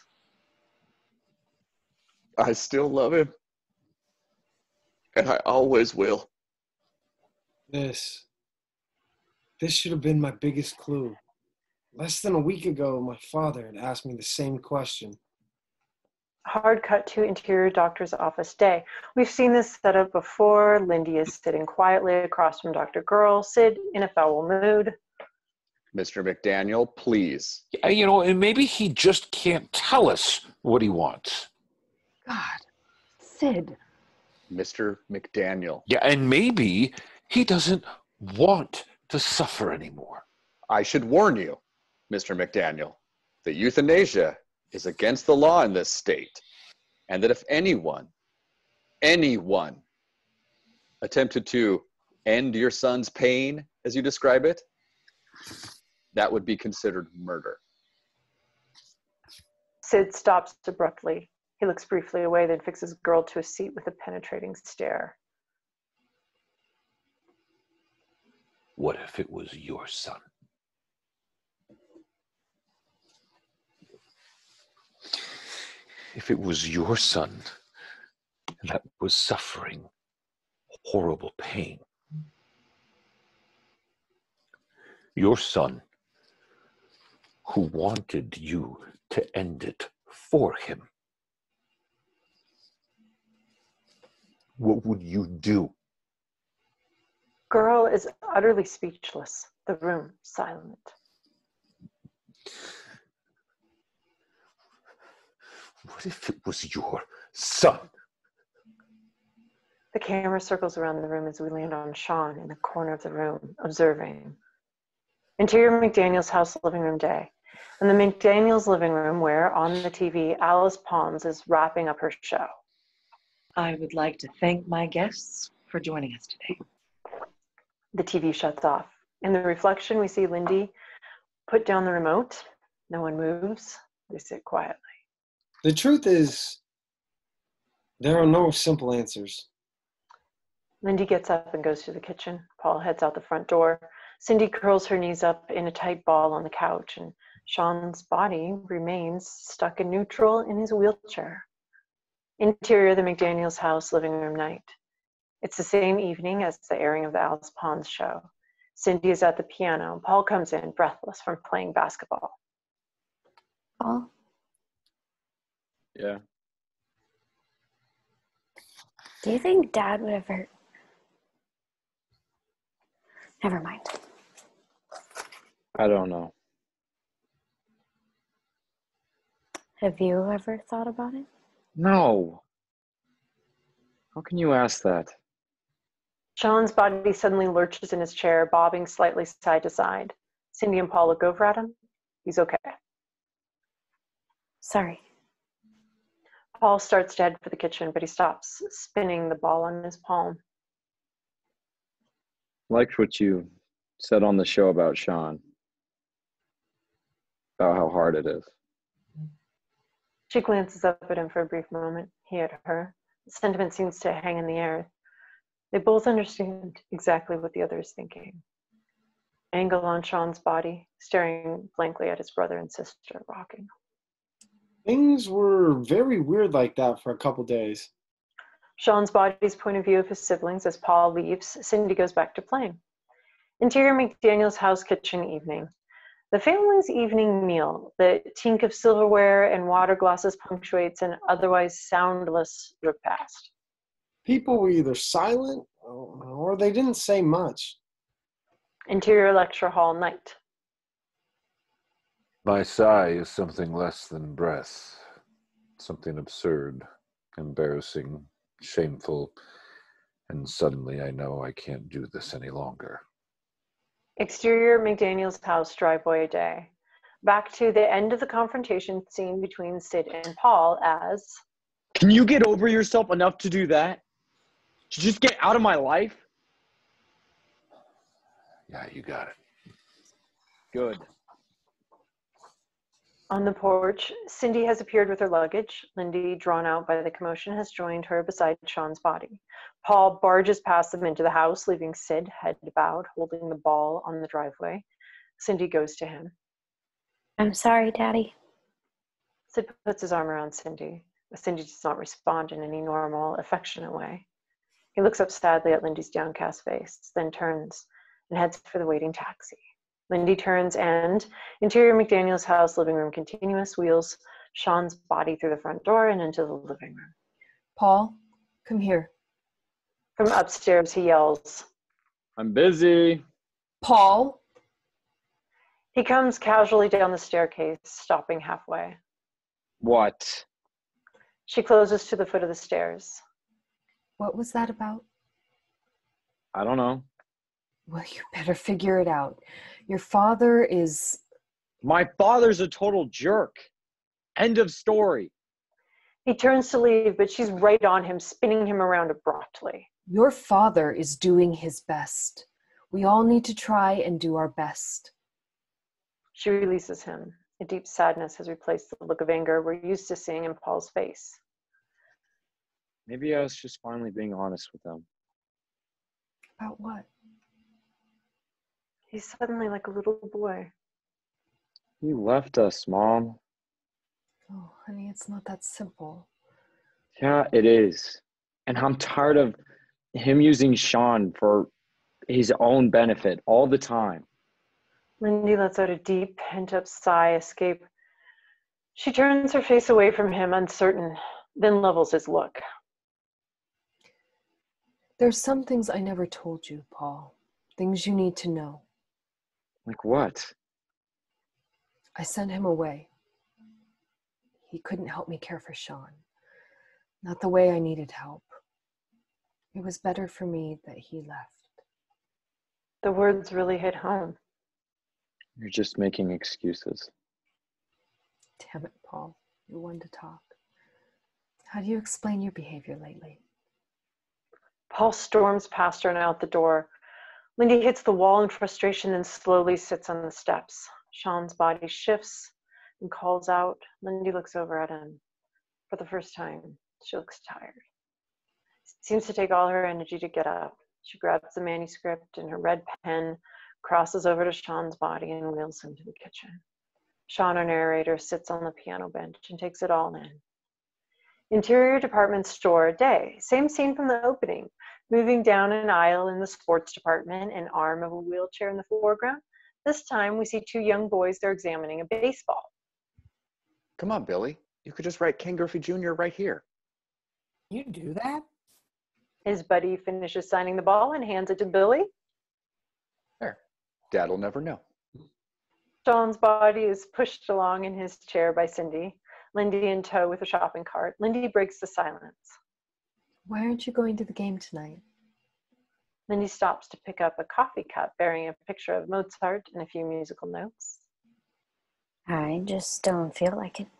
I still love him. And I always will. This should have been my biggest clue. Less than a week ago, my father had asked me the same question. Hard cut to interior doctor's office day. We've seen this setup before. Lindy is sitting quietly across from Dr. Girl. Sid in a foul mood. Mr. McDaniel, please. And maybe he just can't tell us what he wants. God, Sid. Mr. McDaniel. Yeah, and maybe he doesn't want to suffer anymore. I should warn you, Mr. McDaniel, that euthanasia is against the law in this state, and that if anyone attempted to end your son's pain, as you describe it, that would be considered murder. Sid stops abruptly. He looks briefly away, then fixes Girl to a seat with a penetrating stare. What if it was your son? If it was your son that was suffering horrible pain, your son who wanted you to end it for him, what would you do? Girl is utterly speechless, the room silent. What if it was your son? The camera circles around the room as we land on Sean in the corner of the room, observing. Interior McDaniel's house living room day. In the McDaniel's living room where, on the TV, Alice Pons is wrapping up her show. I would like to thank my guests for joining us today. The TV shuts off. In the reflection, we see Lindy put down the remote. No one moves. They sit quietly. The truth is, there are no simple answers. Lindy gets up and goes to the kitchen. Paul heads out the front door. Cindy curls her knees up in a tight ball on the couch, and Sean's body remains stuck in neutral in his wheelchair. Interior, the McDaniel's house living room night. It's the same evening as the airing of the Alice Pons show. Cindy is at the piano. Paul comes in, breathless from playing basketball. Paul? Yeah. Do you think Dad would ever... Never mind. I don't know. Have you ever thought about it? No. How can you ask that? Sean's body suddenly lurches in his chair, bobbing slightly side to side. Cindy and Paul look over at him. He's okay. Sorry. Paul starts to head for the kitchen, but he stops, spinning the ball on his palm. Liked what you said on the show about Sean. About how hard it is. She glances up at him for a brief moment. He at her. The sentiment seems to hang in the air. They both understand exactly what the other is thinking. Angle on Sean's body, staring blankly at his brother and sister rocking. Things were very weird like that for a couple days. Sean's body's point of view of his siblings as Paul leaves. Cindy goes back to playing. Interior McDaniel's house kitchen evening. The family's evening meal. The tink of silverware and water glasses punctuates an otherwise soundless repast. People were either silent or they didn't say much. Interior lecture hall night. My sigh is something less than breath, something absurd, embarrassing, shameful, and suddenly I know I can't do this any longer. Exterior McDaniel's house driveway day. Back to the end of the confrontation scene between Sid and Paul as... Can you get over yourself enough to do that? To just get out of my life? Yeah, you got it. Good. On the porch, Cindy has appeared with her luggage. Lindy, drawn out by the commotion, has joined her beside Sean's body. Paul barges past them into the house, leaving Sid, head bowed, holding the ball on the driveway. Cindy goes to him. I'm sorry, Daddy. Sid puts his arm around Cindy, but Cindy does not respond in any normal, affectionate way. He looks up sadly at Lindy's downcast face, then turns and heads for the waiting taxi. Lindy turns and, interior McDaniel's house living room continuous, wheels Sean's body through the front door and into the living room. Paul, come here. From upstairs, he yells. I'm busy. Paul. He comes casually down the staircase, stopping halfway. What? She closes to the foot of the stairs. What was that about? I don't know. Well, you better figure it out. Your father is... My father's a total jerk. End of story. He turns to leave, but she's right on him, spinning him around abruptly. Your father is doing his best. We all need to try and do our best. She releases him. A deep sadness has replaced the look of anger we're used to seeing in Paul's face. Maybe I was just finally being honest with them. About what? He's suddenly like a little boy. He left us, Mom. Oh, honey, it's not that simple. Yeah, it is. And I'm tired of him using Sean for his own benefit all the time. Lindy lets out a deep, pent-up sigh, escape. She turns her face away from him, uncertain, then levels his look. There's some things I never told you, Paul. Things you need to know. Like what? I sent him away. He couldn't help me care for Sean. Not the way I needed help. It was better for me that he left. The words really hit home. You're just making excuses. Damn it, Paul. You're one to talk. How do you explain your behavior lately? Paul storms past her and out the door. Lindy hits the wall in frustration and slowly sits on the steps. Sean's body shifts and calls out. Lindy looks over at him. For the first time, she looks tired. It seems to take all her energy to get up. She grabs the manuscript and her red pen, crosses over to Sean's body and wheels him to the kitchen. Sean, our narrator, sits on the piano bench and takes it all in. Interior department store day. Same scene from the opening. Moving down an aisle in the sports department, an arm of a wheelchair in the foreground. This time we see two young boys, they're examining a baseball. Come on, Billy. You could just write Ken Griffey Jr. right here. You do that? His buddy finishes signing the ball and hands it to Billy. There. Dad'll never know. Sean's body is pushed along in his chair by Cindy. Lindy in tow with a shopping cart. Lindy breaks the silence. Why aren't you going to the game tonight? Lindy stops to pick up a coffee cup bearing a picture of Mozart and a few musical notes. I just don't feel like it.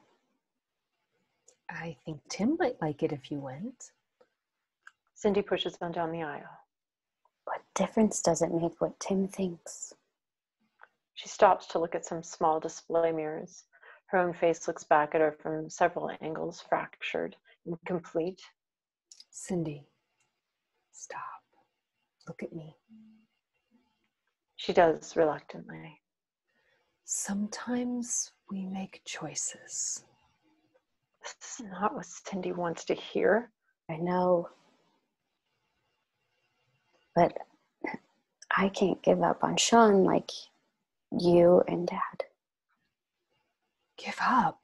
I think Tim might like it if you went. Cindy pushes them down the aisle. What difference does it make what Tim thinks? She stops to look at some small display mirrors. Her own face looks back at her from several angles, fractured, incomplete. Cindy, stop. Look at me. She does, reluctantly. Sometimes we make choices. This is not what Cindy wants to hear. I know. But I can't give up on Sean like you and Dad. Give up?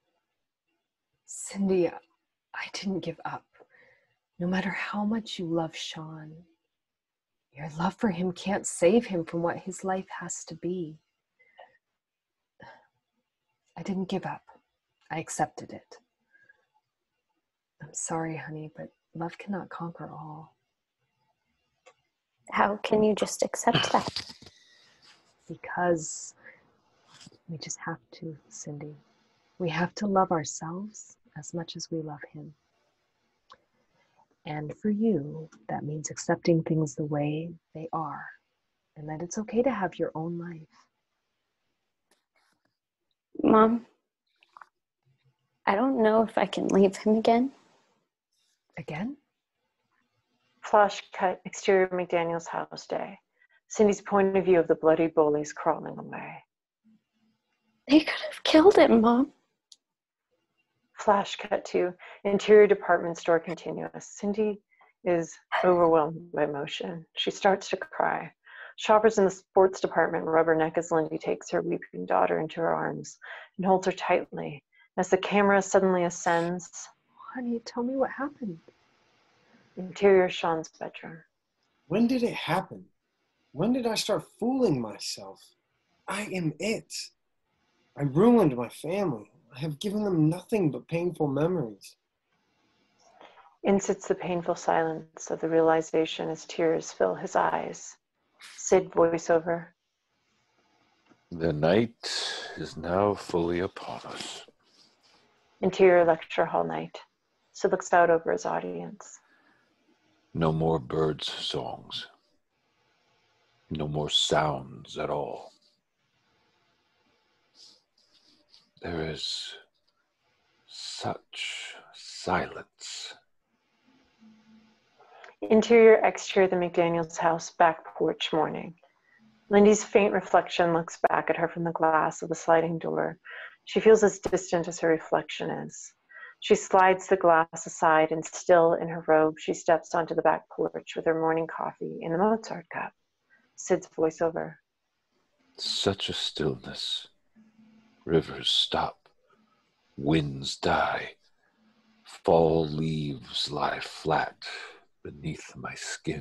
Cindy, I didn't give up. No matter how much you love Sean, your love for him can't save him from what his life has to be. I didn't give up. I accepted it. I'm sorry, honey, but love cannot conquer all. How can you just accept that? Because we just have to, Cindy. We have to love ourselves as much as we love him. And for you, that means accepting things the way they are, and that it's okay to have your own life. Mom, I don't know if I can leave him again. Again? Flash cut, exterior McDaniel's house day. Cindy's point of view of the bloody bullies crawling away. They could have killed him, Mom. Flash cut to interior department store continuous. Cindy is overwhelmed by emotion. She starts to cry. Shoppers in the sports department rubberneck as Lindy takes her weeping daughter into her arms and holds her tightly As the camera suddenly ascends, Honey, tell me what happened. interior Sean's bedroom. When did it happen? When did I start fooling myself? I am it. I ruined my family. I have given them nothing but painful memories. In sits the painful silence of the realization as tears fill his eyes. Sid voiceover. The night is now fully upon us. Interior lecture hall night. Sid looks out over his audience. No more birds' songs. No more sounds at all. There is such silence. Interior exterior the McDaniels house back porch morning. Lindy's faint reflection looks back at her from the glass of the sliding door. She feels as distant as her reflection is. She slides the glass aside and still in her robe, she steps onto the back porch with her morning coffee in the Mozart cup. Sid's voiceover. Such a stillness. Rivers stop. Winds die. Fall leaves lie flat beneath my skin.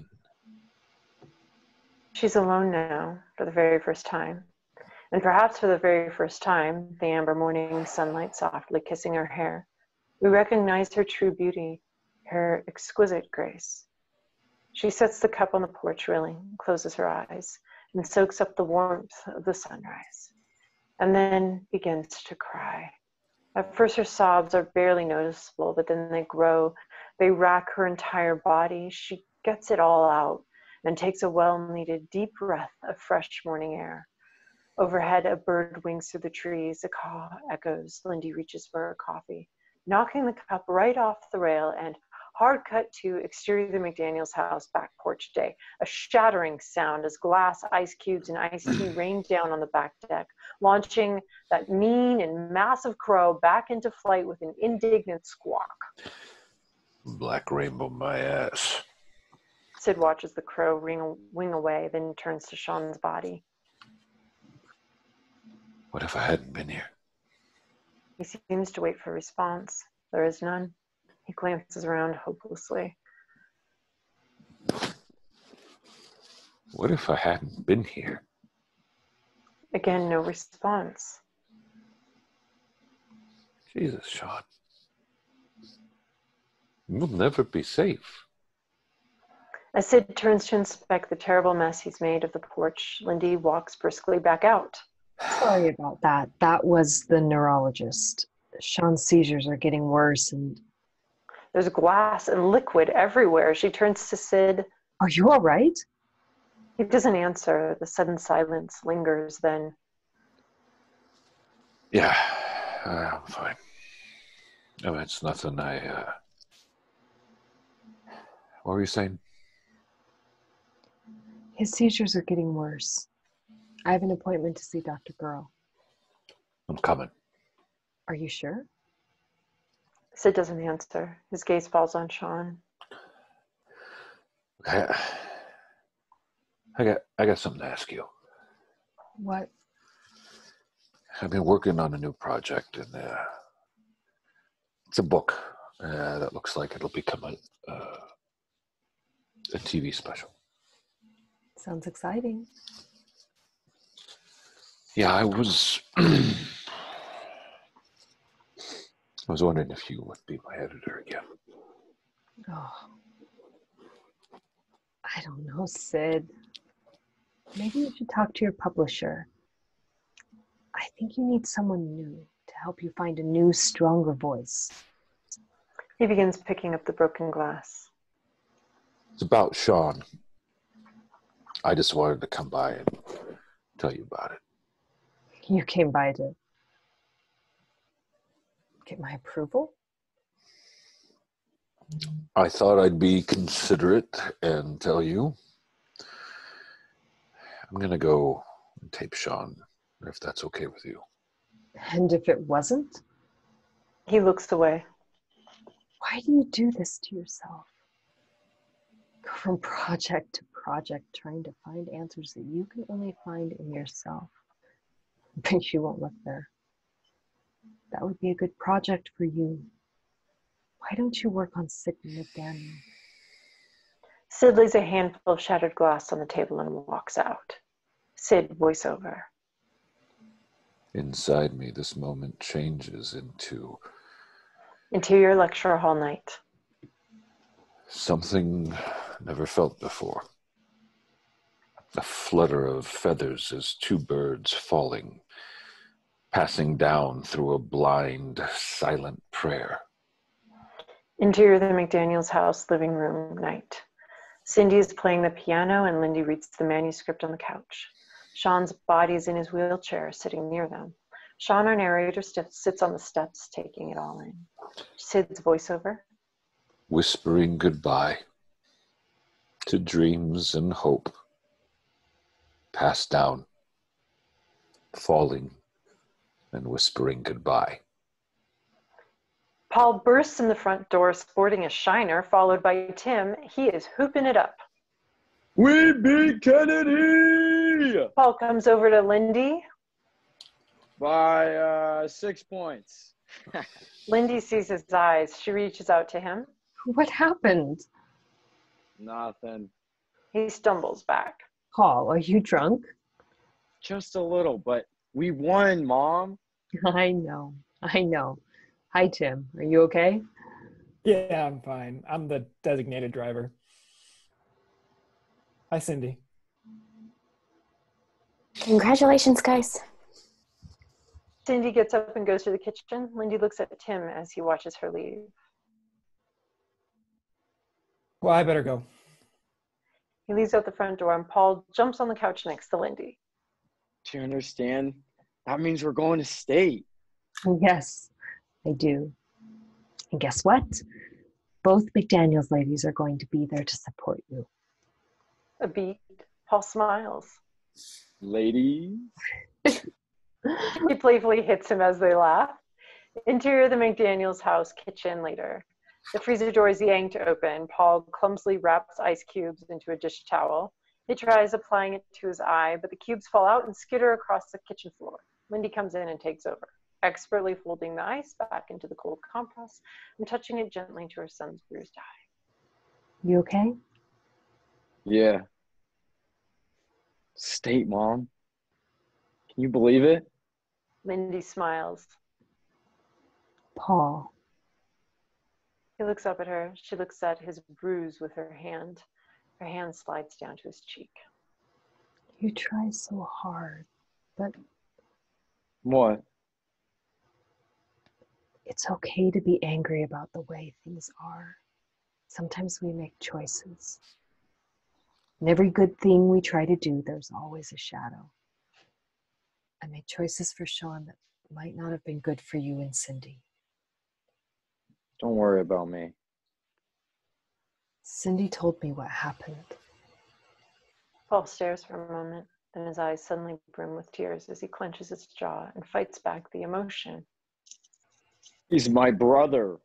She's alone now for the very first time. And perhaps for the very first time, the amber morning sunlight softly kissing her hair, we recognize her true beauty, her exquisite grace. She sets the cup on the porch railing, closes her eyes, and soaks up the warmth of the sunrise, and then begins to cry. At first her sobs are barely noticeable, but then they grow. They rack her entire body. She gets it all out and takes a well-needed deep breath of fresh morning air. Overhead, a bird wings through the trees. A caw echoes. Lindy reaches for her coffee, knocking the cup right off the rail, and hard cut to exterior of the McDaniels house back porch day. A shattering sound as glass, ice cubes, and iced tea rain down on the back deck, launching that mean and massive crow back into flight with an indignant squawk. Black rainbow my ass. Sid watches the crow wing away, then turns to Sean's body. What if I hadn't been here? He seems to wait for a response. There is none. He glances around hopelessly. What if I hadn't been here? Again, no response. Jesus, Sean. We'll never be safe. As Sid turns to inspect the terrible mess he's made of the porch, Lindy walks briskly back out. Sorry about that. That was the neurologist. Sean's seizures are getting worse and... There's glass and liquid everywhere. She turns to Sid. Are you all right? He doesn't answer. The sudden silence lingers then. Yeah, I'm fine. No, it's nothing. What were you saying? His seizures are getting worse. I have an appointment to see Dr. Girl. I'm coming. Are you sure? Sid doesn't answer. His gaze falls on Sean. I got something to ask you. What? I've been working on a new project, and it's a book that looks like it'll become a TV special. Sounds exciting. Yeah, I was wondering if you would be my editor again. Oh, I don't know, Sid. Maybe you should talk to your publisher. I think you need someone new to help you find a new, stronger voice. He begins picking up the broken glass. It's about Sean. I just wanted to come by and tell you about it. You came by to get my approval? I thought I'd be considerate and tell you. I'm going to go and tape Sean, if that's okay with you. And if it wasn't? He looks away. Why do you do this to yourself? Go from project to project trying to find answers that you can only find in yourself. But you won't look there. That would be a good project for you. Why don't you work on Sid McDaniel? Sid lays a handful of shattered glass on the table and walks out. Sid, voiceover. Inside me, this moment changes into Interior lecture hall night. something never felt before. A flutter of feathers as two birds falling, passing down through a blind, silent prayer. Interior the McDaniels' house living room night. Cindy is playing the piano and Lindy reads the manuscript on the couch. Sean's body is in his wheelchair, sitting near them. Sean, our narrator, sits on the steps, taking it all in. Sid's voiceover. Whispering goodbye to dreams and hope, passed down, falling and whispering goodbye. Paul bursts in the front door sporting a shiner, followed by Tim. He is hooping it up. We beat Kennedy! Paul comes over to Lindy. By 6 points. Lindy sees his eyes. She reaches out to him. What happened? Nothing. He stumbles back. Paul, are you drunk? Just a little, but we won, Mom. I know. Hi, Tim. Are you okay? Yeah, I'm fine. I'm the designated driver. Hi, Cindy. Congratulations, guys. Cindy gets up and goes to the kitchen. Lindy looks at Tim as he watches her leave. Well, I better go. He leaves out the front door and Paul jumps on the couch next to Lindy. Do you understand? That means we're going to state. Yes, I do. And guess what? Both McDaniels ladies are going to be there to support you. A beat. Paul smiles. Ladies. He playfully hits him as they laugh. Interior of the McDaniels' house kitchen later. The freezer door is yanked open. Paul clumsily wraps ice cubes into a dish towel. He tries applying it to his eye, but the cubes fall out and skitter across the kitchen floor. Lindy comes in and takes over, expertly folding the ice back into the cold compress and touching it gently to her son's bruised eye. You okay? Yeah. State, Mom. Can you believe it? Lindy smiles. Paul. He looks up at her. She looks at his bruise with her hand. Her hand slides down to his cheek. You try so hard, but What? it's okay to be angry about the way things are. Sometimes we make choices. In every good thing we try to do, there's always a shadow. I made choices for Sean that might not have been good for you and Cindy. Don't worry about me. Cindy told me what happened. Paul stares for a moment, then his eyes suddenly brim with tears as he clenches his jaw and fights back the emotion. He's my brother.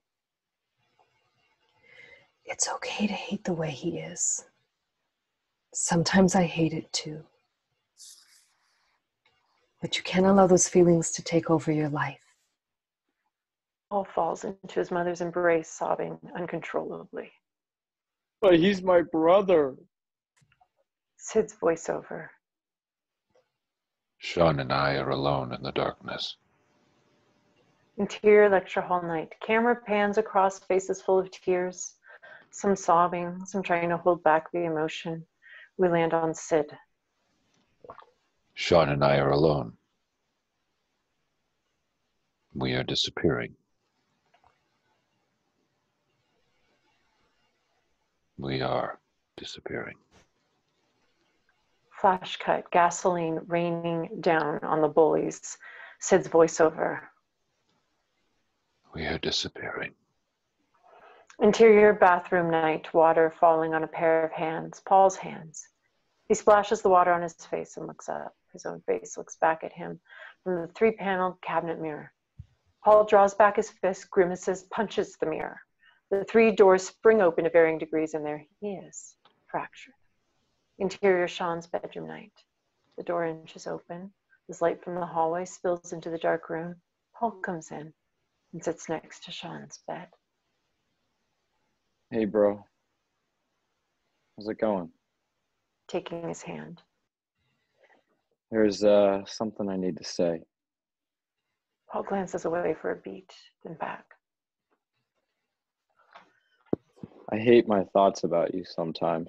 It's okay to hate the way he is. Sometimes I hate it too. But you can't allow those feelings to take over your life. Paul falls into his mother's embrace, sobbing uncontrollably. But he's my brother. Sid's voiceover. Sean and I are alone in the darkness. Interior lecture hall night. Camera pans across faces full of tears, some sobbing, some trying to hold back the emotion. We land on Sid. Sean and I are alone. We are disappearing. We are disappearing. Flash cut, gasoline raining down on the bullies. Sid's voiceover. We are disappearing. Interior bathroom night, water falling on a pair of hands, Paul's hands. He splashes the water on his face and looks up. His own face looks back at him from the three-paneled cabinet mirror. Paul draws back his fist, grimaces, punches the mirror. The three doors spring open to varying degrees, and there he is, fractured. Interior Sean's bedroom night. The door inches open. As light from the hallway spills into the dark room, Paul comes in and sits next to Sean's bed. Hey, bro. How's it going? Taking his hand. There's something I need to say. Paul glances away for a beat, then back. I hate my thoughts about you sometimes.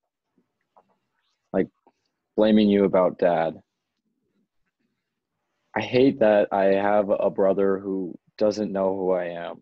Like blaming you about Dad. I hate that I have a brother who doesn't know who I am.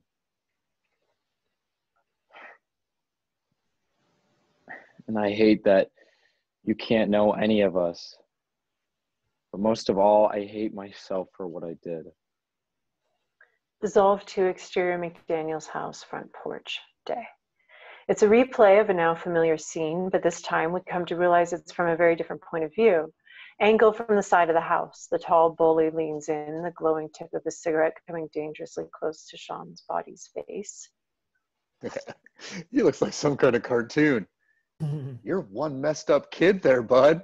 And I hate that you can't know any of us. But most of all, I hate myself for what I did. Dissolve to exterior McDaniel's house front porch day. It's a replay of a now familiar scene, but this time we come to realize it's from a very different point of view. Angle from the side of the house. The tall bully leans in, the glowing tip of his cigarette coming dangerously close to Sean's body's face. He looks like some kind of cartoon. You're one messed up kid there, bud.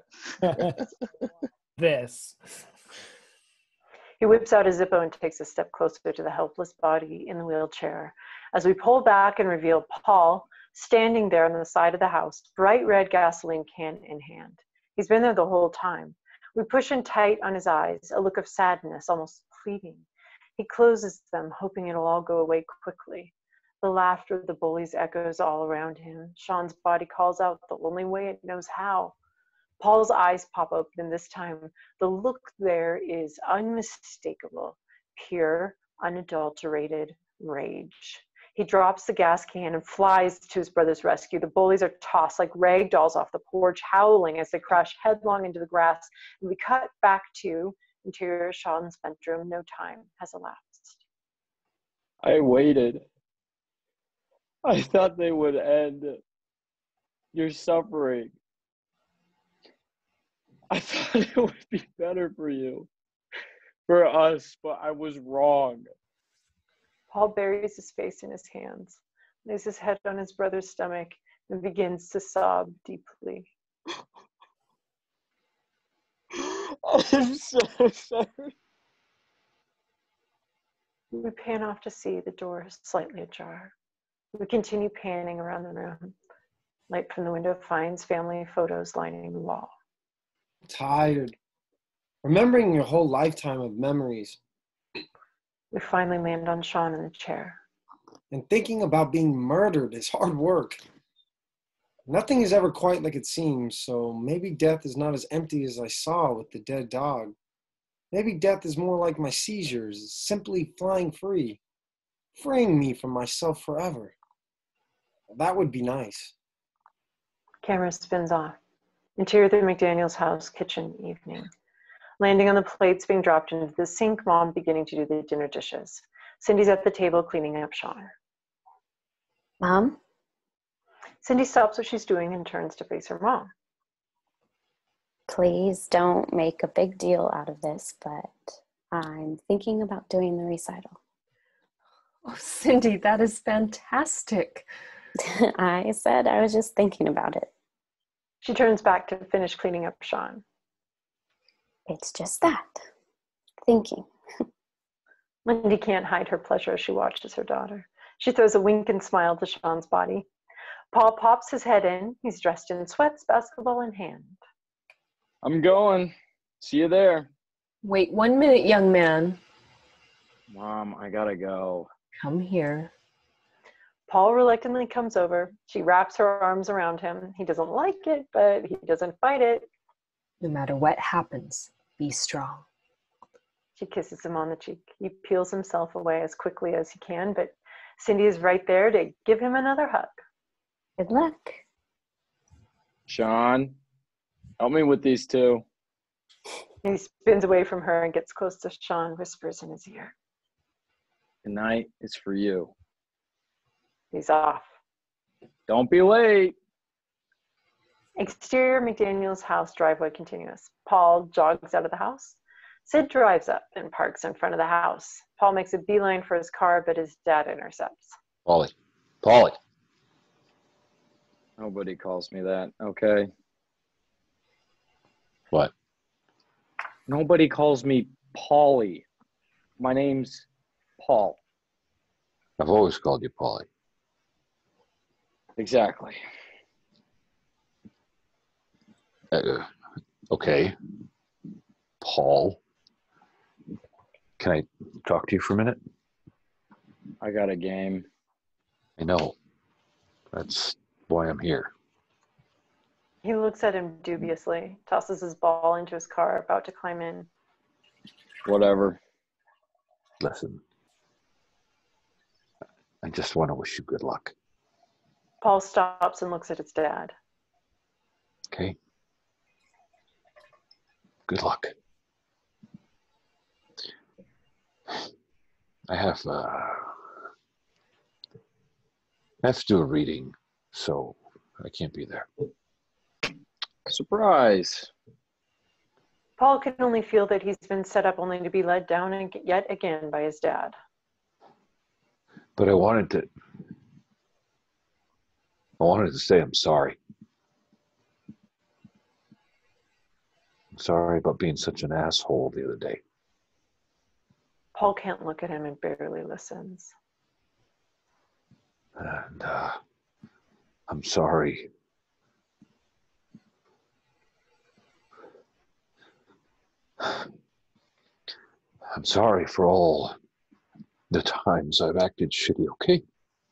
This. He whips out a Zippo and takes a step closer to the helpless body in the wheelchair. As we pull back and reveal Paul standing there on the side of the house, bright red gasoline can in hand. He's been there the whole time. We push in tight on his eyes, a look of sadness, almost pleading. He closes them, hoping it'll all go away quickly. The laughter of the bullies echoes all around him. Sean's body calls out the only way it knows how. Paul's eyes pop open, and this time the look there is unmistakable, pure, unadulterated rage. He drops the gas can and flies to his brother's rescue. The bullies are tossed like rag dolls off the porch, howling as they crash headlong into the grass. And we cut back to interior Sean's bedroom. No time has elapsed. I waited. I thought they would end your suffering. I thought it would be better for you, for us, but I was wrong. Paul buries his face in his hands, lays his head on his brother's stomach, and begins to sob deeply. I'm so sorry. We pan off to see the door slightly ajar. We continue panning around the room. Light from the window finds family photos lining the wall. Tired. Remembering your whole lifetime of memories We finally land on Sean in the chair. and thinking about being murdered is hard work. Nothing is ever quite like it seems, so maybe death is not as empty as I saw with the dead dog. Maybe death is more like my seizures, simply flying free, freeing me from myself forever. That would be nice. Camera spins off. Interior of the McDaniel's house, kitchen, evening. Landing on the plates being dropped into the sink, Mom beginning to do the dinner dishes. Cindy's at the table cleaning up Sean. Mom? Cindy stops what she's doing and turns to face her mom. Please don't make a big deal out of this, but I'm thinking about doing the recital. Oh, Cindy, that is fantastic. I said I was just thinking about it. She turns back to finish cleaning up Sean. It's just that. Thinking. Lindy can't hide her pleasure as she watches her daughter. She throws a wink and smile to Sean's body. Paul pops his head in. He's dressed in sweats, basketball in hand. I'm going. See you there. Wait 1 minute, young man. Mom, I gotta go. Come here. Paul reluctantly comes over. She wraps her arms around him. He doesn't like it, but he doesn't fight it. No matter what happens, be strong. She kisses him on the cheek. He peels himself away as quickly as he can, but Cindy is right there to give him another hug. Good luck. Sean, help me with these two. He spins away from her and gets close to Sean, whispers in his ear. Tonight is for you. He's off. Don't be late. Exterior McDaniel's house driveway continuous. Paul jogs out of the house. Sid drives up and parks in front of the house. Paul makes a beeline for his car, but his dad intercepts. Polly. Nobody calls me that, okay? What? Nobody calls me Paulie. My name's Paul. I've always called you Polly. Exactly. Okay. Paul. Can I talk to you for a minute? I got a game. I know. That's why I'm here. He looks at him dubiously, tosses his ball into his car, about to climb in. Whatever. Listen. I just want to wish you good luck. Paul stops and looks at his dad. Okay? Good luck. I have to do a reading, so I can't be there. Surprise. Paul can only feel that he's been set up only to be led down yet again by his dad. But I wanted to say I'm sorry. I'm sorry about being such an asshole the other day. Paul can't look at him and barely listens. And I'm sorry. I'm sorry for all the times I've acted shitty, okay?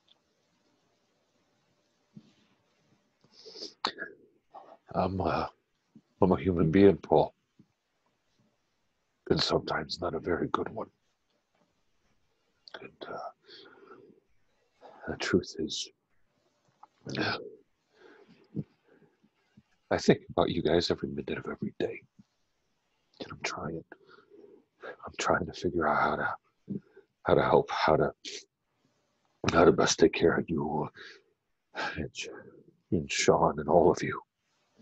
I'm a human being, Paul. And sometimes not a very good one. And the truth is, I think about you guys every minute of every day. And I'm trying to figure out how to help, how to best take care of you and Sean and all of you.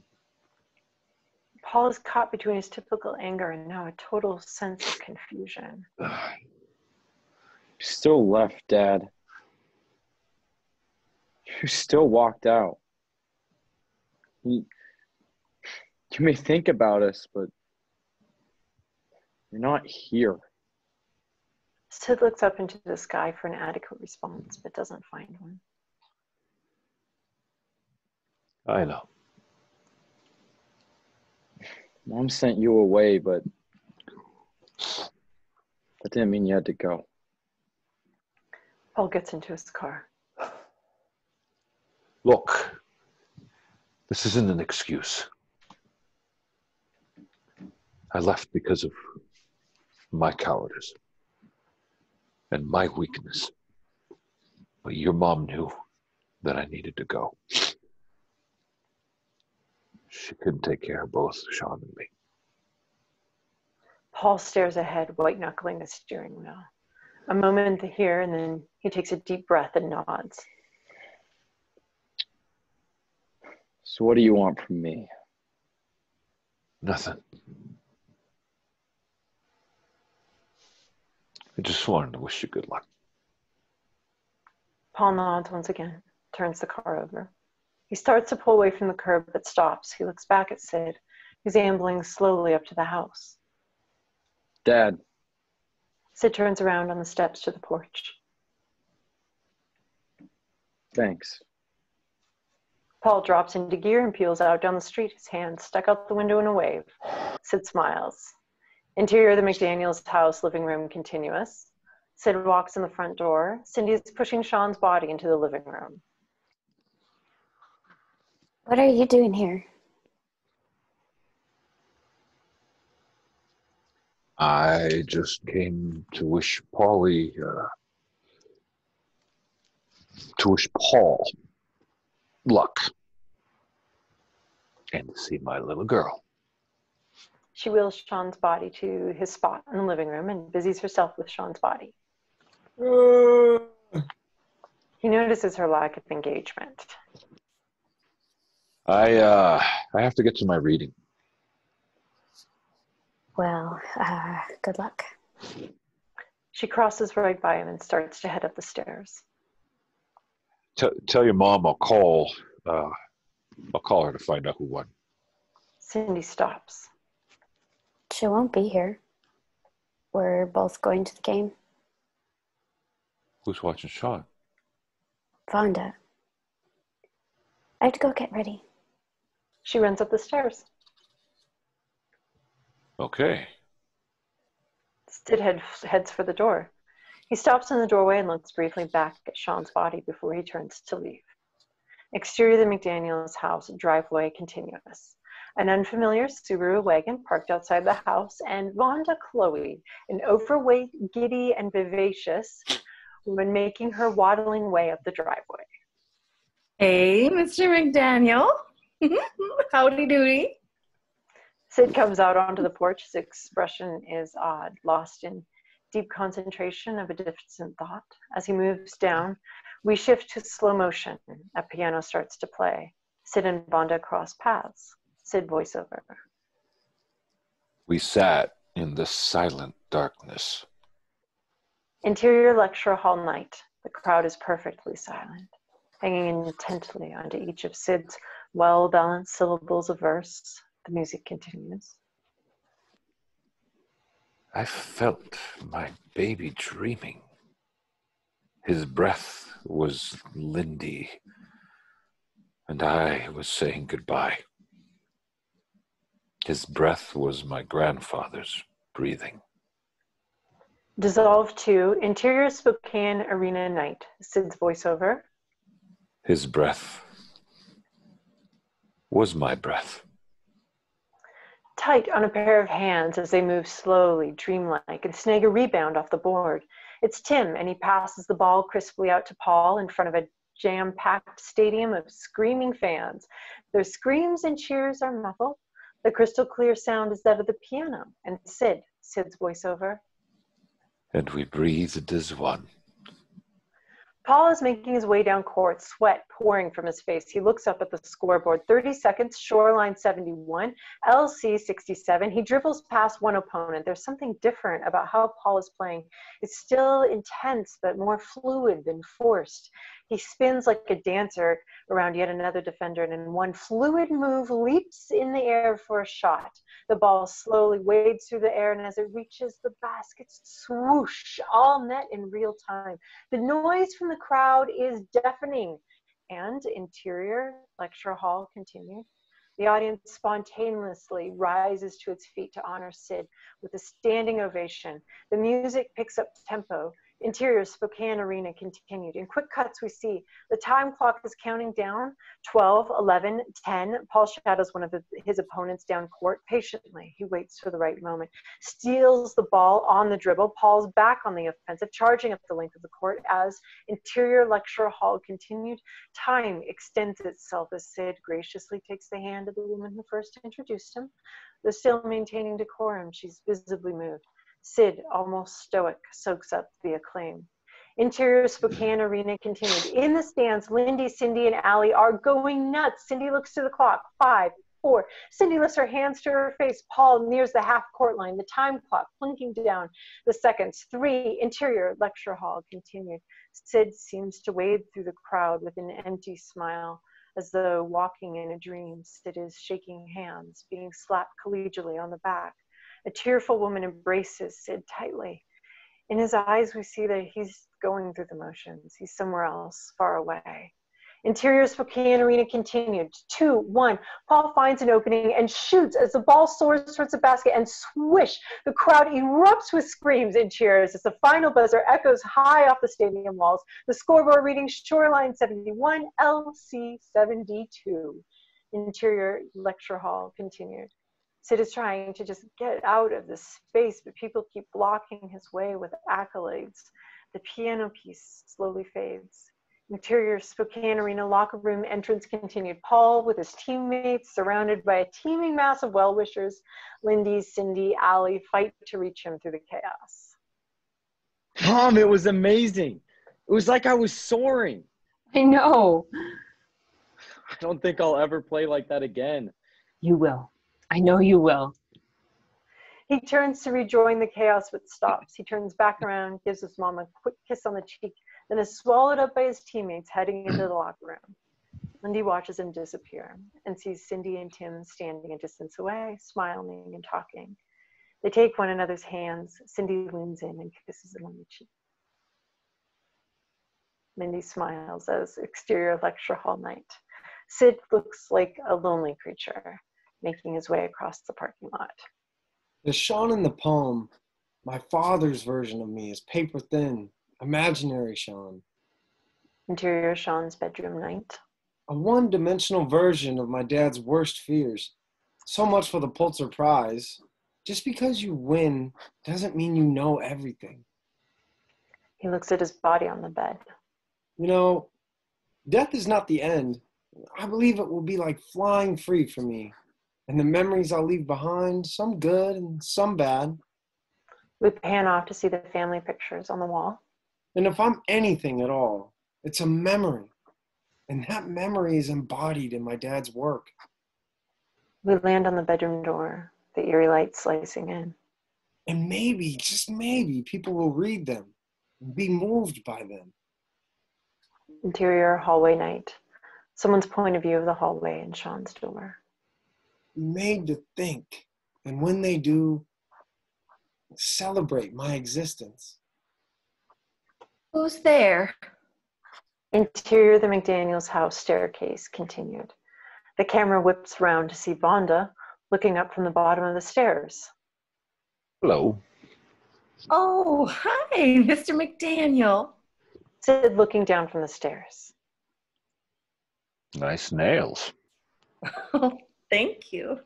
Paul is caught between his typical anger and now a total sense of confusion. You still left, Dad. You still walked out. You may think about us, but you're not here. Sid looks up into the sky for an adequate response, but doesn't find one. I know. Mom sent you away, but that didn't mean you had to go. Paul gets into his car. Look, this isn't an excuse. I left because of my cowardice and my weakness. But your mom knew that I needed to go. She couldn't take care of both Sean and me. Paul stares ahead, white-knuckling the steering wheel. A moment here, and then he takes a deep breath and nods. So what do you want from me? Nothing. I just wanted to wish you good luck. Paul nods once again, turns the car over. He starts to pull away from the curb, but stops. He looks back at Sid, who's ambling slowly up to the house. Dad. Sid turns around on the steps to the porch. Thanks. Paul drops into gear and peels out down the street, his hand stuck out the window in a wave. Sid smiles. Interior of the McDaniels house, living room continuous. Sid walks in the front door. Cindy is pushing Sean's body into the living room. What are you doing here? I just came to wish Paul luck and to see my little girl. She wheels Sean's body to his spot in the living room and busies herself with Sean's body. He notices her lack of engagement. I have to get to my reading. Well, good luck. She crosses right by him and starts to head up the stairs. Tell your mom I'll call her to find out who won. Cindy stops. She won't be here. We're both going to the game. Who's watching Sean? Vonda. I have to go get ready. She runs up the stairs. Okay. Sid heads for the door. He stops in the doorway and looks briefly back at Sean's body before he turns to leave. Exterior of the McDaniels house, driveway continuous. An unfamiliar Subaru wagon parked outside the house, and Vonda Chloe, an overweight, giddy, and vivacious woman, making her waddling way up the driveway. Hey, Mr. McDaniel. Howdy doody. Sid comes out onto the porch. His expression is odd, lost in deep concentration of a distant thought. As he moves down, we shift to slow motion. A piano starts to play. Sid and Vonda cross paths. Sid voiceover. We sat in the silent darkness. Interior lecture hall night. The crowd is perfectly silent, hanging intently onto each of Sid's well-balanced syllables of verse. The music continues. I felt my baby dreaming. His breath was Lindy, and I was saying goodbye. His breath was my grandfather's breathing. Dissolve to Interior Spokane Arena night. Sid's voiceover. His breath was my breath. Tight on a pair of hands as they move slowly, dreamlike, and snag a rebound off the board. It's Tim, and he passes the ball crisply out to Paul in front of a jam-packed stadium of screaming fans. Their screams and cheers are muffled. The crystal clear sound is that of the piano, and Sid's voiceover. And we breathed as one. Paul is making his way down court, sweat pouring from his face. He looks up at the scoreboard. 30 seconds, Shoreline 71, LC 67. He dribbles past one opponent. There's something different about how Paul is playing. It's still intense, but more fluid than forced. He spins like a dancer around yet another defender, and in one fluid move, leaps in the air for a shot. The ball slowly wades through the air, and as it reaches the basket, swoosh, all net in real time. The noise from the crowd is deafening, and interior lecture hall continued. The audience spontaneously rises to its feet to honor Sid with a standing ovation. The music picks up tempo. Interior Spokane Arena continued. In quick cuts, we see the time clock is counting down. 12, 11, 10. Paul shadows one of his opponents down court patiently. He waits for the right moment. Steals the ball on the dribble. Paul's back on the offensive, charging up the length of the court as interior lecture hall continued. Time extends itself as Sid graciously takes the hand of the woman who first introduced him. Though still maintaining decorum, she's visibly moved. Sid, almost stoic, soaks up the acclaim. Interior Spokane Arena continued. In the stands, Lindy, Cindy, and Allie are going nuts. Cindy looks to the clock. 5, 4. Cindy lifts her hands to her face. Paul nears the half-court line. The time clock blinking down the seconds. 3. Interior lecture hall continued. Sid seems to wade through the crowd with an empty smile, as though walking in a dream. Sid is shaking hands, being slapped collegially on the back. A tearful woman embraces Sid tightly. In his eyes, we see that he's going through the motions. He's somewhere else, far away. Interior Spokane Arena continued. 2, 1. Paul finds an opening and shoots as the ball soars towards the basket, and swish, the crowd erupts with screams and cheers as the final buzzer echoes high off the stadium walls. The scoreboard reading Shoreline 71, LC 72. Interior lecture hall continued. Sid is trying to just get out of this space, but people keep blocking his way with accolades. The piano piece slowly fades. Interior Spokane Arena locker room entrance continued. Paul with his teammates, surrounded by a teeming mass of well-wishers. Lindy, Cindy, Allie fight to reach him through the chaos. Mom, it was amazing. It was like I was soaring. I know. I don't think I'll ever play like that again. You will. I know you will. He turns to rejoin the chaos, but stops. He turns back around, gives his mom a quick kiss on the cheek, then is swallowed up by his teammates heading into the locker room. Lindy watches him disappear and sees Cindy and Tim standing a distance away, smiling and talking. They take one another's hands. Cindy leans in and kisses him on the cheek. Mindy smiles as exterior lecture hall night. Sid looks like a lonely creature, making his way across the parking lot. The Sean in the poem, my father's version of me, is paper thin, imaginary Sean. Interior Sean's bedroom night. A one-dimensional version of my dad's worst fears. So much for the Pulitzer Prize. Just because you win doesn't mean you know everything. He looks at his body on the bed. You know, death is not the end. I believe it will be like flying free for me. And the memories I'll leave behind, some good and some bad. We pan off to see the family pictures on the wall. And if I'm anything at all, it's a memory. And that memory is embodied in my dad's work. We land on the bedroom door, the eerie light slicing in. And maybe, just maybe, people will read them and be moved by them. Interior hallway night. Someone's point of view of the hallway and Sean's door. Made to think, and when they do, celebrate my existence. Who's there? Interior the McDaniels house staircase continued. The camera whips round to see Vonda looking up from the bottom of the stairs. Hello. Oh, hi, Mr. McDaniel. Sid looking down from the stairs. Nice nails. Oh, thank you.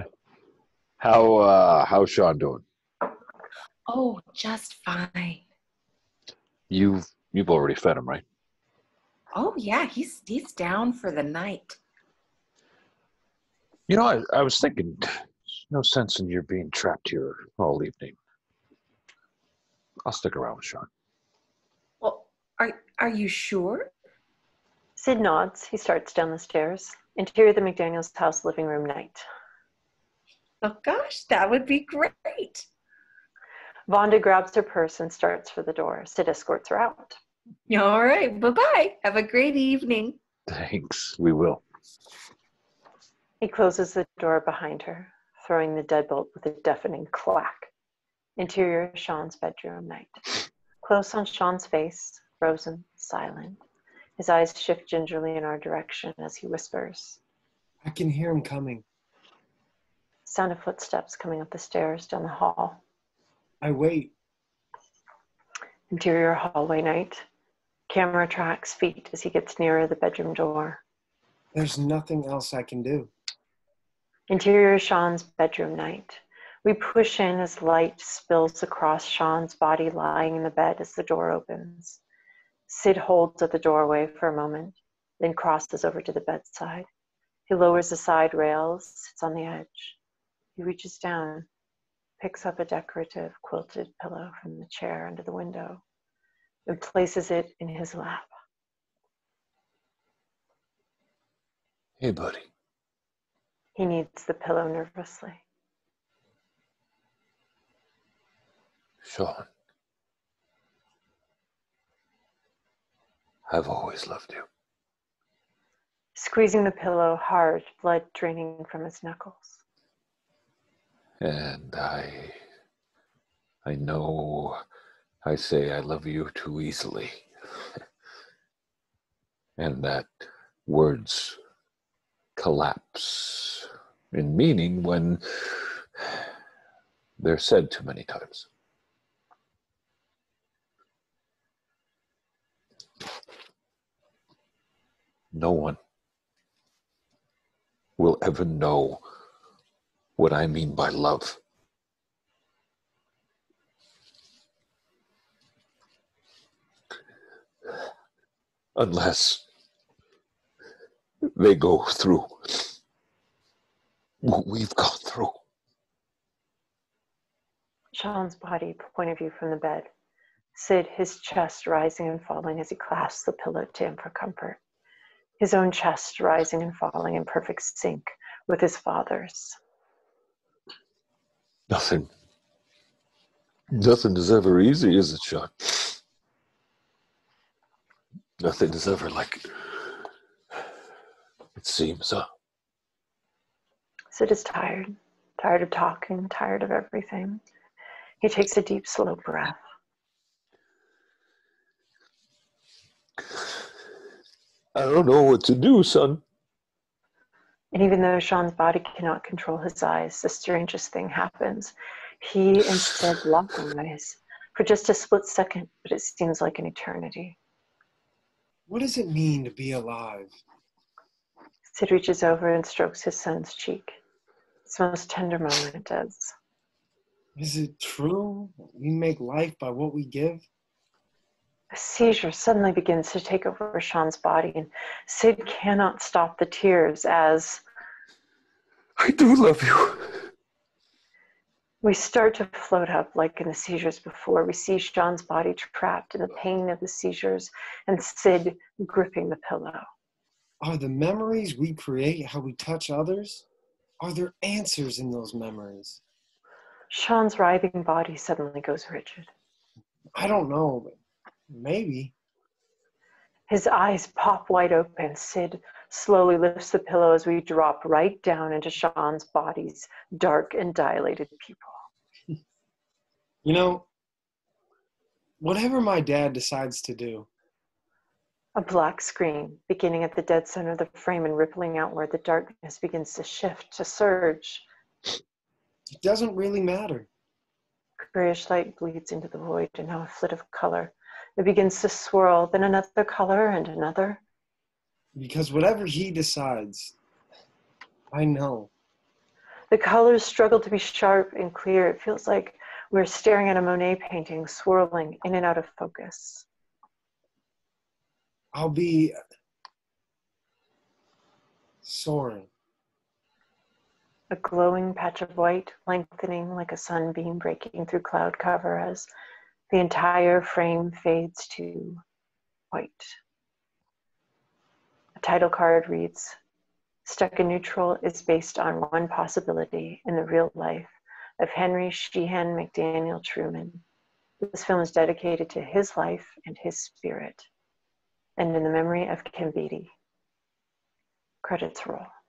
How's Sean doing? Oh, just fine. You've already fed him, right? Oh, yeah, he's down for the night. You know, I was thinking, there's no sense in your being trapped here all evening. I'll stick around with Sean. Well, are you sure? Sid nods. He starts down the stairs. Interior the McDaniels house living room night. Oh, gosh, that would be great. Vonda grabs her purse and starts for the door. Sid escorts her out. All right, bye-bye. Have a great evening. Thanks, we will. He closes the door behind her, throwing the deadbolt with a deafening clack. Interior Sean's bedroom night. Close on Sean's face, frozen, silent. His eyes shift gingerly in our direction as he whispers. I can hear him coming. Sound of footsteps coming up the stairs down the hall. I wait. Interior hallway night. Camera tracks feet as he gets nearer the bedroom door. There's nothing else I can do. Interior Sean's bedroom night. We push in as light spills across Sean's body lying in the bed as the door opens. Sid holds at the doorway for a moment, then crosses over to the bedside. He lowers the side rails, sits on the edge. He reaches down, picks up a decorative quilted pillow from the chair under the window, and places it in his lap. Hey, buddy. He kneads the pillow nervously. Sean. I've always loved you. Squeezing the pillow hard, blood draining from his knuckles. And I know I say I love you too easily. And that words collapse in meaning when they're said too many times. No one will ever know what I mean by love. Unless they go through what we've gone through. Sean's body, point of view from the bed. Sid, his chest rising and falling as he clasps the pillow to him for comfort. His own chest rising and falling in perfect sync with his father's. Nothing is ever easy, is it, Sean? Nothing is ever like it seems, huh? Sid is tired of talking, tired of everything. He takes a deep, slow breath. I don't know what to do, son. And even though Sean's body cannot control his eyes, the strangest thing happens. He instead locks eyes for just a split second, but it seems like an eternity. What does it mean to be alive? Sid reaches over and strokes his son's cheek. It's the most tender moment it does. Is it true? We make life by what we give? A seizure suddenly begins to take over Sean's body, and Sid cannot stop the tears as I do love you. we start to float up like in the seizures before. We see Sean's body trapped in the pain of the seizures and Sid gripping the pillow. Are the memories we create how we touch others? Are there answers in those memories? Sean's writhing body suddenly goes rigid. I don't know, but maybe. His eyes pop wide open. Sid slowly lifts the pillow as we drop right down into Sean's body's dark and dilated pupil. You know, whatever my dad decides to do, A black screen beginning at the dead center of the frame and rippling outward, the darkness begins to shift, to surge. it doesn't really matter. Grayish light bleeds into the void, and now a flit of color. It begins to swirl, then another color and another. Because whatever he decides, I know. The colors struggle to be sharp and clear. It feels like we're staring at a Monet painting, swirling in and out of focus. I'll be soaring. A glowing patch of white, lengthening like a sunbeam breaking through cloud cover as the entire frame fades to white. A title card reads, Stuck in Neutral is based on one possibility in the real life of Henry Sheehan McDaniel Truman. This film is dedicated to his life and his spirit, and in the memory of Kim Beattie. Credits roll.